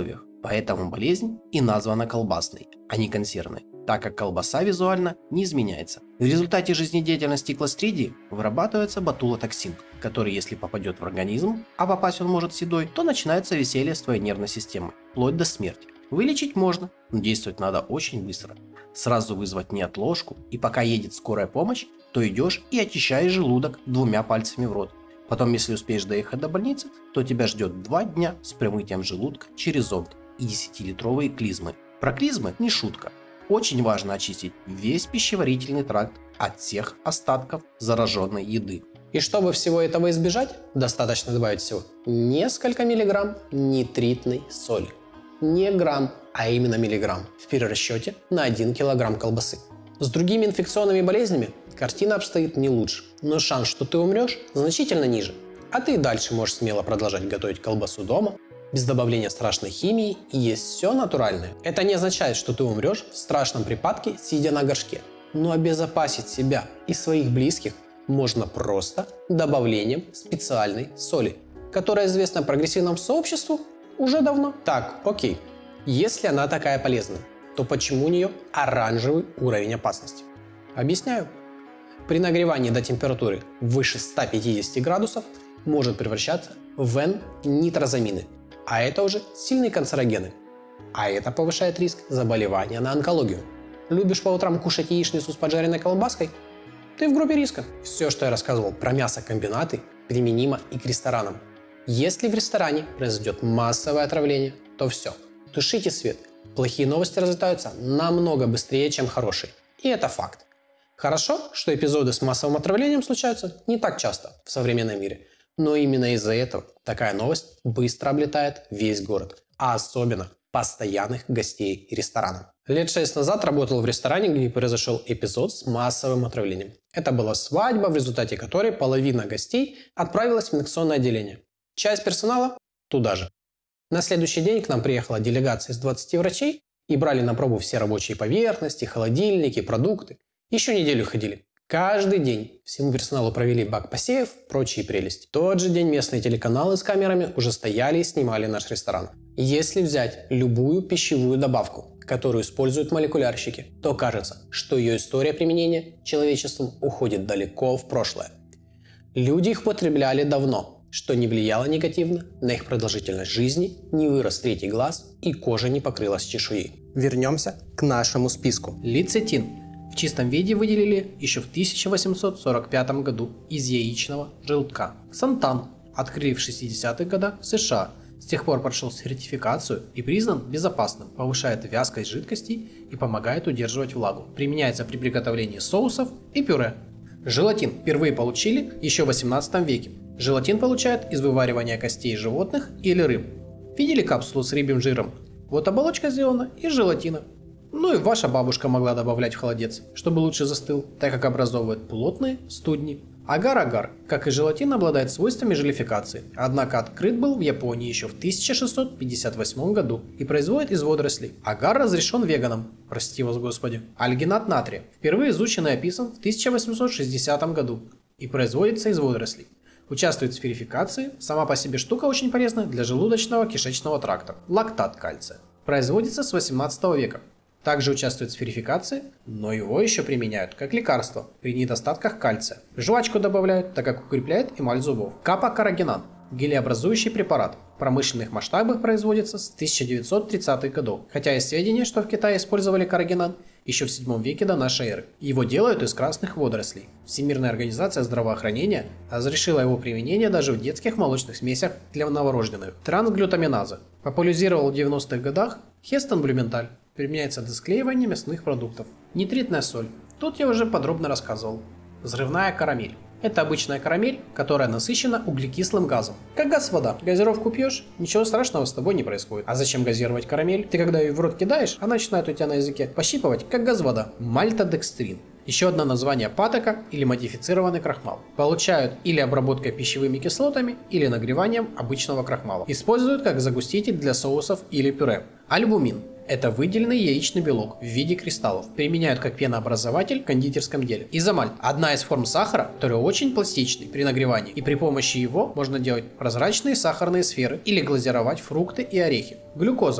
Поэтому болезнь и названа колбасной, а не консервной, так как колбаса визуально не изменяется. В результате жизнедеятельности кластридии вырабатывается ботулотоксин, который, если попадет в организм, а попасть он может седой, то начинается веселье с твоей нервной системы, вплоть до смерти. Вылечить можно, но действовать надо очень быстро. Сразу вызвать неотложку, и пока едет скорая помощь, то идешь и очищаешь желудок двумя пальцами в рот. Потом, если успеешь доехать до больницы, то тебя ждет два дня с промытием желудка через зонд и десятилитровые клизмы. Про клизмы не шутка. Очень важно очистить весь пищеварительный тракт от всех остатков зараженной еды. И чтобы всего этого избежать, достаточно добавить всего несколько миллиграмм нитритной соли. Не грамм, а именно миллиграмм в перерасчете на один килограмм колбасы. С другими инфекционными болезнями картина обстоит не лучше, но шанс, что ты умрешь, значительно ниже. А ты и дальше можешь смело продолжать готовить колбасу дома, без добавления страшной химии, и есть все натуральное. Это не означает, что ты умрешь в страшном припадке, сидя на горшке. Но обезопасить себя и своих близких можно просто добавлением специальной соли, которая известна прогрессивному сообществу уже давно. Так, окей, если она такая полезная, то почему у нее оранжевый уровень опасности? Объясняю. При нагревании до температуры выше ста пятидесяти градусов может превращаться в Н-нитрозамины, а это уже сильные канцерогены. А это повышает риск заболевания на онкологию. Любишь по утрам кушать яичницу с поджаренной колбаской? Ты в группе риска. Все, что я рассказывал про мясокомбинаты, применимо и к ресторанам. Если в ресторане произойдет массовое отравление, то все, тушите свет. Плохие новости разлетаются намного быстрее, чем хорошие. И это факт. Хорошо, что эпизоды с массовым отравлением случаются не так часто в современном мире. Но именно из-за этого такая новость быстро облетает весь город. А особенно постоянных гостей ресторана. Лет шесть назад работал в ресторане, где произошел эпизод с массовым отравлением. Это была свадьба, в результате которой половина гостей отправилась в инфекционное отделение. Часть персонала туда же. На следующий день к нам приехала делегация из двадцати врачей и брали на пробу все рабочие поверхности, холодильники, продукты. Еще неделю ходили. Каждый день всему персоналу провели бак посевов, прочие прелести. В тот же день местные телеканалы с камерами уже стояли и снимали наш ресторан. Если взять любую пищевую добавку, которую используют молекулярщики, то кажется, что ее история применения человечеством уходит далеко в прошлое. Люди их потребляли давно, что не влияло негативно на их продолжительность жизни, не вырос третий глаз и кожа не покрылась чешуей. Вернемся к нашему списку. Лецитин в чистом виде выделили еще в тысяча восемьсот сорок пятом году из яичного желтка. Ксантан открыли в шестидесятых годах в США. С тех пор прошел сертификацию и признан безопасным, повышает вязкость жидкостей и помогает удерживать влагу. Применяется при приготовлении соусов и пюре. Желатин впервые получили еще в восемнадцатом веке. Желатин получают из вываривания костей животных или рыб. Видели капсулу с рыбьим жиром? Вот оболочка сделана из желатина. Ну и ваша бабушка могла добавлять в холодец, чтобы лучше застыл, так как образовывает плотные студни. Агар-агар, как и желатин, обладает свойствами желификации, однако открыт был в Японии еще в тысяча шестьсот пятьдесят восьмом году и производит из водорослей. Агар разрешен веганам, прости вас господи. Альгинат натрия впервые изучен и описан в тысяча восемьсот шестидесятом году и производится из водорослей. Участвует в сферификации, сама по себе штука очень полезна для желудочного кишечного тракта. Лактат кальция. Производится с восемнадцатого века. Также участвует в сферификации, но его еще применяют как лекарство при недостатках кальция. В жвачку добавляют, так как укрепляет эмаль зубов. Капа-каррагинан – гелеобразующий препарат. В промышленных масштабах производится с тысяча девятьсот тридцатых годов. Хотя есть сведения, что в Китае использовали каррагинан еще в седьмом веке до нашей эры. Его делают из красных водорослей. Всемирная организация здравоохранения разрешила его применение даже в детских молочных смесях для новорожденных. Трансглютаминаза. Популяризировал в девяностых годах Хестон Блюменталь. Применяется для склеивания мясных продуктов. Нитритная соль. Тут я уже подробно рассказывал. Взрывная карамель. Это обычная карамель, которая насыщена углекислым газом. Как газ-вода. Газировку пьешь, ничего страшного с тобой не происходит. А зачем газировать карамель? Ты когда ее в рот кидаешь, она начинает у тебя на языке пощипывать, как газ-вода. Мальтодекстрин. Еще одно название патока или модифицированный крахмал. Получают или обработкой пищевыми кислотами, или нагреванием обычного крахмала. Используют как загуститель для соусов или пюре. Альбумин. Это выделенный яичный белок в виде кристаллов. Применяют как пенообразователь в кондитерском деле. Изомаль – одна из форм сахара, который очень пластичный при нагревании. И при помощи его можно делать прозрачные сахарные сферы или глазировать фрукты и орехи. Глюкоза –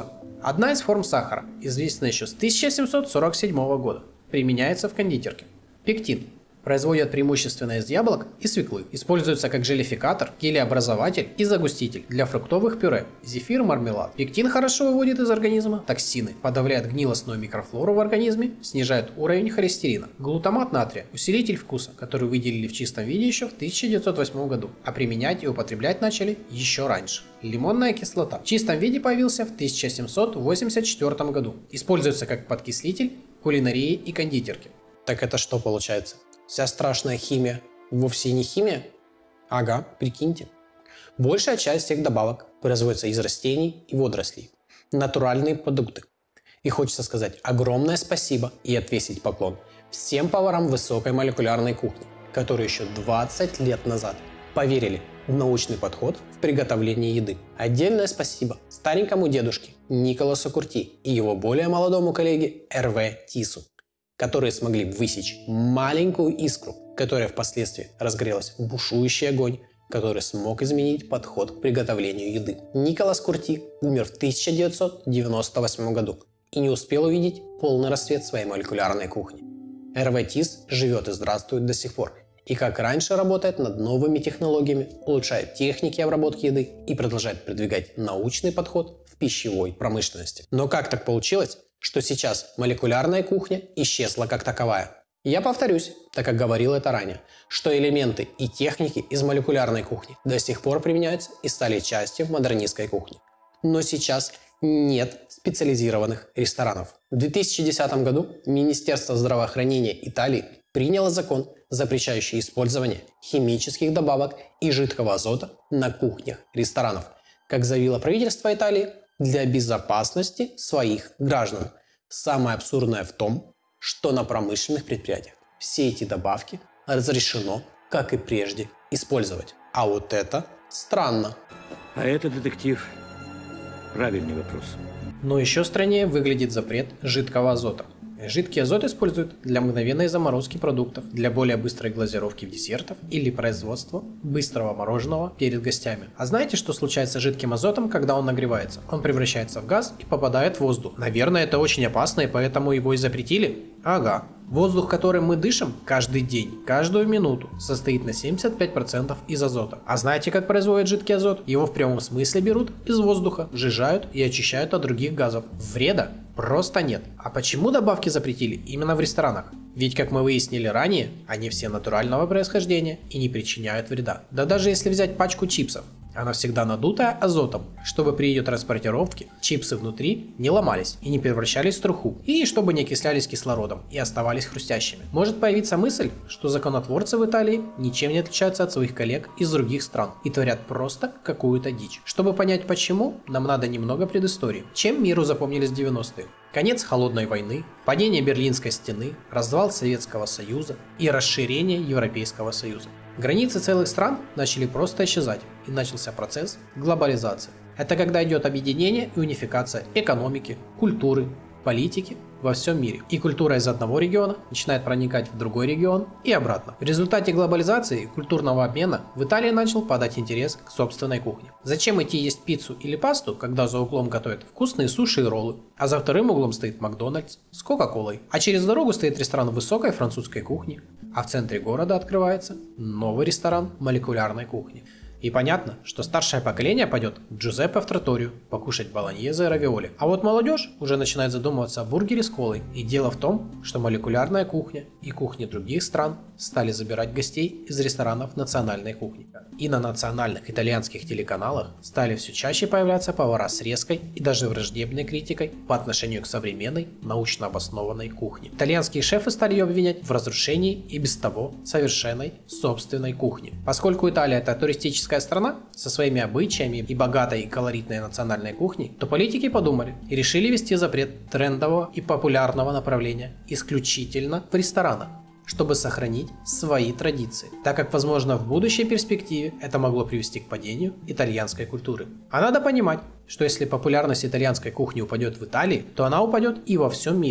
Одна из форм сахара, известная еще с тысяча семьсот сорок седьмого года, применяется в кондитерке. Пектин. Производят преимущественно из яблок и свеклы. Используется как желификатор, гелеобразователь и загуститель для фруктовых пюре, зефир, мармелад. Пектин хорошо выводит из организма токсины, подавляет гнилостную микрофлору в организме, снижает уровень холестерина. Глутамат натрия – усилитель вкуса, который выделили в чистом виде еще в тысяча девятьсот восьмом году, а применять и употреблять начали еще раньше. Лимонная кислота в чистом виде появился в тысяча семьсот восемьдесят четвёртом году. Используется как подкислитель в кулинарии и кондитерке. Так это что получается? Вся страшная химия вовсе не химия? Ага, прикиньте. Большая часть всех добавок производится из растений и водорослей. Натуральные продукты. И хочется сказать огромное спасибо и отвесить поклон всем поварам высокой молекулярной кухни, которые еще двадцать лет назад поверили в научный подход в приготовлении еды. Отдельное спасибо старенькому дедушке Николасу Курти и его более молодому коллеге эр вэ Тису, которые смогли высечь маленькую искру, которая впоследствии разгорелась в бушующий огонь, который смог изменить подход к приготовлению еды. Николас Курти умер в тысяча девятьсот девяносто восьмом году и не успел увидеть полный расцвет своей молекулярной кухни. эр вэ Тис живет и здравствует до сих пор, и как раньше работает над новыми технологиями, улучшает техники обработки еды и продолжает продвигать научный подход в пищевой промышленности. Но как так получилось, что сейчас молекулярная кухня исчезла как таковая? Я повторюсь, так как говорил это ранее, что элементы и техники из молекулярной кухни до сих пор применяются и стали частью модернистской кухни. Но сейчас нет специализированных ресторанов. В две тысячи десятом году Министерство здравоохранения Италии приняло закон, запрещающий использование химических добавок и жидкого азота на кухнях ресторанов. Как заявило правительство Италии, для безопасности своих граждан. Самое абсурдное в том, что на промышленных предприятиях все эти добавки разрешено, как и прежде, использовать. А вот это странно. А это, детектив, правильный вопрос. Но еще страннее выглядит запрет жидкого азота. Жидкий азот используют для мгновенной заморозки продуктов, для более быстрой глазировки десертов или производства быстрого мороженого перед гостями. А знаете, что случается с жидким азотом, когда он нагревается? Он превращается в газ и попадает в воздух. Наверное, это очень опасно, и поэтому его и запретили? Ага. Воздух, которым мы дышим каждый день, каждую минуту, состоит на семьдесят пять процентов из азота. А знаете, как производят жидкий азот? Его в прямом смысле берут из воздуха, сжижают и очищают от других газов. Вреда просто нет. А почему добавки запретили именно в ресторанах? Ведь, как мы выяснили ранее, они все натурального происхождения и не причиняют вреда. Да даже если взять пачку чипсов, она всегда надутая азотом, чтобы при ее транспортировке чипсы внутри не ломались и не превращались в труху, и чтобы не окислялись кислородом и оставались хрустящими. Может появиться мысль, что законотворцы в Италии ничем не отличаются от своих коллег из других стран и творят просто какую-то дичь. Чтобы понять почему, нам надо немного предыстории. Чем миру запомнились девяностые? Конец холодной войны, падение Берлинской стены, развал Советского Союза и расширение Европейского Союза. Границы целых стран начали просто исчезать, и начался процесс глобализации. Это когда идет объединение и унификация экономики, культуры, политики во всем мире. И культура из одного региона начинает проникать в другой регион и обратно. В результате глобализации и культурного обмена в Италии начал падать интерес к собственной кухне. Зачем идти есть пиццу или пасту, когда за углом готовят вкусные суши и роллы, а за вторым углом стоит Макдональдс с Кока-Колой, а через дорогу стоит ресторан высокой французской кухни, а в центре города открывается новый ресторан молекулярной кухни. И понятно, что старшее поколение пойдет к Джузеппе в троторию покушать болоньезе и равиоли. А вот молодежь уже начинает задумываться о бургере с колой. И дело в том, что молекулярная кухня и кухни других стран стали забирать гостей из ресторанов национальной кухни. И на национальных итальянских телеканалах стали все чаще появляться повара с резкой и даже враждебной критикой по отношению к современной научно обоснованной кухне. Итальянские шефы стали ее обвинять в разрушении и без того совершенной собственной кухни. Поскольку Италия это туристическая страна со своими обычаями и богатой и колоритной национальной кухней, то политики подумали и решили ввести запрет трендового и популярного направления исключительно в ресторанах, чтобы сохранить свои традиции, так как, возможно, в будущей перспективе это могло привести к падению итальянской культуры. А надо понимать, что если популярность итальянской кухни упадет в Италии, то она упадет и во всем мире.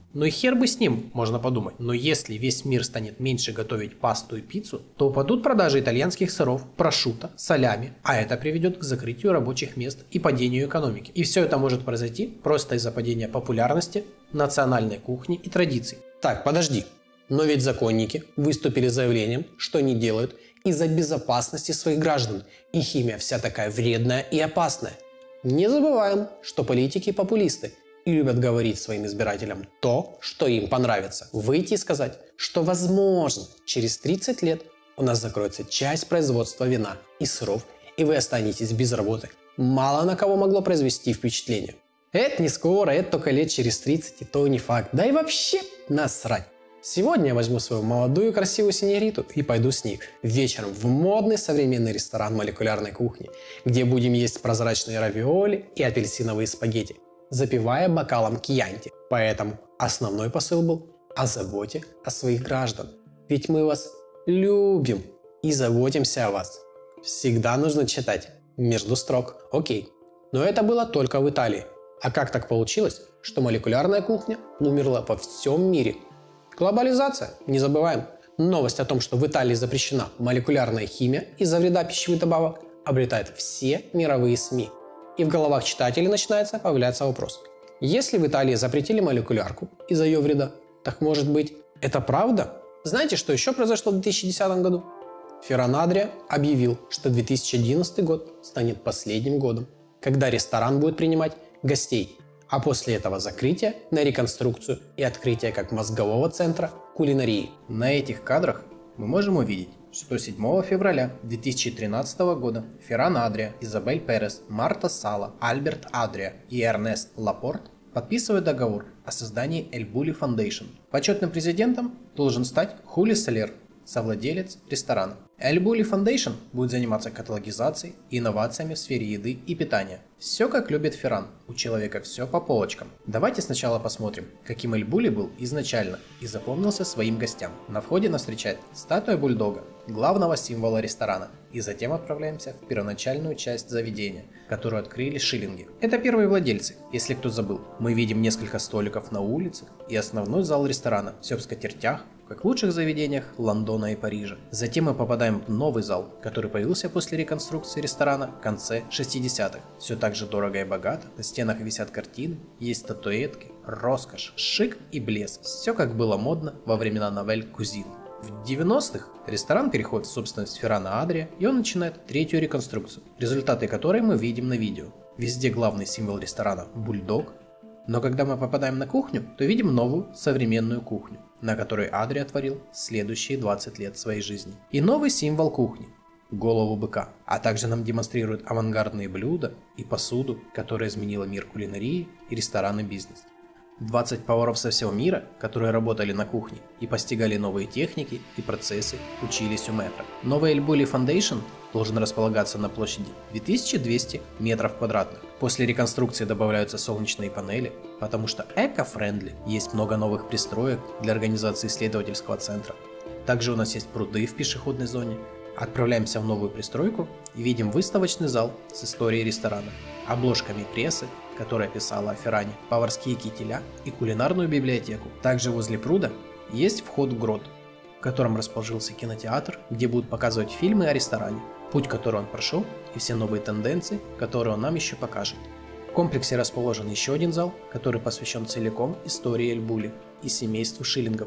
Ну и хер бы с ним, можно подумать. Но если весь мир станет меньше готовить пасту и пиццу, то упадут продажи итальянских сыров, прошутто, солями, а это приведет к закрытию рабочих мест и падению экономики. И все это может произойти просто из-за падения популярности национальной кухни и традиций. Так, подожди. Но ведь законники выступили с заявлением, что они делают из-за безопасности своих граждан. И химия вся такая вредная и опасная. Не забываем, что политики популисты и любят говорить своим избирателям то, что им понравится. Выйти и сказать, что возможно через тридцать лет у нас закроется часть производства вина и сыров, и вы останетесь без работы. Мало на кого могло произвести впечатление. Это не скоро, это только лет через тридцать, и то не факт. Да и вообще насрать. Сегодня я возьму свою молодую красивую синьориту и пойду с ней вечером в модный современный ресторан молекулярной кухни, где будем есть прозрачные равиоли и апельсиновые спагетти, запивая бокалом кьянти. Поэтому основной посыл был о заботе о своих граждан. Ведь мы вас любим и заботимся о вас. Всегда нужно читать между строк. Окей. Но это было только в Италии. А как так получилось, что молекулярная кухня умерла во всем мире? Глобализация. Не забываем. Новость о том, что в Италии запрещена молекулярная химия из-за вреда пищевых добавок, обретает все мировые СМИ. И в головах читателей начинается появляться вопрос. Если в Италии запретили молекулярку из-за ее вреда, так может быть это правда? Знаете, что еще произошло в две тысячи десятом году? Ferran Adria объявил, что две тысячи одиннадцатый год станет последним годом, когда ресторан будет принимать гостей, а после этого закрытие на реконструкцию и открытие как мозгового центра кулинарии. На этих кадрах мы можем увидеть, что седьмого февраля две тысячи тринадцатого года Ferran Adria, Изабель Перес, Марта Сала, Альберт Адрия и Эрнест Лапорт подписывают договор о создании El Bulli Foundation. Почетным президентом должен стать Хули Солер, совладелец ресторана. El Bulli Foundation будет заниматься каталогизацией и инновациями в сфере еды и питания. Все как любит Ferran, у человека все по полочкам. Давайте сначала посмотрим, каким El Bulli был изначально и запомнился своим гостям. На входе нас встречает статуя бульдога, главного символа ресторана, и затем отправляемся в первоначальную часть заведения, которую открыли шиллинги. Это первые владельцы, если кто забыл. Мы видим несколько столиков на улице и основной зал ресторана, все в скатертях, как в лучших заведениях Лондона и Парижа. Затем мы попадаем в новый зал, который появился после реконструкции ресторана в конце шестидесятых. Все так же дорого и богато, на стенах висят картины, есть статуэтки, роскошь, шик и блеск. Все как было модно во времена новель Кузин. В девяностых ресторан переходит в собственность Ferran Adria, и он начинает третью реконструкцию, результаты которой мы видим на видео. Везде главный символ ресторана – бульдог. Но когда мы попадаем на кухню, то видим новую современную кухню, на которой Адрия творил следующие двадцать лет своей жизни. И новый символ кухни – голову быка. А также нам демонстрируют авангардные блюда и посуду, которая изменила мир кулинарии и ресторанный бизнес. двадцать поваров со всего мира, которые работали на кухне и постигали новые техники и процессы, учились у мэтра. Новый El Bulli Foundation должен располагаться на площади две тысячи двести метров квадратных. После реконструкции добавляются солнечные панели, потому что эко-френдли, есть много новых пристроек для организации исследовательского центра. Также у нас есть пруды в пешеходной зоне. Отправляемся в новую пристройку и видим выставочный зал с историей ресторана, обложками прессы, которая писала о Ферране, поварские кителя и кулинарную библиотеку. Также возле пруда есть вход в грот, в котором расположился кинотеатр, где будут показывать фильмы о ресторане, путь, который он прошел, и все новые тенденции, которые он нам еще покажет. В комплексе расположен еще один зал, который посвящен целиком истории El Bulli и семейству шиллингов.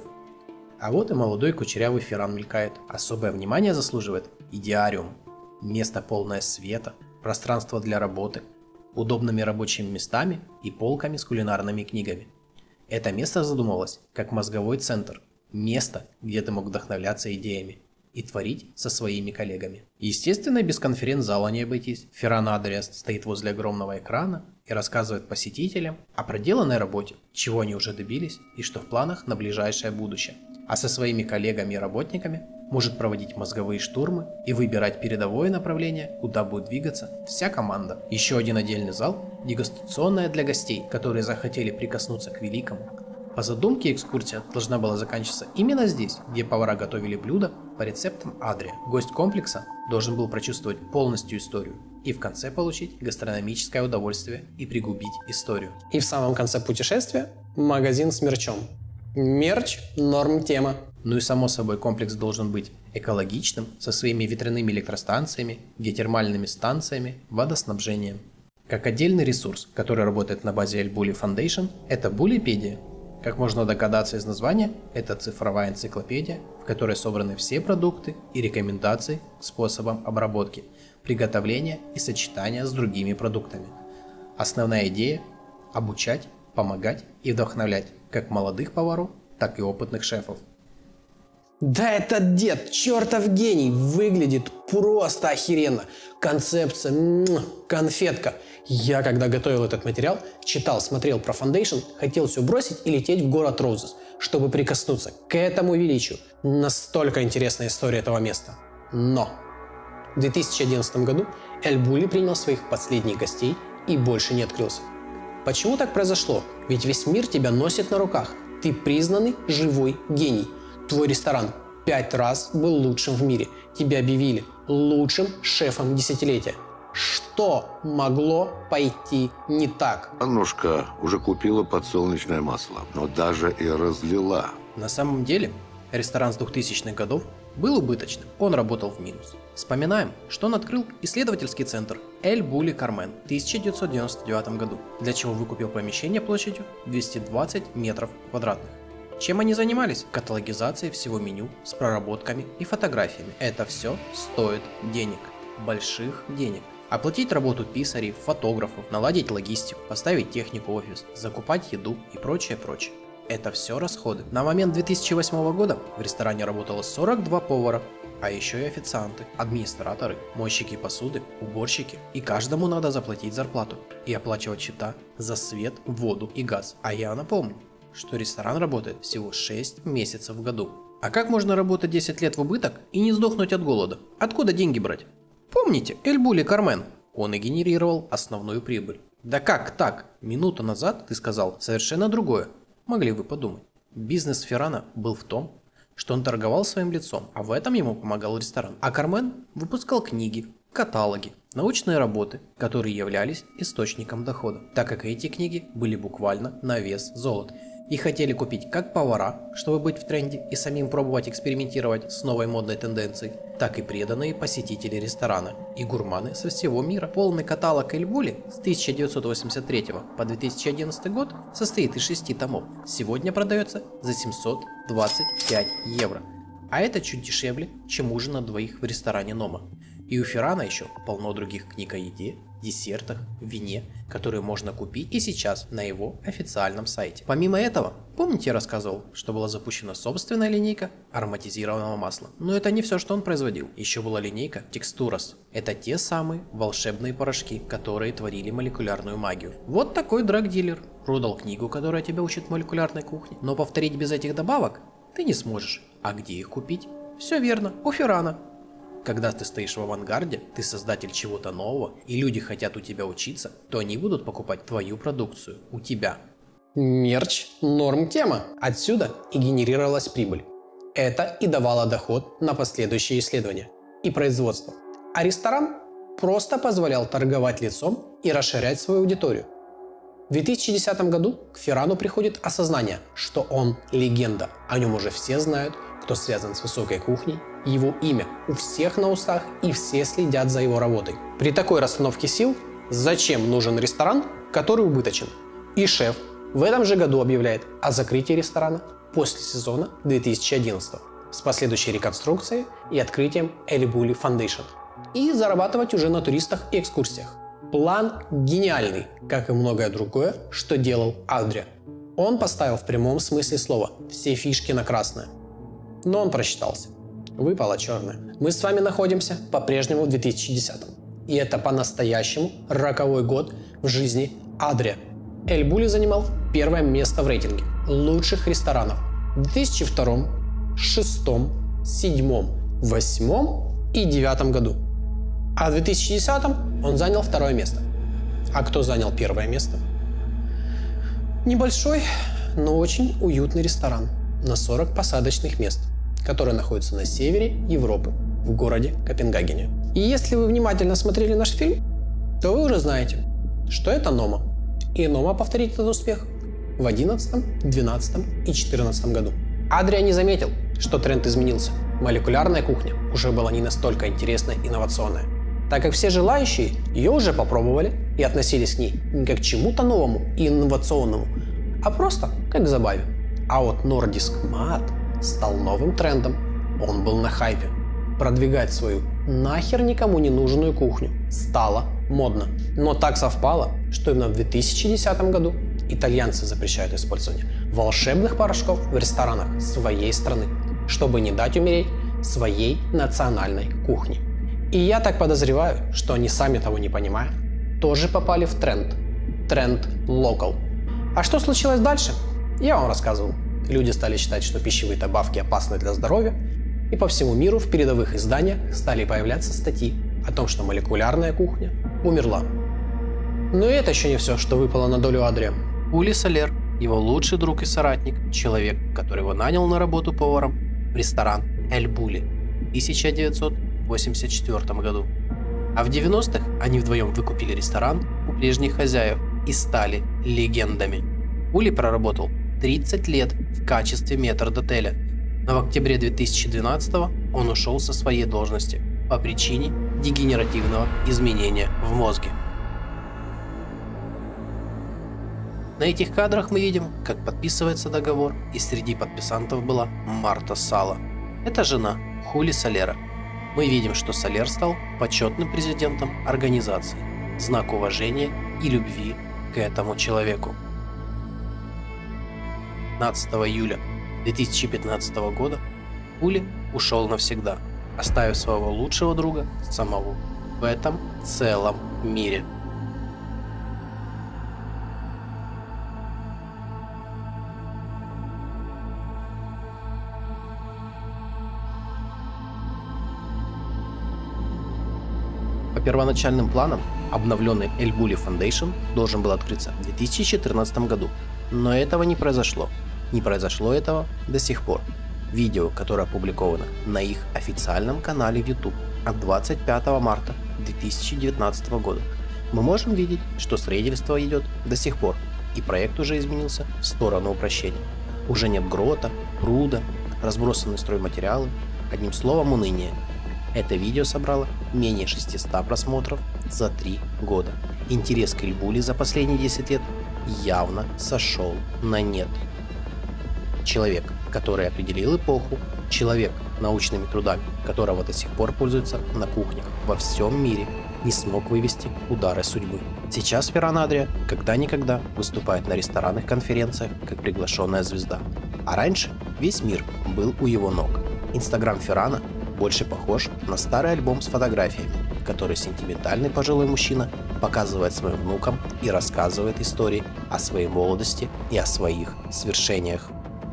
А вот и молодой кучерявый Ferran мелькает. Особое внимание заслуживает идеариум. Место полное света, пространство для работы, удобными рабочими местами и полками с кулинарными книгами. Это место задумывалось как мозговой центр, место, где ты мог вдохновляться идеями и творить со своими коллегами. Естественно, без конференц-зала не обойтись. Ferran Adria стоит возле огромного экрана и рассказывает посетителям о проделанной работе, чего они уже добились и что в планах на ближайшее будущее. А со своими коллегами и работниками может проводить мозговые штурмы и выбирать передовое направление, куда будет двигаться вся команда. Еще один отдельный зал – дегустационная для гостей, которые захотели прикоснуться к великому. По задумке экскурсия должна была заканчиваться именно здесь, где повара готовили блюда по рецептам Адрия. Гость комплекса должен был прочувствовать полностью историю и в конце получить гастрономическое удовольствие и пригубить историю. И в самом конце путешествия магазин с мерчом. Мерч – норм тема. Ну и само собой комплекс должен быть экологичным, со своими ветряными электростанциями, геотермальными станциями, водоснабжением. Как отдельный ресурс, который работает на базе Эль Булли Foundation, это Буллипедия. Как можно догадаться из названия, это цифровая энциклопедия, в которой собраны все продукты и рекомендации к способам обработки, приготовления и сочетания с другими продуктами. Основная идея – обучать, помогать и вдохновлять как молодых поваров, так и опытных шефов. Да этот дед, чертов гений, выглядит просто охеренно. Концепция, м-м, конфетка. Я, когда готовил этот материал, читал, смотрел про Foundation, хотел все бросить и лететь в город Роузес, чтобы прикоснуться к этому величию. Настолько интересная история этого места. Но в две тысячи одиннадцатом году Эль Булли принял своих последних гостей и больше не открылся. Почему так произошло? Ведь весь мир тебя носит на руках. Ты признанный живой гений. Твой ресторан пять раз был лучшим в мире. Тебя объявили лучшим шефом десятилетия. Что могло пойти не так? Аннушка уже купила подсолнечное масло, но даже и разлила. На самом деле, ресторан с двухтысячных годов был убыточным, он работал в минус. Вспоминаем, что он открыл исследовательский центр Эль Булли Кармен в тысяча девятьсот девяносто девятом году, для чего выкупил помещение площадью двести двадцать метров квадратных. Чем они занимались? Каталогизацией всего меню с проработками и фотографиями. Это все стоит денег. Больших денег. Оплатить работу писарей, фотографов, наладить логистику, поставить технику в офис, закупать еду и прочее, прочее. Это все расходы. На момент две тысячи восьмого года в ресторане работало сорок два повара, а еще и официанты, администраторы, мойщики посуды, уборщики. И каждому надо заплатить зарплату и оплачивать счета за свет, воду и газ. А я напомню, что ресторан работает всего шесть месяцев в году. А как можно работать десять лет в убыток и не сдохнуть от голода? Откуда деньги брать? Помните, Эль Булли Кармен? Он и генерировал основную прибыль. Да как так? Минуту назад ты сказал совершенно другое. Могли вы подумать. Бизнес Феррана был в том, что он торговал своим лицом, а в этом ему помогал ресторан. А Кармен выпускал книги, каталоги, научные работы, которые являлись источником дохода, так как эти книги были буквально на вес золота. Их хотели купить как повара, чтобы быть в тренде и самим пробовать экспериментировать с новой модной тенденцией, так и преданные посетители ресторана и гурманы со всего мира. Полный каталог Эль Булли с тысяча девятьсот восемьдесят третьего по две тысячи одиннадцатый год состоит из шести томов. Сегодня продается за семьсот двадцать пять евро. А это чуть дешевле, чем ужин на двоих в ресторане Нома. И у Феррана еще полно других книг о еде, десертах, вине, которые можно купить и сейчас на его официальном сайте. Помимо этого, помните, я рассказывал, что была запущена собственная линейка ароматизированного масла? Но это не все, что он производил. Еще была линейка Texturas. Это те самые волшебные порошки, которые творили молекулярную магию. Вот такой драг-дилер. Продал книгу, которая тебя учит молекулярной кухне, но повторить без этих добавок ты не сможешь. А где их купить? Все верно, у Феррана. Когда ты стоишь в авангарде, ты создатель чего-то нового, и люди хотят у тебя учиться, то они будут покупать твою продукцию у тебя. Мерч – норм тема. Отсюда и генерировалась прибыль. Это и давало доход на последующие исследования и производство. А ресторан просто позволял торговать лицом и расширять свою аудиторию. В две тысячи десятом году к Феррану приходит осознание, что он легенда. О нем уже все знают, кто связан с высокой кухней. Его имя у всех на устах, и все следят за его работой. При такой расстановке сил, зачем нужен ресторан, который убыточен? И шеф в этом же году объявляет о закрытии ресторана после сезона две тысячи одиннадцатого с последующей реконструкцией и открытием Эль Булли Foundation. И зарабатывать уже на туристах и экскурсиях. План гениальный, как и многое другое, что делал Адриа. Он поставил в прямом смысле слова все фишки на красное. Но он просчитался. Выпало черное. Мы с вами находимся по-прежнему в две тысячи десятом. И это по-настоящему роковой год в жизни Адриа. Эль Булли занимал первое место в рейтинге лучших ресторанов в две тысячи втором, две тысячи шестом, две тысячи седьмом, две тысячи восьмом и две тысячи девятом году. А в две тысячи десятом он занял второе место. А кто занял первое место? Небольшой, но очень уютный ресторан на сорок посадочных мест, который находится на севере Европы, в городе Копенгагене. И если вы внимательно смотрели наш фильм, то вы уже знаете, что это Нома. И Нома повторить этот успех в одиннадцатом, двенадцатом и две тысячи четырнадцатом году. Адрия не заметил, что тренд изменился. Молекулярная кухня уже была не настолько интересная и инновационная, так как все желающие ее уже попробовали и относились к ней не как к чему-то новому и инновационному, а просто как к забаве. А вот Nordisk Mat стал новым трендом. Он был на хайпе. Продвигать свою нахер никому не нужную кухню стало модно. Но так совпало, что именно в две тысячи десятом году итальянцы запрещают использование волшебных порошков в ресторанах своей страны, чтобы не дать умереть своей национальной кухне. И я так подозреваю, что они, сами того не понимая, тоже попали в тренд. Тренд local. А что случилось дальше? Я вам рассказывал. Люди стали считать, что пищевые добавки опасны для здоровья, и по всему миру в передовых изданиях стали появляться статьи о том, что молекулярная кухня умерла. Но это еще не все, что выпало на долю Адрия. Ули Солер, его лучший друг и соратник, человек, который его нанял на работу поваром в ресторан Эль Булли в тысяча девятьсот восемьдесят четвёртом году. А в девяностых они вдвоем выкупили ресторан у прежних хозяев и стали легендами. Ули проработал тридцать лет в качестве метрдотеля, но в октябре две тысячи двенадцатого он ушел со своей должности по причине дегенеративного изменения в мозге. На этих кадрах мы видим, как подписывается договор, и среди подписантов была Марта Сала. Это жена Хули Солера. Мы видим, что Солер стал почетным президентом организации, знак уважения и любви к этому человеку. пятнадцатого июля две тысячи пятнадцатого года Ули ушел навсегда, оставив своего лучшего друга самого в этом целом мире. По первоначальным планам, обновленный Эль Булли Foundation должен был открыться в две тысячи четырнадцатом году, но этого не произошло. Не произошло этого до сих пор. Видео, которое опубликовано на их официальном канале в YouTube от двадцать пятого марта две тысячи девятнадцатого года, мы можем видеть, что строительство идет до сих пор, и проект уже изменился в сторону упрощения. Уже нет грота, пруда, разбросанные стройматериалы, одним словом уныние. Это видео собрало менее шестисот просмотров за три года. Интерес к Эль Булли за последние десять лет явно сошел на нет. Человек, который определил эпоху, человек, научными трудами которого до сих пор пользуются на кухнях во всем мире, не смог вывести удары судьбы. Сейчас Ферран Адрия когда-никогда выступает на ресторанных конференциях как приглашенная звезда. А раньше весь мир был у его ног. Инстаграм Феррана больше похож на старый альбом с фотографиями, который сентиментальный пожилой мужчина показывает своим внукам и рассказывает истории о своей молодости и о своих свершениях.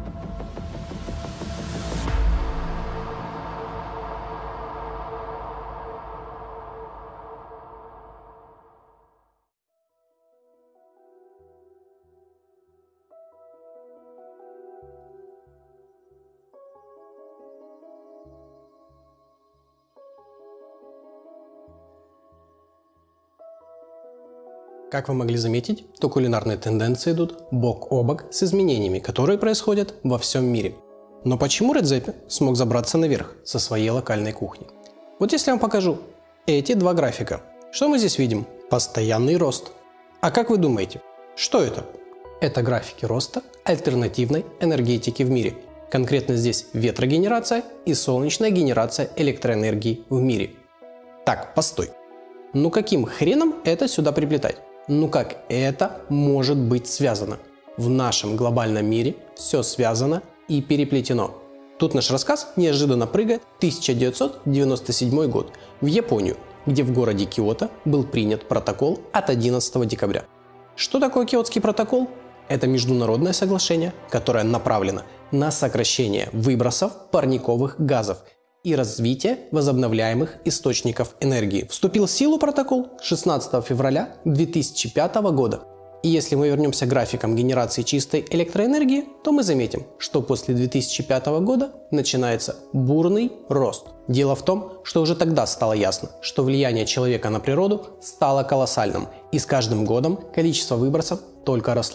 Как вы могли заметить, то кулинарные тенденции идут бок о бок с изменениями, которые происходят во всем мире. Но почему Редзепи смог забраться наверх со своей локальной кухни? Вот если я вам покажу эти два графика, что мы здесь видим? Постоянный рост. А как вы думаете, что это? Это графики роста альтернативной энергетики в мире. Конкретно здесь ветрогенерация и солнечная генерация электроэнергии в мире. Так, постой. Ну каким хреном это сюда приплетать? Ну как это может быть связано? В нашем глобальном мире все связано и переплетено. Тут наш рассказ неожиданно прыгает в тысяча девятьсот девяносто седьмой год в Японию, где в городе Киото был принят протокол от одиннадцатого декабря. Что такое Киотский протокол? Это международное соглашение, которое направлено на сокращение выбросов парниковых газов и развитие возобновляемых источников энергии. Вступил в силу протокол шестнадцатого февраля две тысячи пятого года. И если мы вернемся к графикам генерации чистой электроэнергии, то мы заметим, что после две тысячи пятого года начинается бурный рост. Дело в том, что уже тогда стало ясно, что влияние человека на природу стало колоссальным, и с каждым годом количество выбросов только росло.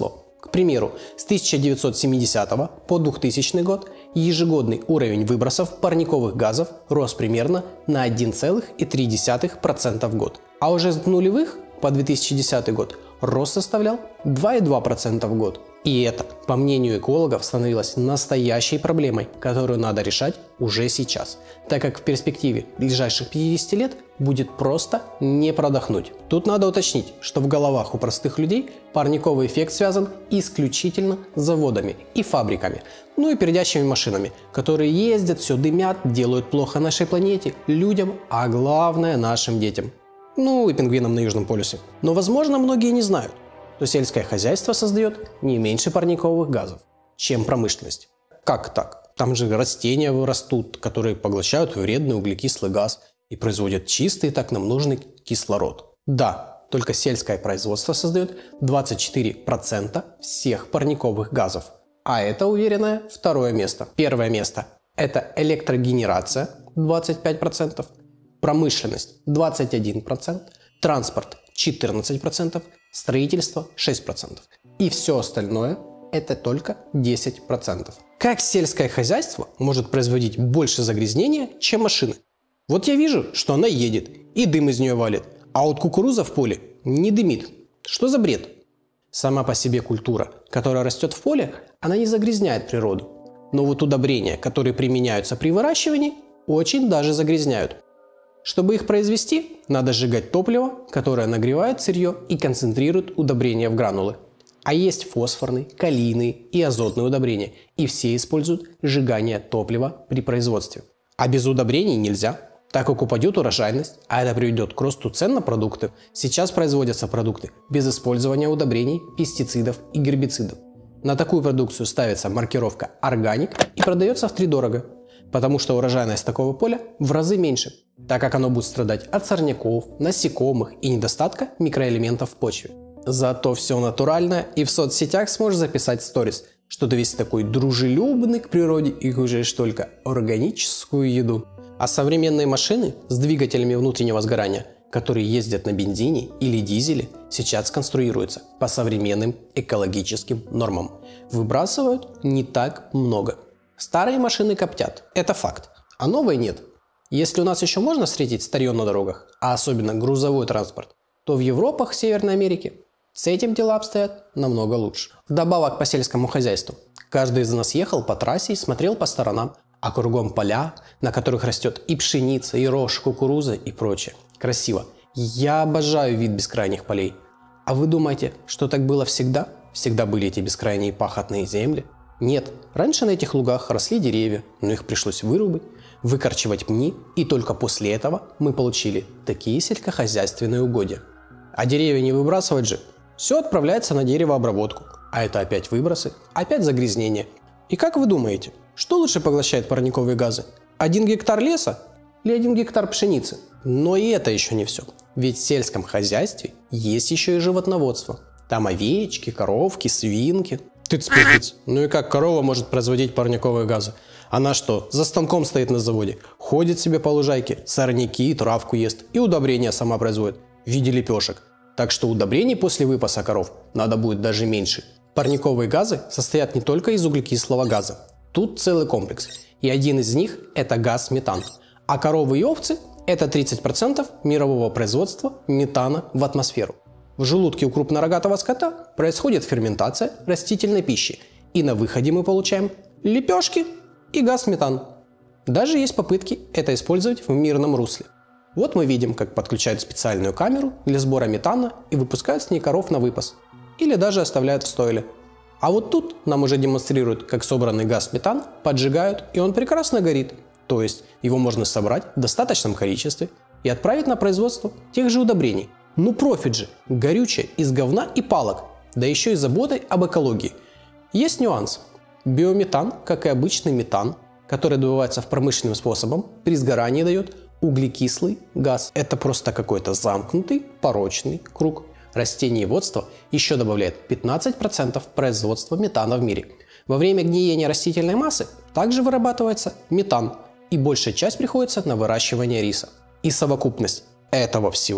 К примеру, с тысяча девятьсот семидесятого по двухтысячный год ежегодный уровень выбросов парниковых газов рос примерно на один целых три десятых процента в год. А уже с нулевых по две тысячи десятый год рост составлял два целых две десятых процента в год. И это, по мнению экологов, становилось настоящей проблемой, которую надо решать уже сейчас, так как в перспективе ближайших пятидесяти лет будет просто не продохнуть. Тут надо уточнить, что в головах у простых людей парниковый эффект связан исключительно с заводами и фабриками, ну и пердящими машинами, которые ездят, все дымят, делают плохо нашей планете, людям, а главное нашим детям. Ну и пингвинам на Южном полюсе. Но возможно многие не знают, то сельское хозяйство создает не меньше парниковых газов, чем промышленность. Как так? Там же растения растут, которые поглощают вредный углекислый газ и производят чистый, так нам нужный кислород. Да, только сельское производство создает двадцать четыре процента всех парниковых газов. А это уверенное второе место. Первое место – это электрогенерация двадцать пять процентов, промышленность двадцать один процент, транспорт четырнадцать процентов, строительство шесть процентов. И все остальное – это только десять процентов. Как сельское хозяйство может производить больше загрязнения, чем машины? Вот я вижу, что она едет, и дым из нее валит, а вот кукуруза в поле не дымит. Что за бред? Сама по себе культура, которая растет в поле, она не загрязняет природу. Но вот удобрения, которые применяются при выращивании, очень даже загрязняют. Чтобы их произвести, надо сжигать топливо, которое нагревает сырье и концентрирует удобрения в гранулы. А есть фосфорные, калийные и азотные удобрения, и все используют сжигание топлива при производстве. А без удобрений нельзя, так как упадет урожайность, а это приведет к росту цен на продукты. Сейчас производятся продукты без использования удобрений, пестицидов и гербицидов. На такую продукцию ставится маркировка «Органик» и продается втридорого, потому что урожайность такого поля в разы меньше, так как оно будет страдать от сорняков, насекомых и недостатка микроэлементов в почве. Зато все натуральное, и в соцсетях сможешь записать сторис, что ты весь такой дружелюбный к природе и кушаешь только органическую еду. А современные машины с двигателями внутреннего сгорания, которые ездят на бензине или дизеле, сейчас конструируются по современным экологическим нормам. Выбрасывают не так много. Старые машины коптят, это факт, а новые нет. Если у нас еще можно встретить старье на дорогах, а особенно грузовой транспорт, то в Европах Северной Америки с этим дела обстоят намного лучше. Вдобавок по сельскому хозяйству. Каждый из нас ехал по трассе и смотрел по сторонам, а кругом поля, на которых растет и пшеница, и рожь, кукуруза и прочее. Красиво. Я обожаю вид бескрайних полей. А вы думаете, что так было всегда? Всегда были эти бескрайние пахотные земли? Нет, раньше на этих лугах росли деревья, но их пришлось вырубить, выкорчевать пни, и только после этого мы получили такие сельскохозяйственные угодья. А деревья не выбрасывать же. Все отправляется на деревообработку, а это опять выбросы, опять загрязнение. И как вы думаете, что лучше поглощает парниковые газы? Один гектар леса или один гектар пшеницы? Но и это еще не все. Ведь в сельском хозяйстве есть еще и животноводство. Там овечки, коровки, свинки. Тыц-пыц-пыц. Ну и как корова может производить парниковые газы? Она что, за станком стоит на заводе, ходит себе по лужайке, сорняки, травку ест и удобрения сама производит в виде лепешек. Так что удобрений после выпаса коров надо будет даже меньше. Парниковые газы состоят не только из углекислого газа. Тут целый комплекс. И один из них – это газ метан. А коровы и овцы – это тридцать процентов мирового производства метана в атмосферу. В желудке у крупнорогатого скота происходит ферментация растительной пищи. И на выходе мы получаем лепешки и газ метан. Даже есть попытки это использовать в мирном русле. Вот мы видим, как подключают специальную камеру для сбора метана и выпускают с ней коров на выпас. Или даже оставляют в стойле. А вот тут нам уже демонстрируют, как собранный газ метан поджигают, и он прекрасно горит. То есть его можно собрать в достаточном количестве и отправить на производство тех же удобрений. Ну профит же, горючее из говна и палок, да еще и заботой об экологии. Есть нюанс. Биометан, как и обычный метан, который добывается в промышленным способом, при сгорании дает углекислый газ. Это просто какой-то замкнутый порочный круг. Растениеводство еще добавляет пятнадцать процентов производства метана в мире. Во время гниения растительной массы также вырабатывается метан, и большая часть приходится на выращивание риса. И совокупность этого всего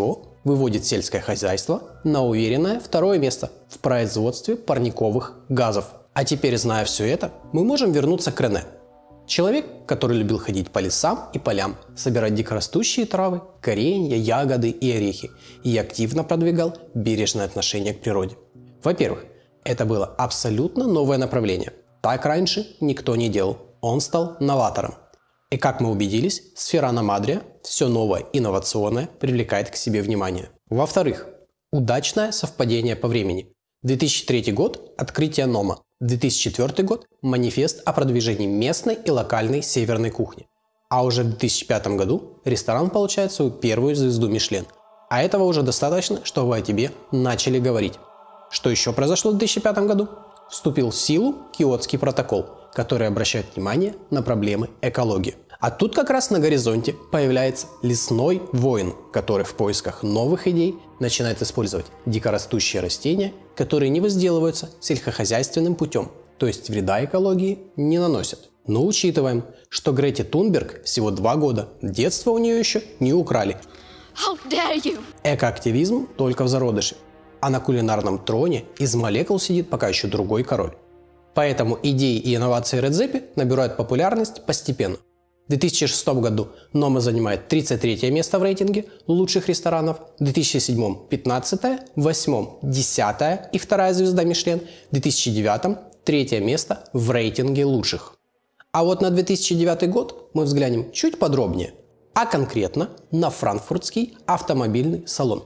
выводит сельское хозяйство на уверенное второе место в производстве парниковых газов. А теперь, зная все это, мы можем вернуться к Рене. Человек, который любил ходить по лесам и полям, собирать дикорастущие травы, коренья, ягоды и орехи, и активно продвигал бережное отношение к природе. Во-первых, это было абсолютно новое направление. Так раньше никто не делал. Он стал новатором. И как мы убедились, сфера Номадрия, все новое, инновационное, привлекает к себе внимание. Во-вторых, удачное совпадение по времени. две тысячи третий год – открытие Нома. две тысячи четвёртый год – манифест о продвижении местной и локальной северной кухни. А уже в две тысячи пятом году ресторан получает свою первую звезду Мишлен. А этого уже достаточно, чтобы о тебе начали говорить. Что еще произошло в две тысячи пятом году? Вступил в силу Киотский протокол, который обращает внимание на проблемы экологии. А тут как раз на горизонте появляется лесной воин, который в поисках новых идей начинает использовать дикорастущие растения, которые не возделываются сельскохозяйственным путем, то есть вреда экологии не наносят. Но учитываем, что Грете Тунберг всего два года, детство у нее еще не украли. How dare you? Экоактивизм только в зародыше, а на кулинарном троне из молекул сидит пока еще другой король. Поэтому идеи и инновации Red Zepi набирают популярность постепенно. В две тысячи шестом году Нома занимает тридцать третье место в рейтинге лучших ресторанов, в две тысячи седьмом – пятнадцатое, в две тысячи восьмом – десятое и вторая звезда Мишлен, в две тысячи девятом – третье место в рейтинге лучших. А вот на две тысячи девятый год мы взглянем чуть подробнее, а конкретно на Франкфуртский автомобильный салон.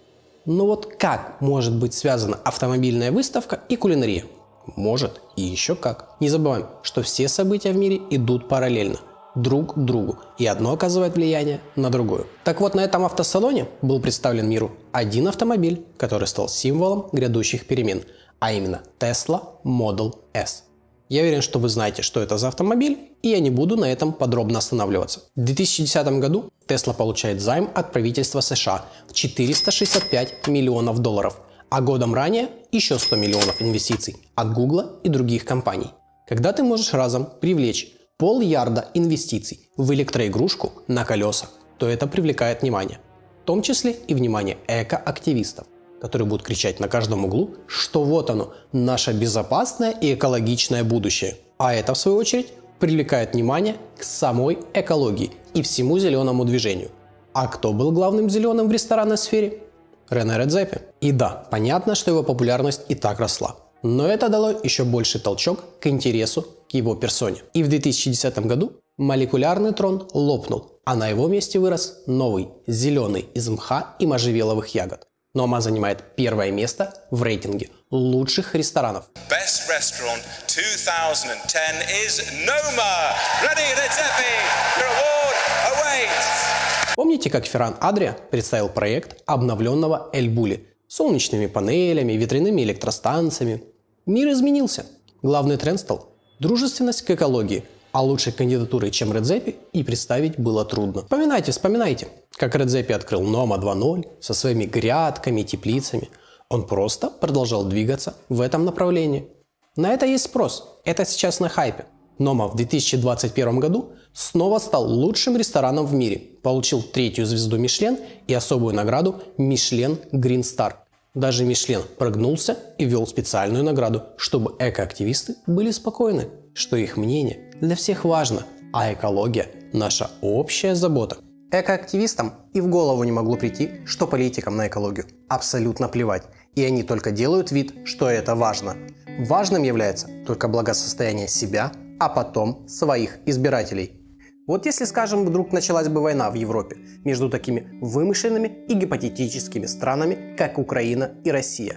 Но вот как может быть связана автомобильная выставка и кулинария? Может, и еще как. Не забываем, что все события в мире идут параллельно, друг к другу, и одно оказывает влияние на другое. Так вот, на этом автосалоне был представлен миру один автомобиль, который стал символом грядущих перемен, а именно Tesla Model S. Я уверен, что вы знаете, что это за автомобиль, и я не буду на этом подробно останавливаться. В две тысячи десятом году Tesla получает займ от правительства США в четыреста шестьдесят пять миллионов долларов, а годом ранее еще сто миллионов инвестиций от Google и других компаний. Когда ты можешь разом привлечь пол-ярда инвестиций в электроигрушку на колесах, то это привлекает внимание. В том числе и внимание эко-активистов, которые будут кричать на каждом углу, что вот оно, наше безопасное и экологичное будущее. А это, в свою очередь, привлекает внимание к самой экологии и всему зеленому движению. А кто был главным зеленым в ресторанной сфере? Рене Редзепи. И да, понятно, что его популярность и так росла. Но это дало еще больше толчок к интересу к его персоне. И в две тысячи десятом году молекулярный трон лопнул, а на его месте вырос новый, зеленый, из мха и можжевеловых ягод. Нома занимает первое место в рейтинге лучших ресторанов. Best restaurant twenty ten is Noma. René Redzepi, your award awaits. Помните, как Ферран Адрия представил проект обновленного Эль-Були с солнечными панелями, ветряными электростанциями? Мир изменился. Главный тренд стал дружественность к экологии, а лучшей кандидатурой, чем Редзепи, и представить было трудно. Вспоминайте, вспоминайте, как Редзепи открыл Нома два ноль со своими грядками и теплицами. Он просто продолжал двигаться в этом направлении. На это есть спрос. Это сейчас на хайпе. Нома в две тысячи двадцать первом году снова стал лучшим рестораном в мире, получил третью звезду Мишлен и особую награду Мишлен Green Star. Даже Мишлен прогнулся и ввел специальную награду, чтобы экоактивисты были спокойны, что их мнение для всех важно, а экология – наша общая забота. Экоактивистам и в голову не могло прийти, что политикам на экологию абсолютно плевать, и они только делают вид, что это важно. Важным является только благосостояние себя, а потом своих избирателей. Вот если, скажем, вдруг началась бы война в Европе между такими вымышленными и гипотетическими странами, как Украина и Россия.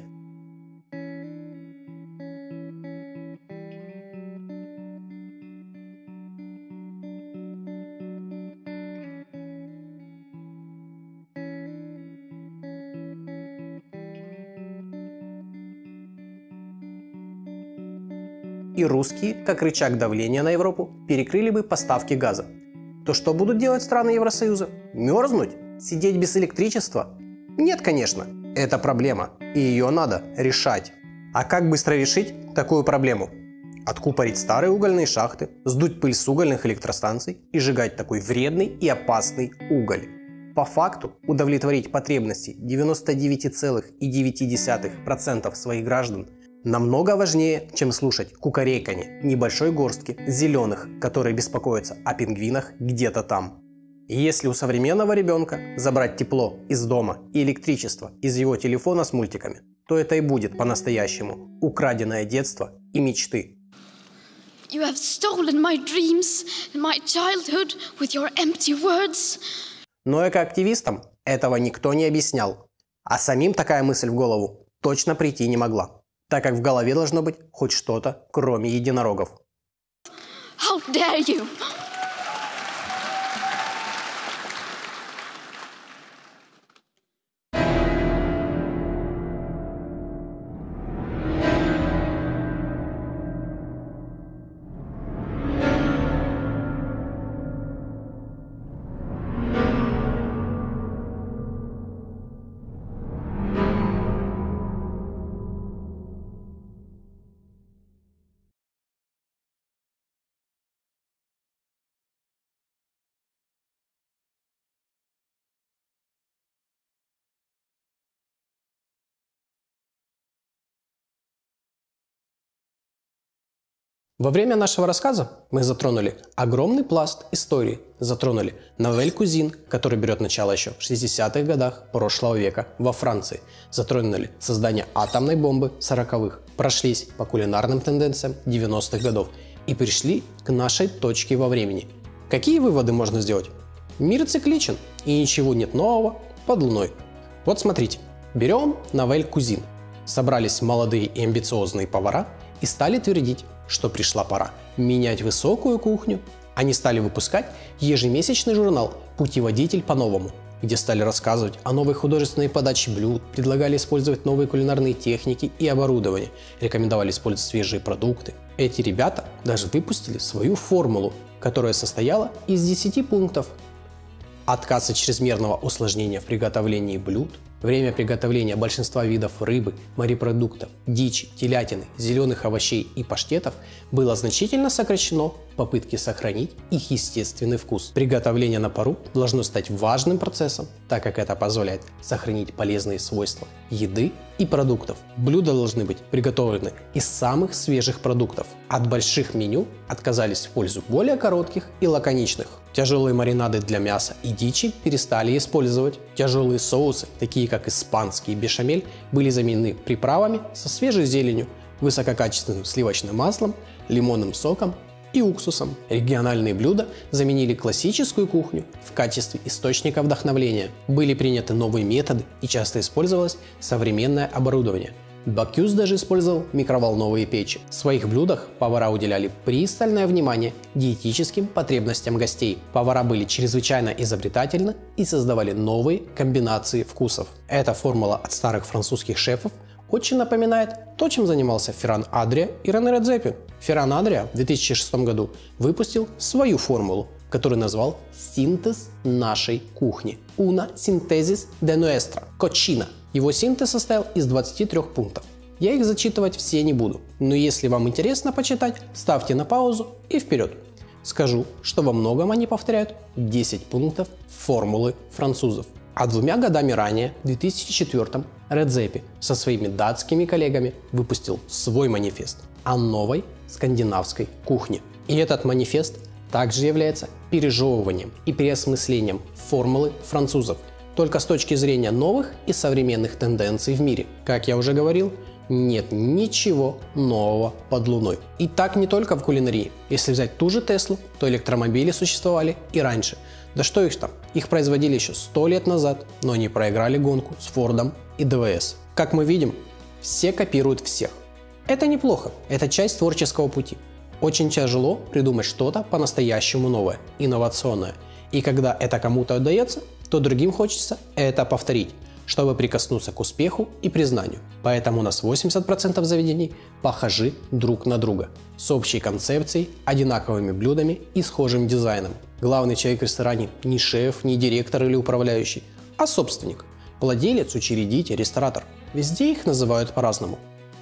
И русские, как рычаг давления на Европу, перекрыли бы поставки газа. То что будут делать страны Евросоюза? Мерзнуть? Сидеть без электричества? Нет, конечно. Это проблема, и ее надо решать. А как быстро решить такую проблему? Откупорить старые угольные шахты, сдуть пыль с угольных электростанций и сжигать такой вредный и опасный уголь. По факту удовлетворить потребности девяноста девяти целых девяти десятых процента своих граждан намного важнее, чем слушать кукареканье небольшой горстки зеленых, которые беспокоятся о пингвинах где-то там. Если у современного ребенка забрать тепло из дома и электричество из его телефона с мультиками, то это и будет по-настоящему украденное детство и мечты. You have stolen my dreams and my childhood with your empty words. Но экоактивистам этого никто не объяснял, а самим такая мысль в голову точно прийти не могла, так как в голове должно быть хоть что-то, кроме единорогов. How dare you? Во время нашего рассказа мы затронули огромный пласт истории, затронули Nouvelle Cuisine, который берет начало еще в шестидесятых годах прошлого века во Франции, затронули создание атомной бомбы сороковых, прошлись по кулинарным тенденциям девяностых годов и пришли к нашей точке во времени. Какие выводы можно сделать? Мир цикличен и ничего нет нового под луной. Вот смотрите, берем Nouvelle Cuisine. Собрались молодые и амбициозные повара и стали твердить, что пришла пора менять высокую кухню. Они стали выпускать ежемесячный журнал «Путеводитель по-новому», где стали рассказывать о новой художественной подаче блюд, предлагали использовать новые кулинарные техники и оборудование, рекомендовали использовать свежие продукты. Эти ребята даже выпустили свою формулу, которая состояла из десяти пунктов. Отказ от чрезмерного усложнения в приготовлении блюд, время приготовления большинства видов рыбы, морепродуктов, дичи, телятины, зеленых овощей и паштетов было значительно сокращено в попытке сохранить их естественный вкус. Приготовление на пару должно стать важным процессом, так как это позволяет сохранить полезные свойства еды и продуктов. Блюда должны быть приготовлены из самых свежих продуктов. От больших меню отказались в пользу более коротких и лаконичных. Тяжелые маринады для мяса и дичи перестали использовать. Тяжелые соусы, такие как испанский и бешамель, были заменены приправами со свежей зеленью, высококачественным сливочным маслом, лимонным соком и уксусом. Региональные блюда заменили классическую кухню в качестве источника вдохновения. Были приняты новые методы и часто использовалось современное оборудование. Бакюс даже использовал микроволновые печи. В своих блюдах повара уделяли пристальное внимание диетическим потребностям гостей. Повара были чрезвычайно изобретательны и создавали новые комбинации вкусов. Эта формула от старых французских шефов очень напоминает то, чем занимался Ферран Адрия и Рене Редзепи. Ферран Адрия в две тысячи шестом году выпустил свою формулу, которую назвал «Синтез нашей кухни» – «Una synthesis de nuestra cocina». Его синтез состоял из двадцати трёх пунктов. Я их зачитывать все не буду, но если вам интересно почитать, ставьте на паузу и вперед. Скажу, что во многом они повторяют десять пунктов формулы французов. А двумя годами ранее, в две тысячи четвёртом, Редзепи со своими датскими коллегами выпустил свой манифест о новой скандинавской кухне. И этот манифест также является пережевыванием и переосмыслением формулы французов, только с точки зрения новых и современных тенденций в мире. Как я уже говорил, нет ничего нового под луной. И так не только в кулинарии. Если взять ту же Теслу, то электромобили существовали и раньше. Да что их там, их производили еще сто лет назад, но они проиграли гонку с Фордом и ДВС. Как мы видим, все копируют всех. Это неплохо, это часть творческого пути. Очень тяжело придумать что-то по-настоящему новое, инновационное. И когда это кому-то удается, то другим хочется это повторить, чтобы прикоснуться к успеху и признанию. Поэтому у нас восемьдесят процентов заведений похожи друг на друга, с общей концепцией, одинаковыми блюдами и схожим дизайном. Главный человек в ресторане не шеф, не директор или управляющий, а собственник, владелец, учредитель, ресторатор. Везде их называют по-разному.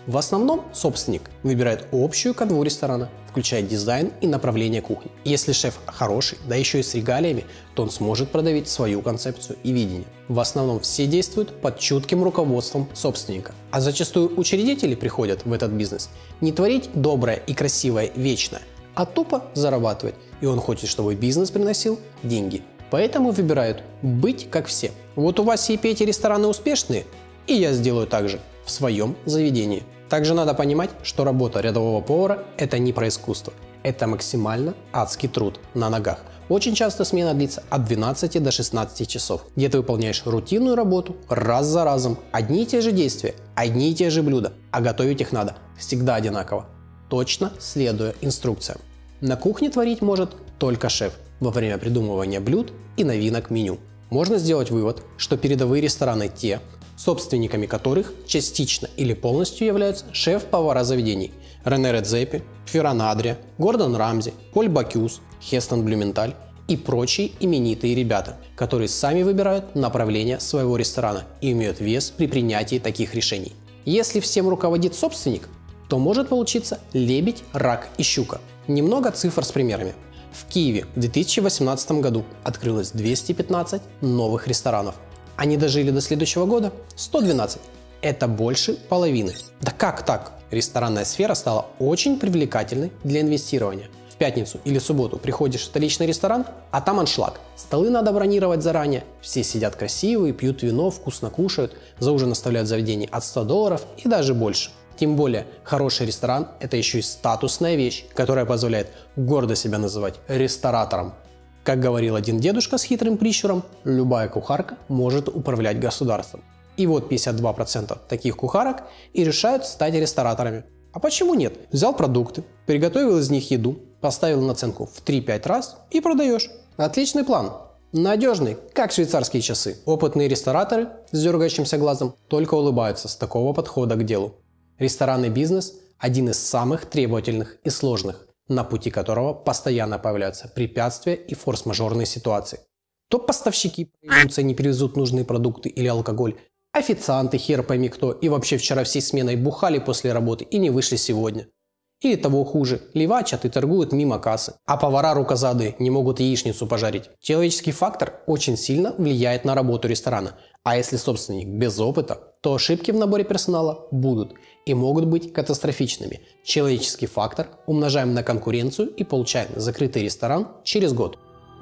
В основном собственник выбирает общую канву ресторана, включая дизайн и направление кухни. Если шеф хороший, да еще и с регалиями, то он сможет продавить свою концепцию и видение. В основном все действуют под чутким руководством собственника. А зачастую учредители приходят в этот бизнес не творить доброе и красивое вечное, а тупо зарабатывать. И он хочет, чтобы бизнес приносил деньги. Поэтому выбирают быть как все. Вот у Васи и Пети рестораны успешные, и я сделаю так же в своем заведении. Также надо понимать, что работа рядового повара – это не про искусство. Это максимально адский труд на ногах. Очень часто смена длится от двенадцати до шестнадцати часов, где ты выполняешь рутинную работу раз за разом. Одни и те же действия, одни и те же блюда, а готовить их надо всегда одинаково, точно следуя инструкциям. На кухне творить может только шеф во время придумывания блюд и новинок меню. Можно сделать вывод, что передовые рестораны те, собственниками которых частично или полностью являются шеф-повара заведений: Рене Редзепи, Ферран Адрия, Гордон Рамзи, Поль Бакюс, Хестон Блюменталь и прочие именитые ребята, которые сами выбирают направление своего ресторана и имеют вес при принятии таких решений. Если всем руководит собственник, то может получиться лебедь, рак и щука. Немного цифр с примерами. В Киеве в две тысячи восемнадцатом году открылось двести пятнадцать новых ресторанов. Они дожили до следующего года сто двенадцать. Это больше половины. Да как так? Ресторанная сфера стала очень привлекательной для инвестирования. В пятницу или субботу приходишь в столичный ресторан, а там аншлаг. Столы надо бронировать заранее. Все сидят красивые, пьют вино, вкусно кушают. За ужин оставляют в заведении от ста долларов и даже больше. Тем более, хороший ресторан – это еще и статусная вещь, которая позволяет гордо себя называть ресторатором. Как говорил один дедушка с хитрым прищуром, любая кухарка может управлять государством. И вот пятьдесят два процента таких кухарок и решают стать рестораторами. А почему нет? Взял продукты, приготовил из них еду, поставил наценку в три-пять раз и продаешь. Отличный план. Надежный, как швейцарские часы. Опытные рестораторы с дергающимся глазом только улыбаются с такого подхода к делу. Ресторанный бизнес – один из самых требовательных и сложных, на пути которого постоянно появляются препятствия и форс-мажорные ситуации. То поставщики проявятся и не привезут нужные продукты или алкоголь, официанты хер пойми кто и вообще вчера всей сменой бухали после работы и не вышли сегодня. Или того хуже, левачат и торгуют мимо кассы, а повара рукозадые не могут яичницу пожарить. Человеческий фактор очень сильно влияет на работу ресторана, а если собственник без опыта, то ошибки в наборе персонала будут и могут быть катастрофичными. Человеческий фактор умножаем на конкуренцию и получаем закрытый ресторан через год.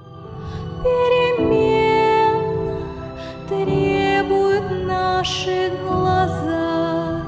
Перемен требуют наши глаза.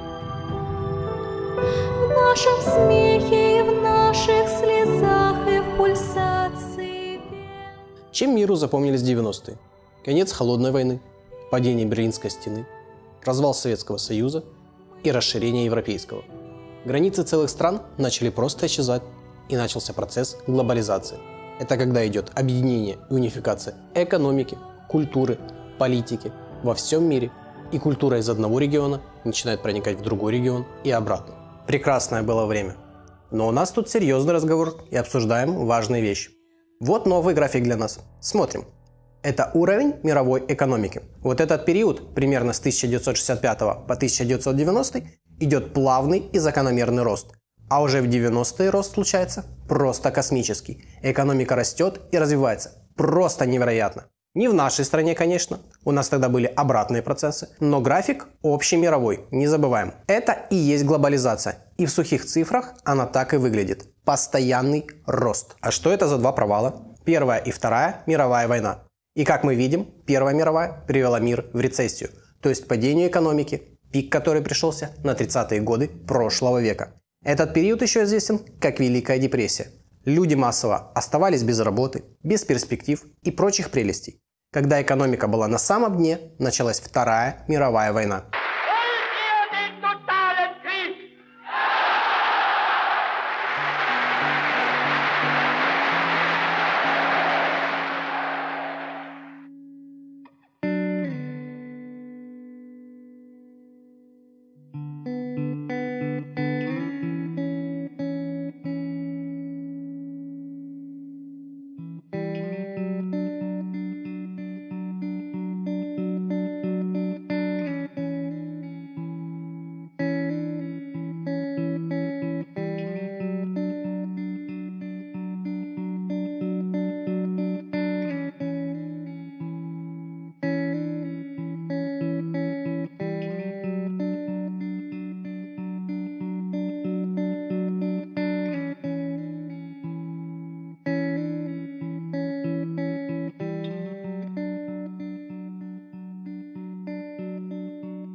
В нашем смехе и в наших слезах и в пульсации. Чем миру запомнились девяностые? Конец холодной войны, падение Берлинской стены, развал Советского Союза и расширение европейского. Границы целых стран начали просто исчезать, и начался процесс глобализации. Это когда идет объединение и унификация экономики, культуры, политики во всем мире, и культура из одного региона начинает проникать в другой регион и обратно. Прекрасное было время. Но у нас тут серьезный разговор и обсуждаем важные вещи. Вот новый график для нас. Смотрим. Это уровень мировой экономики. Вот этот период, примерно с тысяча девятьсот шестьдесят пятого по тысяча девятьсот девяностый, идет плавный и закономерный рост. А уже в девяностые рост случается просто космический. Экономика растет и развивается. Просто невероятно. Не в нашей стране, конечно. У нас тогда были обратные процессы. Но график общемировой, не забываем. Это и есть глобализация. И в сухих цифрах она так и выглядит. Постоянный рост. А что это за два провала? Первая и Вторая мировая война. И как мы видим, Первая мировая привела мир в рецессию, то есть падению экономики, пик который пришелся на тридцатые годы прошлого века. Этот период еще известен как Великая депрессия. Люди массово оставались без работы, без перспектив и прочих прелестей. Когда экономика была на самом дне, началась Вторая мировая война.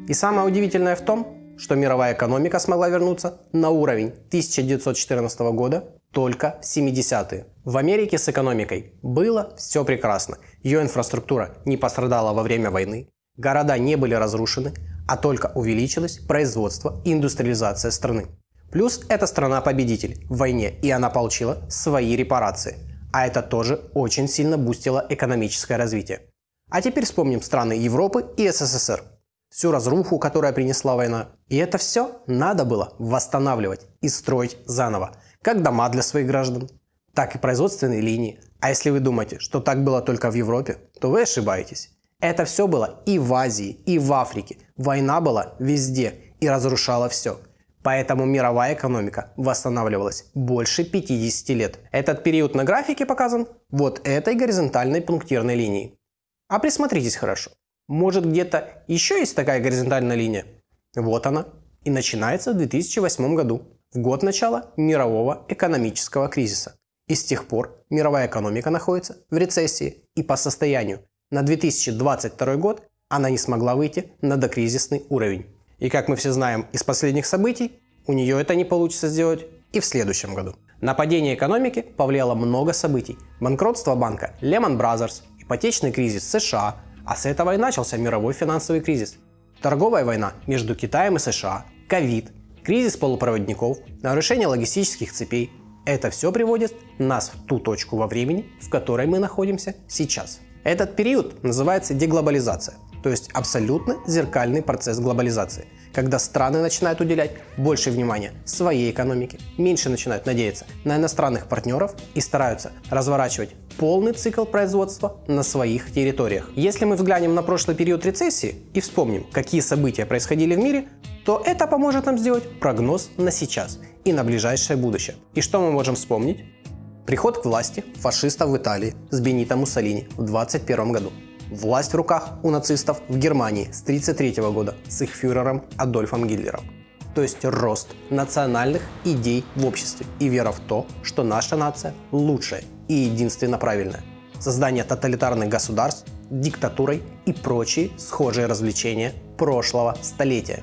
И самое удивительное в том, что мировая экономика смогла вернуться на уровень тысяча девятьсот четырнадцатого года только в семидесятые. В Америке с экономикой было все прекрасно. Ее инфраструктура не пострадала во время войны, города не были разрушены, а только увеличилось производство и индустриализация страны. Плюс это страна-победитель в войне, и она получила свои репарации. А это тоже очень сильно бустило экономическое развитие. А теперь вспомним страны Европы и СССР. Всю разруху, которая принесла война. И это все надо было восстанавливать и строить заново. Как дома для своих граждан, так и производственные линии. А если вы думаете, что так было только в Европе, то вы ошибаетесь. Это все было и в Азии, и в Африке. Война была везде и разрушала все. Поэтому мировая экономика восстанавливалась больше пятидесяти лет. Этот период на графике показан вот этой горизонтальной пунктирной линией. А присмотритесь хорошо. Может, где-то еще есть такая горизонтальная линия? Вот она. И начинается в две тысячи восьмом году, в год начала мирового экономического кризиса. И с тех пор мировая экономика находится в рецессии. И по состоянию на две тысячи двадцать второй год она не смогла выйти на докризисный уровень. И как мы все знаем из последних событий, у нее это не получится сделать и в следующем году. На падение экономики повлияло много событий. Банкротство банка Lehman Brothers, ипотечный кризис США, а с этого и начался мировой финансовый кризис. Торговая война между Китаем и США, ковид, кризис полупроводников, нарушение логистических цепей. Это все приводит нас в ту точку во времени, в которой мы находимся сейчас. Этот период называется деглобализация. То есть абсолютно зеркальный процесс глобализации, когда страны начинают уделять больше внимания своей экономике, меньше начинают надеяться на иностранных партнеров и стараются разворачивать полный цикл производства на своих территориях. Если мы взглянем на прошлый период рецессии и вспомним, какие события происходили в мире, то это поможет нам сделать прогноз на сейчас и на ближайшее будущее. И что мы можем вспомнить? Приход к власти фашистов в Италии с Бенито Муссолини в двадцать первом году. Власть в руках у нацистов в Германии с тридцать третьего года с их фюрером Адольфом Гитлером. То есть рост национальных идей в обществе и вера в то, что наша нация лучшая и единственно правильная. Создание тоталитарных государств, диктатурой и прочие схожие развлечения прошлого столетия.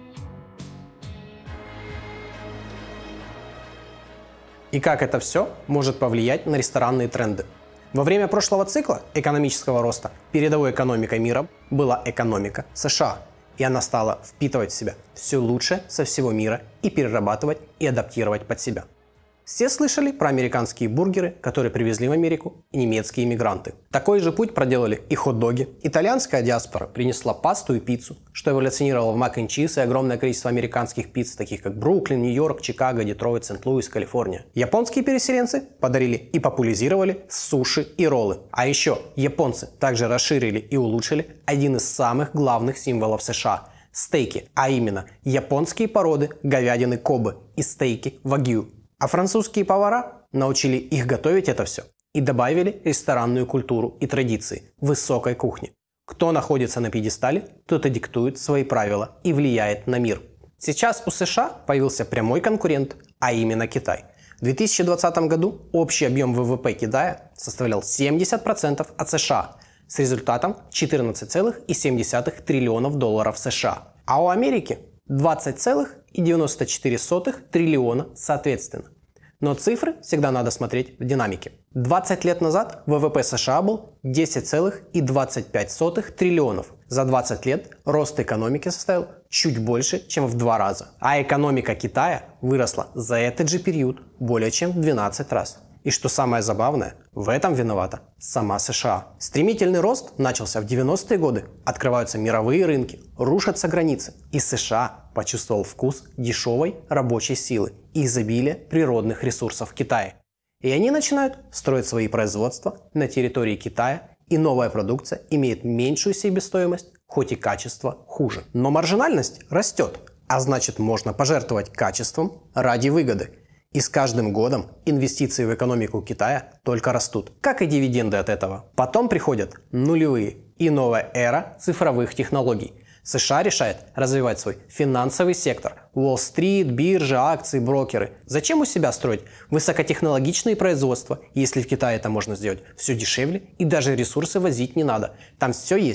И как это все может повлиять на ресторанные тренды? Во время прошлого цикла экономического роста передовой экономикой мира была экономика США, и она стала впитывать в себя все лучшее со всего мира и перерабатывать и адаптировать под себя. Все слышали про американские бургеры, которые привезли в Америку немецкие иммигранты. Такой же путь проделали и хот-доги. Итальянская диаспора принесла пасту и пиццу, что эволюционировало в мак-н-чиз и огромное количество американских пиц, таких как Бруклин, Нью-Йорк, Чикаго, Детройт, Сент-Луис, Калифорния. Японские переселенцы подарили и популяризировали суши и роллы. А еще японцы также расширили и улучшили один из самых главных символов США – стейки, а именно японские породы говядины Кобе и стейки Вагyu. А французские повара научили их готовить это все и добавили ресторанную культуру и традиции высокой кухни. Кто находится на пьедестале, тот и диктует свои правила и влияет на мир. Сейчас у США появился прямой конкурент, а именно Китай. В две тысячи двадцатом году общий объем вэ вэ пэ Китая составлял семьдесят процентов от США с результатом четырнадцать целых семь десятых триллионов долларов США. А у Америки двадцать целых девяносто четыре сотых триллиона соответственно. Но цифры всегда надо смотреть в динамике. двадцать лет назад вэ вэ пэ США был десять целых двадцать пять сотых триллионов. За двадцать лет рост экономики составил чуть больше, чем в два раза. А экономика Китая выросла за этот же период более чем в двенадцать раз. И что самое забавное, в этом виновата сама США. Стремительный рост начался в девяностые годы. Открываются мировые рынки, рушатся границы. И США почувствовал вкус дешевой рабочей силы и изобилия природных ресурсов в Китае. И они начинают строить свои производства на территории Китая, и новая продукция имеет меньшую себестоимость, хоть и качество хуже. Но маржинальность растет, а значит можно пожертвовать качеством ради выгоды. И с каждым годом инвестиции в экономику Китая только растут, как и дивиденды от этого. Потом приходят нулевые и новая эра цифровых технологий. США решает развивать свой финансовый сектор. Уолл-стрит, биржи, акции, брокеры. Зачем у себя строить высокотехнологичные производства, если в Китае это можно сделать все дешевле и даже ресурсы возить не надо? Там все есть.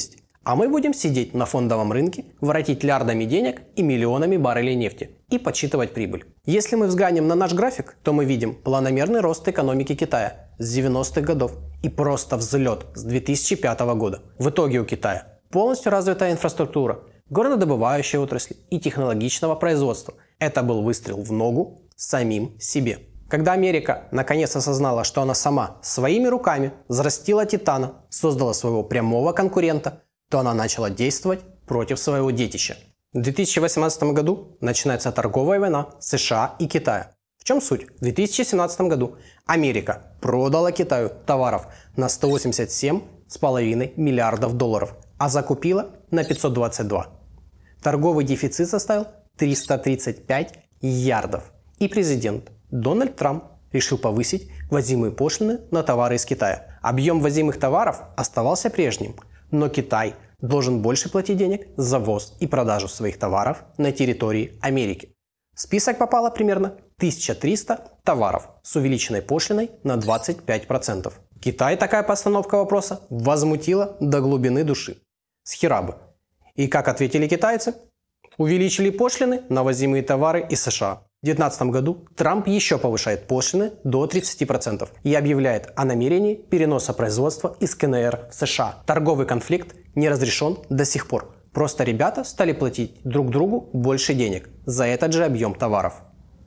А мы будем сидеть на фондовом рынке, воротить лярдами денег и миллионами баррелей нефти и подсчитывать прибыль. Если мы взглянем на наш график, то мы видим планомерный рост экономики Китая с девяностых годов и просто взлет с две тысячи пятого года. В итоге у Китая полностью развитая инфраструктура, горнодобывающая отрасль и технологичного производства. Это был выстрел в ногу самим себе. Когда Америка наконец осознала, что она сама своими руками взрастила Титана, создала своего прямого конкурента, то она начала действовать против своего детища. В две тысячи восемнадцатом году начинается торговая война США и Китая. В чем суть? В две тысячи семнадцатом году Америка продала Китаю товаров на сто восемьдесят семь с половиной миллиардов долларов, а закупила на пятьсот двадцать два. Торговый дефицит составил триста тридцать пять ярдов. И президент Дональд Трамп решил повысить ввозимые пошлины на товары из Китая. Объем ввозимых товаров оставался прежним, но Китай должен больше платить денег за ввоз и продажу своих товаров на территории Америки. В список попало примерно тысяча триста товаров с увеличенной пошлиной на двадцать пять процентов. Китай такая постановка вопроса возмутила до глубины души. Схера бы. И как ответили китайцы? Увеличили пошлины на ввозимые товары из США. В две тысячи девятнадцатом году Трамп еще повышает пошлины до тридцати процентов и объявляет о намерении переноса производства из КНР в США. Торговый конфликт не разрешен до сих пор. Просто ребята стали платить друг другу больше денег за этот же объем товаров.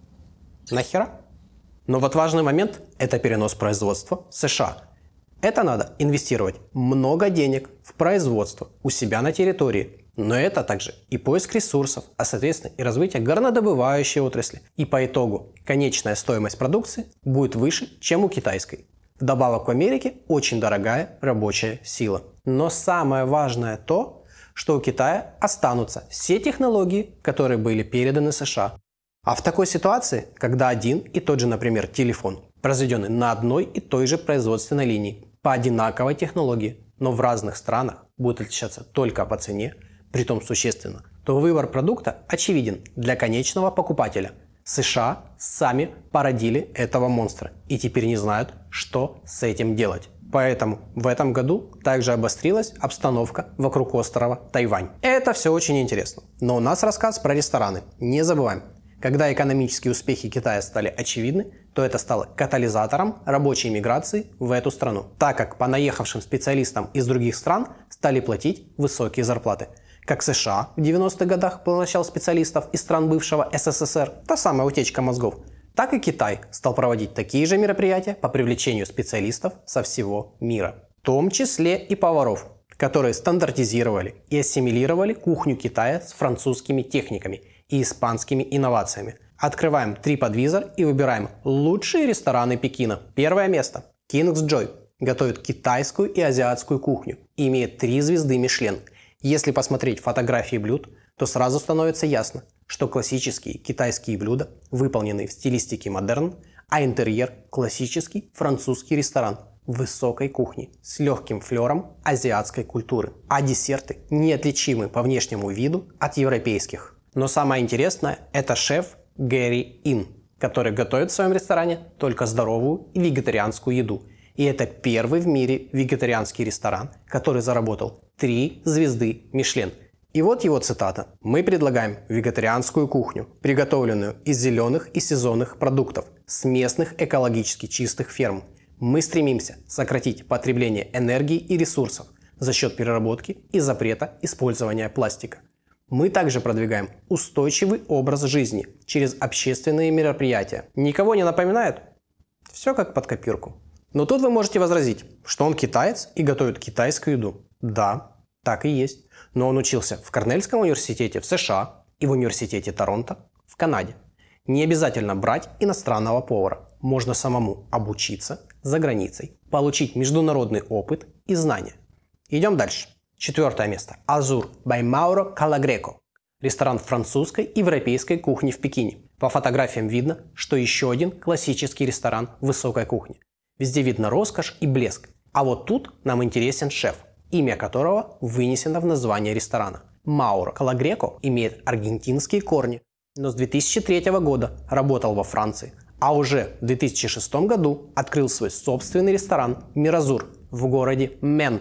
Нахера? Но вот важный момент – это перенос производства в США. Это надо инвестировать много денег в производство у себя на территории. Но это также и поиск ресурсов, а соответственно и развитие горнодобывающей отрасли. И по итогу конечная стоимость продукции будет выше, чем у китайской. Вдобавок в Америке очень дорогая рабочая сила. Но самое важное то, что у Китая останутся все технологии, которые были переданы США. А в такой ситуации, когда один и тот же, например, телефон, произведенный на одной и той же производственной линии, по одинаковой технологии, но в разных странах будет отличаться только по цене, притом существенно, то выбор продукта очевиден для конечного покупателя. США сами породили этого монстра и теперь не знают, что с этим делать. Поэтому в этом году также обострилась обстановка вокруг острова Тайвань. Это все очень интересно. Но у нас рассказ про рестораны. Не забываем, когда экономические успехи Китая стали очевидны, то это стало катализатором рабочей миграции в эту страну, так как понаехавшим специалистам из других стран стали платить высокие зарплаты. Как США в девяностых годах поглощал специалистов из стран бывшего СССР, та самая утечка мозгов, так и Китай стал проводить такие же мероприятия по привлечению специалистов со всего мира. В том числе и поваров, которые стандартизировали и ассимилировали кухню Китая с французскими техниками и испанскими инновациями. Открываем TripAdvisor и выбираем лучшие рестораны Пекина. Первое место. King's Joy. Готовит китайскую и азиатскую кухню и имеет три звезды Мишлен. Если посмотреть фотографии блюд, то сразу становится ясно, что классические китайские блюда выполнены в стилистике модерн, а интерьер – классический французский ресторан высокой кухни с легким флером азиатской культуры, а десерты неотличимы по внешнему виду от европейских. Но самое интересное – это шеф Гэри Ин, который готовит в своем ресторане только здоровую и вегетарианскую еду. И это первый в мире вегетарианский ресторан, который заработал три звезды Мишлен. И вот его цитата. «Мы предлагаем вегетарианскую кухню, приготовленную из зеленых и сезонных продуктов, с местных экологически чистых ферм. Мы стремимся сократить потребление энергии и ресурсов за счет переработки и запрета использования пластика. Мы также продвигаем устойчивый образ жизни через общественные мероприятия. Никого не напоминает? Все как под копирку». Но тут вы можете возразить, что он китаец и готовит китайскую еду. Да, так и есть. Но он учился в Корнельском университете в США и в университете Торонто в Канаде. Не обязательно брать иностранного повара. Можно самому обучиться за границей, получить международный опыт и знания. Идем дальше. Четвертое место. Azur by Mauro Calagreco. Ресторан французской и европейской кухни в Пекине. По фотографиям видно, что еще один классический ресторан высокой кухни. Везде видно роскошь и блеск. А вот тут нам интересен шеф, имя которого вынесено в название ресторана. Мауро Калагреко имеет аргентинские корни, но с две тысячи третьего года работал во Франции, а уже в две тысячи шестом году открыл свой собственный ресторан «Миразур» в городе Ментон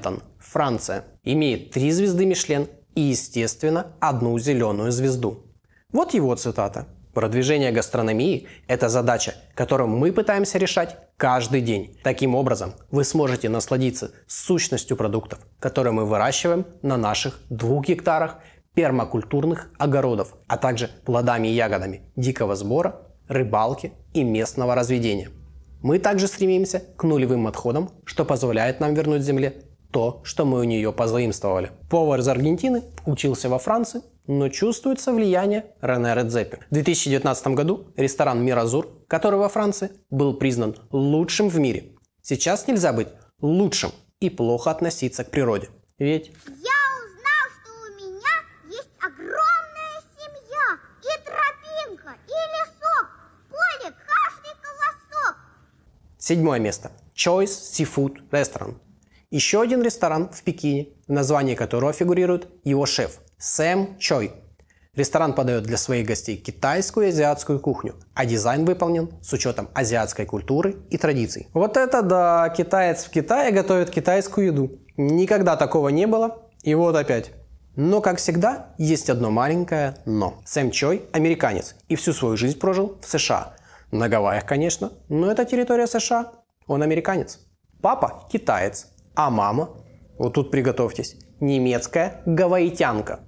Франция. Имеет три звезды Мишлен и, естественно, одну зеленую звезду. Вот его цитата. Продвижение гастрономии – это задача, которую мы пытаемся решать каждый день. Таким образом, вы сможете насладиться сущностью продуктов, которые мы выращиваем на наших двух гектарах пермакультурных огородов, а также плодами и ягодами дикого сбора, рыбалки и местного разведения. Мы также стремимся к нулевым отходам, что позволяет нам вернуть земле то, что мы у нее позаимствовали. Повар из Аргентины учился во Франции, но чувствуется влияние Рене Редзепи. В две тысячи девятнадцатом году ресторан Миразур, который во Франции, был признан лучшим в мире. Сейчас нельзя быть лучшим и плохо относиться к природе. Ведь... Я узнал, что у меня есть огромная семья, и тропинка, и лесок, в поле каждый колосок. Седьмое место. Choice Seafood Restaurant. Еще один ресторан в Пекине, в названии которого фигурирует его шеф Сэм Чой. Ресторан подает для своих гостей китайскую и азиатскую кухню, а дизайн выполнен с учетом азиатской культуры и традиций. Вот это да, китаец в Китае готовит китайскую еду. Никогда такого не было, и вот опять. Но, как всегда, есть одно маленькое «но». Сэм Чой – американец и всю свою жизнь прожил в США. На Гавайях, конечно, но это территория США. Он американец. Папа – китаец, а мама, вот тут приготовьтесь, немецкая гавайитянка.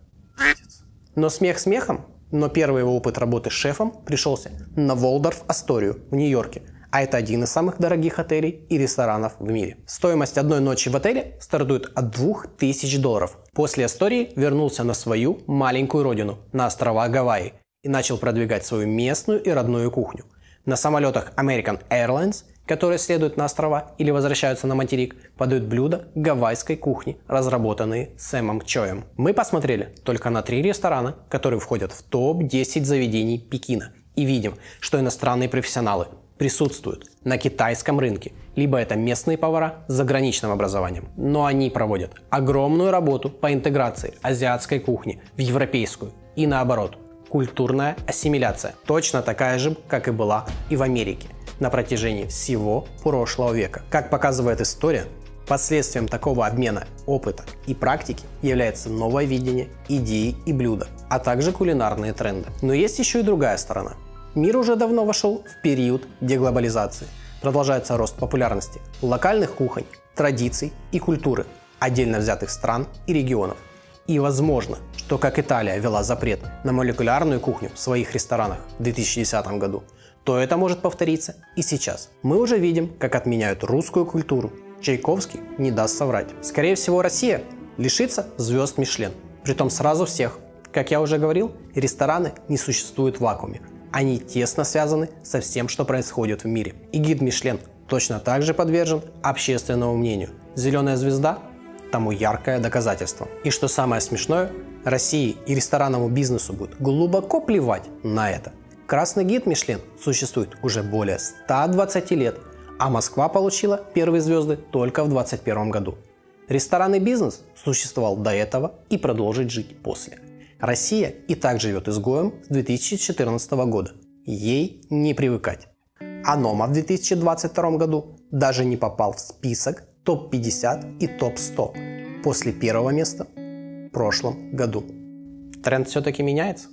Но смех смехом, но первый его опыт работы с шефом пришелся на Волдорф Асторию в Нью-Йорке. А это один из самых дорогих отелей и ресторанов в мире. Стоимость одной ночи в отеле стартует от двух тысяч долларов. После Астории вернулся на свою маленькую родину, на острова Гавайи, и начал продвигать свою местную и родную кухню. На самолетах American Airlines, которые следуют на острова или возвращаются на материк, подают блюда гавайской кухни, разработанные Сэмом Чоем. Мы посмотрели только на три ресторана, которые входят в топ десять заведений Пекина, и видим, что иностранные профессионалы присутствуют на китайском рынке, либо это местные повара с заграничным образованием. Но они проводят огромную работу по интеграции азиатской кухни в европейскую и наоборот. Культурная ассимиляция точно такая же, как и была и в Америке на протяжении всего прошлого века. Как показывает история, последствием такого обмена опыта и практики является новое видение, идеи и блюда, а также кулинарные тренды. Но есть еще и другая сторона. Мир уже давно вошел в период деглобализации. Продолжается рост популярности локальных кухонь, традиций и культуры отдельно взятых стран и регионов. И возможно, что как Италия ввела запрет на молекулярную кухню в своих ресторанах в две тысячи десятом году, то это может повториться и сейчас. Мы уже видим, как отменяют русскую культуру. Чайковский не даст соврать. Скорее всего, Россия лишится звезд Мишлен. Притом сразу всех. Как я уже говорил, рестораны не существуют в вакууме. Они тесно связаны со всем, что происходит в мире. И гид Мишлен точно так же подвержен общественному мнению. Зеленая звезда тому яркое доказательство. И что самое смешное, России и ресторанному бизнесу будет глубоко плевать на это. Красный гид Мишлен существует уже более ста двадцати лет, а Москва получила первые звезды только в двадцать первом году. Ресторанный бизнес существовал до этого и продолжит жить после. Россия и так живет изгоем с две тысячи четырнадцатого года. Ей не привыкать. А Нома в две тысячи двадцать втором году даже не попал в список топ пятьдесят и топ сто после первого места в прошлом году. Тренд все-таки меняется?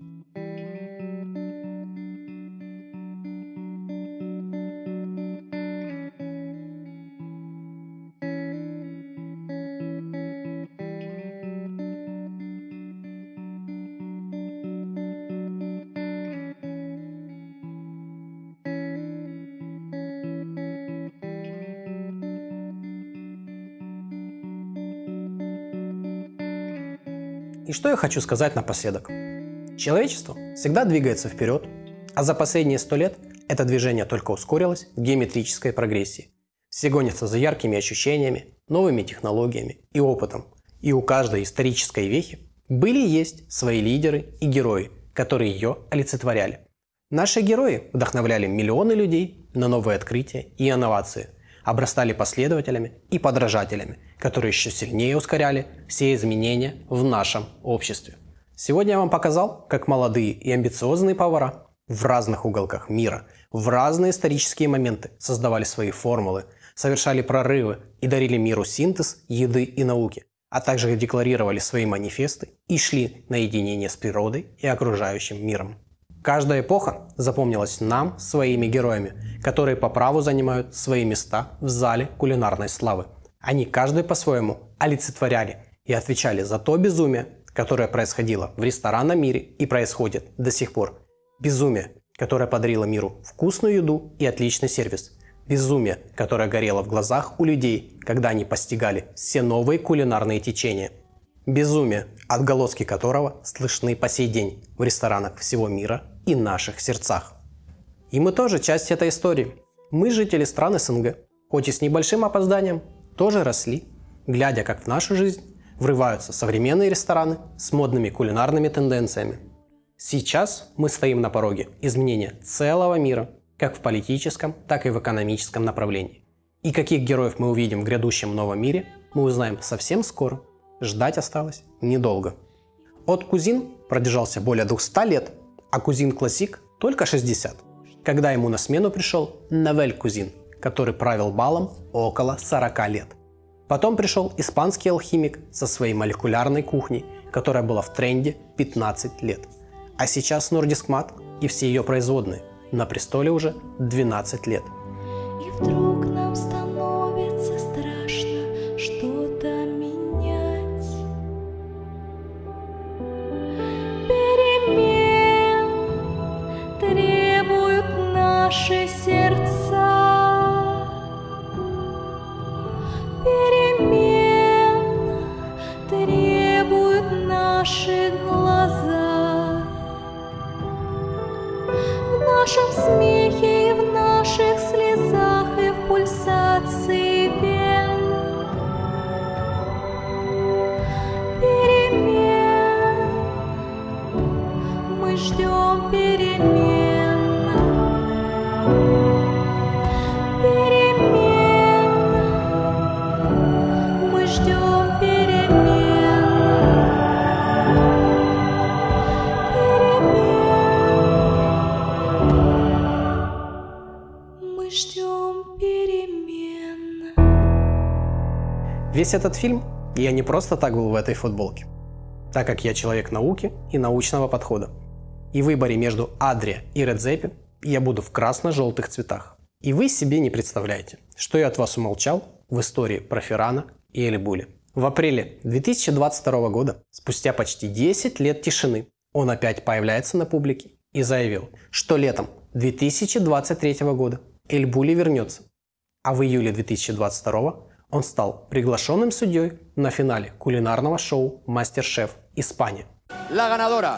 И что я хочу сказать напоследок? Человечество всегда двигается вперед, а за последние сто лет это движение только ускорилось в геометрической прогрессии. Все гонятся за яркими ощущениями, новыми технологиями и опытом. И у каждой исторической вехи были и есть свои лидеры и герои, которые ее олицетворяли. Наши герои вдохновляли миллионы людей на новые открытия и инновации, обрастали последователями и подражателями, которые еще сильнее ускоряли все изменения в нашем обществе. Сегодня я вам показал, как молодые и амбициозные повара в разных уголках мира, в разные исторические моменты создавали свои формулы, совершали прорывы и дарили миру синтез еды и науки, а также декларировали свои манифесты и шли на единение с природой и окружающим миром. Каждая эпоха запомнилась нам своими героями, которые по праву занимают свои места в зале кулинарной славы. Они каждый по-своему олицетворяли и отвечали за то безумие, которое происходило в ресторанном мире и происходит до сих пор. Безумие, которое подарило миру вкусную еду и отличный сервис. Безумие, которое горело в глазах у людей, когда они постигали все новые кулинарные течения. Безумие, отголоски которого слышны по сей день в ресторанах всего мира и наших сердцах. И мы тоже часть этой истории. Мы, жители стран СНГ, хоть и с небольшим опозданием, тоже росли, глядя, как в нашу жизнь врываются современные рестораны с модными кулинарными тенденциями. Сейчас мы стоим на пороге изменения целого мира, как в политическом, так и в экономическом направлении. И каких героев мы увидим в грядущем новом мире, мы узнаем совсем скоро. Ждать осталось недолго. От Кузин продержался более двухсот лет, а Кузин Классик только шестьдесят, когда ему на смену пришел Новель Кузин, который правил балом около сорока лет. Потом пришел испанский алхимик со своей молекулярной кухней, которая была в тренде пятнадцать лет. А сейчас Nordisk Mat и все ее производные на престоле уже двенадцать лет. И вдруг нам становится страшно что-то менять. Перемен требуют наши сердца. Перемен требуют наши глаза. В нашем смехе и в наших слезах и в пульсации вен. Перемен, мы ждем перемен. Перемен, мы ждем перемен. Мы ждем перемен. Весь этот фильм я не просто так был в этой футболке, так как я человек науки и научного подхода. И в выборе между Адриа и Редзепи я буду в красно-желтых цветах. И вы себе не представляете, что я от вас умолчал в истории про Феррана и Эль-Були. В апреле две тысячи двадцать второго года, спустя почти десять лет тишины, он опять появляется на публике и заявил, что летом две тысячи двадцать третьего года Эль-Були вернется. А в июле две тысячи двадцать второго он стал приглашенным судьей на финале кулинарного шоу «Мастер-шеф Испания». La ganadora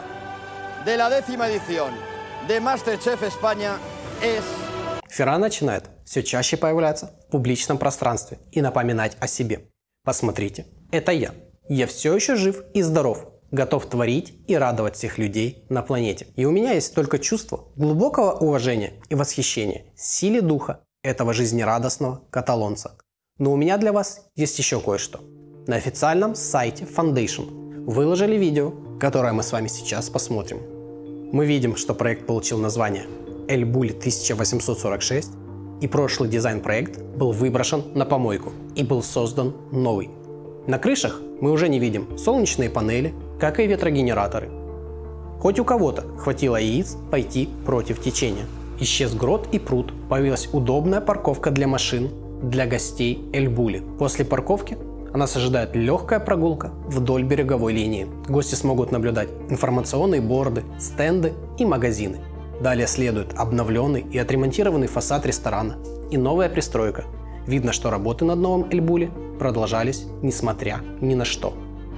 de la décima edición de MasterChef España es... Ферран начинает все чаще появляться в публичном пространстве и напоминать о себе. Посмотрите, это я. Я все еще жив и здоров, готов творить и радовать всех людей на планете. И у меня есть только чувство глубокого уважения и восхищения силе духа этого жизнерадостного каталонца. Но у меня для вас есть еще кое-что. На официальном сайте Foundation выложили видео, которое мы с вами сейчас посмотрим. Мы видим, что проект получил название Эль-Були тысяча восемьсот сорок шесть, и прошлый дизайн-проект был выброшен на помойку и был создан новый. На крышах мы уже не видим солнечные панели, как и ветрогенераторы. Хоть у кого-то хватило яиц пойти против течения. Исчез грот и пруд, появилась удобная парковка для машин для гостей Эль-Були. После парковки нас ожидает легкая прогулка вдоль береговой линии. Гости смогут наблюдать информационные борды, стенды и магазины. Далее следует обновленный и отремонтированный фасад ресторана и новая пристройка. Видно, что работы над новым Эль-Були продолжались несмотря ни на что.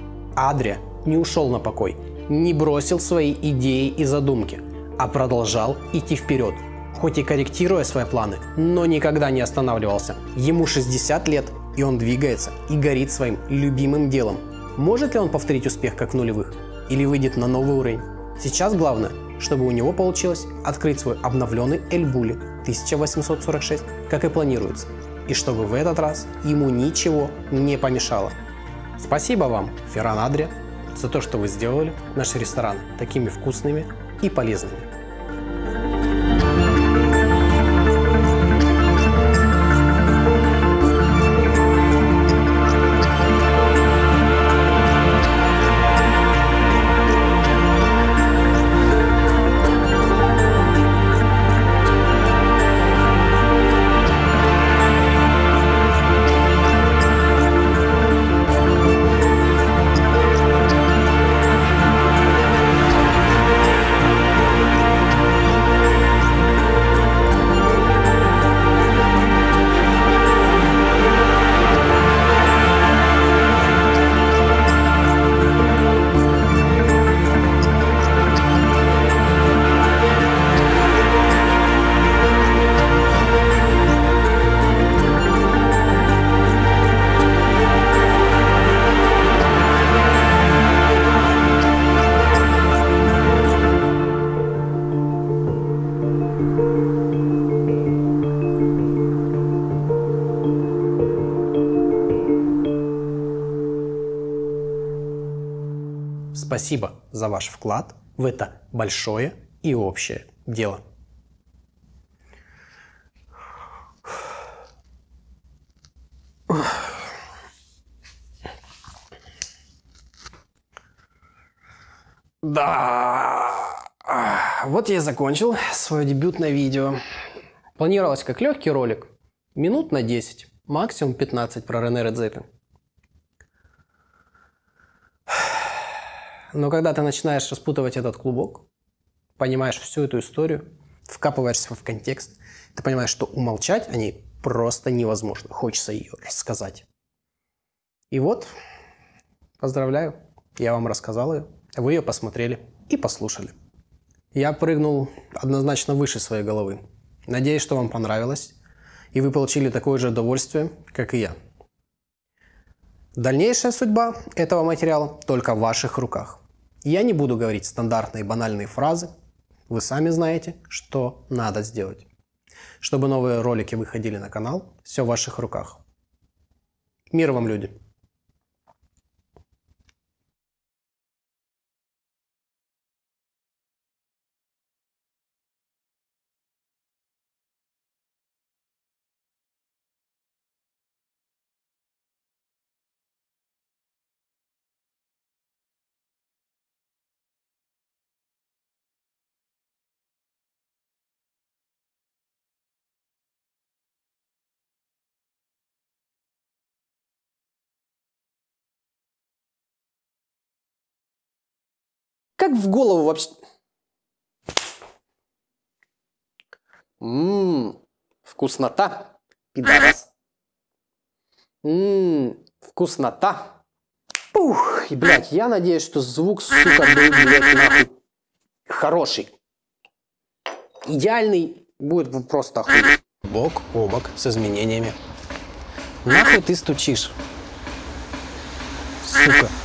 Адриа не ушел на покой, не бросил свои идеи и задумки, а продолжал идти вперед, хоть и корректируя свои планы, но никогда не останавливался. Ему шестьдесят лет, и он двигается и горит своим любимым делом. Может ли он повторить успех, как в нулевых? Или выйдет на новый уровень? Сейчас главное, чтобы у него получилось открыть свой обновленный Эль-Були тысяча восемьсот сорок шесть, как и планируется. И чтобы в этот раз ему ничего не помешало. Спасибо вам, Ферран Адриа, за то, что вы сделали наши рестораны такими вкусными и полезными. Спасибо за ваш вклад в это большое и общее дело. Да, вот я и закончил свое дебютное видео. Планировалось как легкий ролик, минут на десять, максимум пятнадцать про Рене Редзеппин. Но когда ты начинаешь распутывать этот клубок, понимаешь всю эту историю, вкапываешься в контекст, ты понимаешь, что умолчать о ней просто невозможно. Хочется ее рассказать. И вот, поздравляю, я вам рассказал ее, вы ее посмотрели и послушали. Я прыгнул однозначно выше своей головы. Надеюсь, что вам понравилось, и вы получили такое же удовольствие, как и я. Дальнейшая судьба этого материала только в ваших руках. Я не буду говорить стандартные банальные фразы. Вы сами знаете, что надо сделать. Чтобы новые ролики выходили на канал, все в ваших руках. Мир вам, люди! Как в голову вообще... Ммм, вкуснота, пидорас. Ммм, вкуснота. Ух, и, блядь, я надеюсь, что звук, сука, был, блядь, нахуй хороший. Идеальный будет просто охуеть. Бок о бок с изменениями. Нахуй ты стучишь? Сука.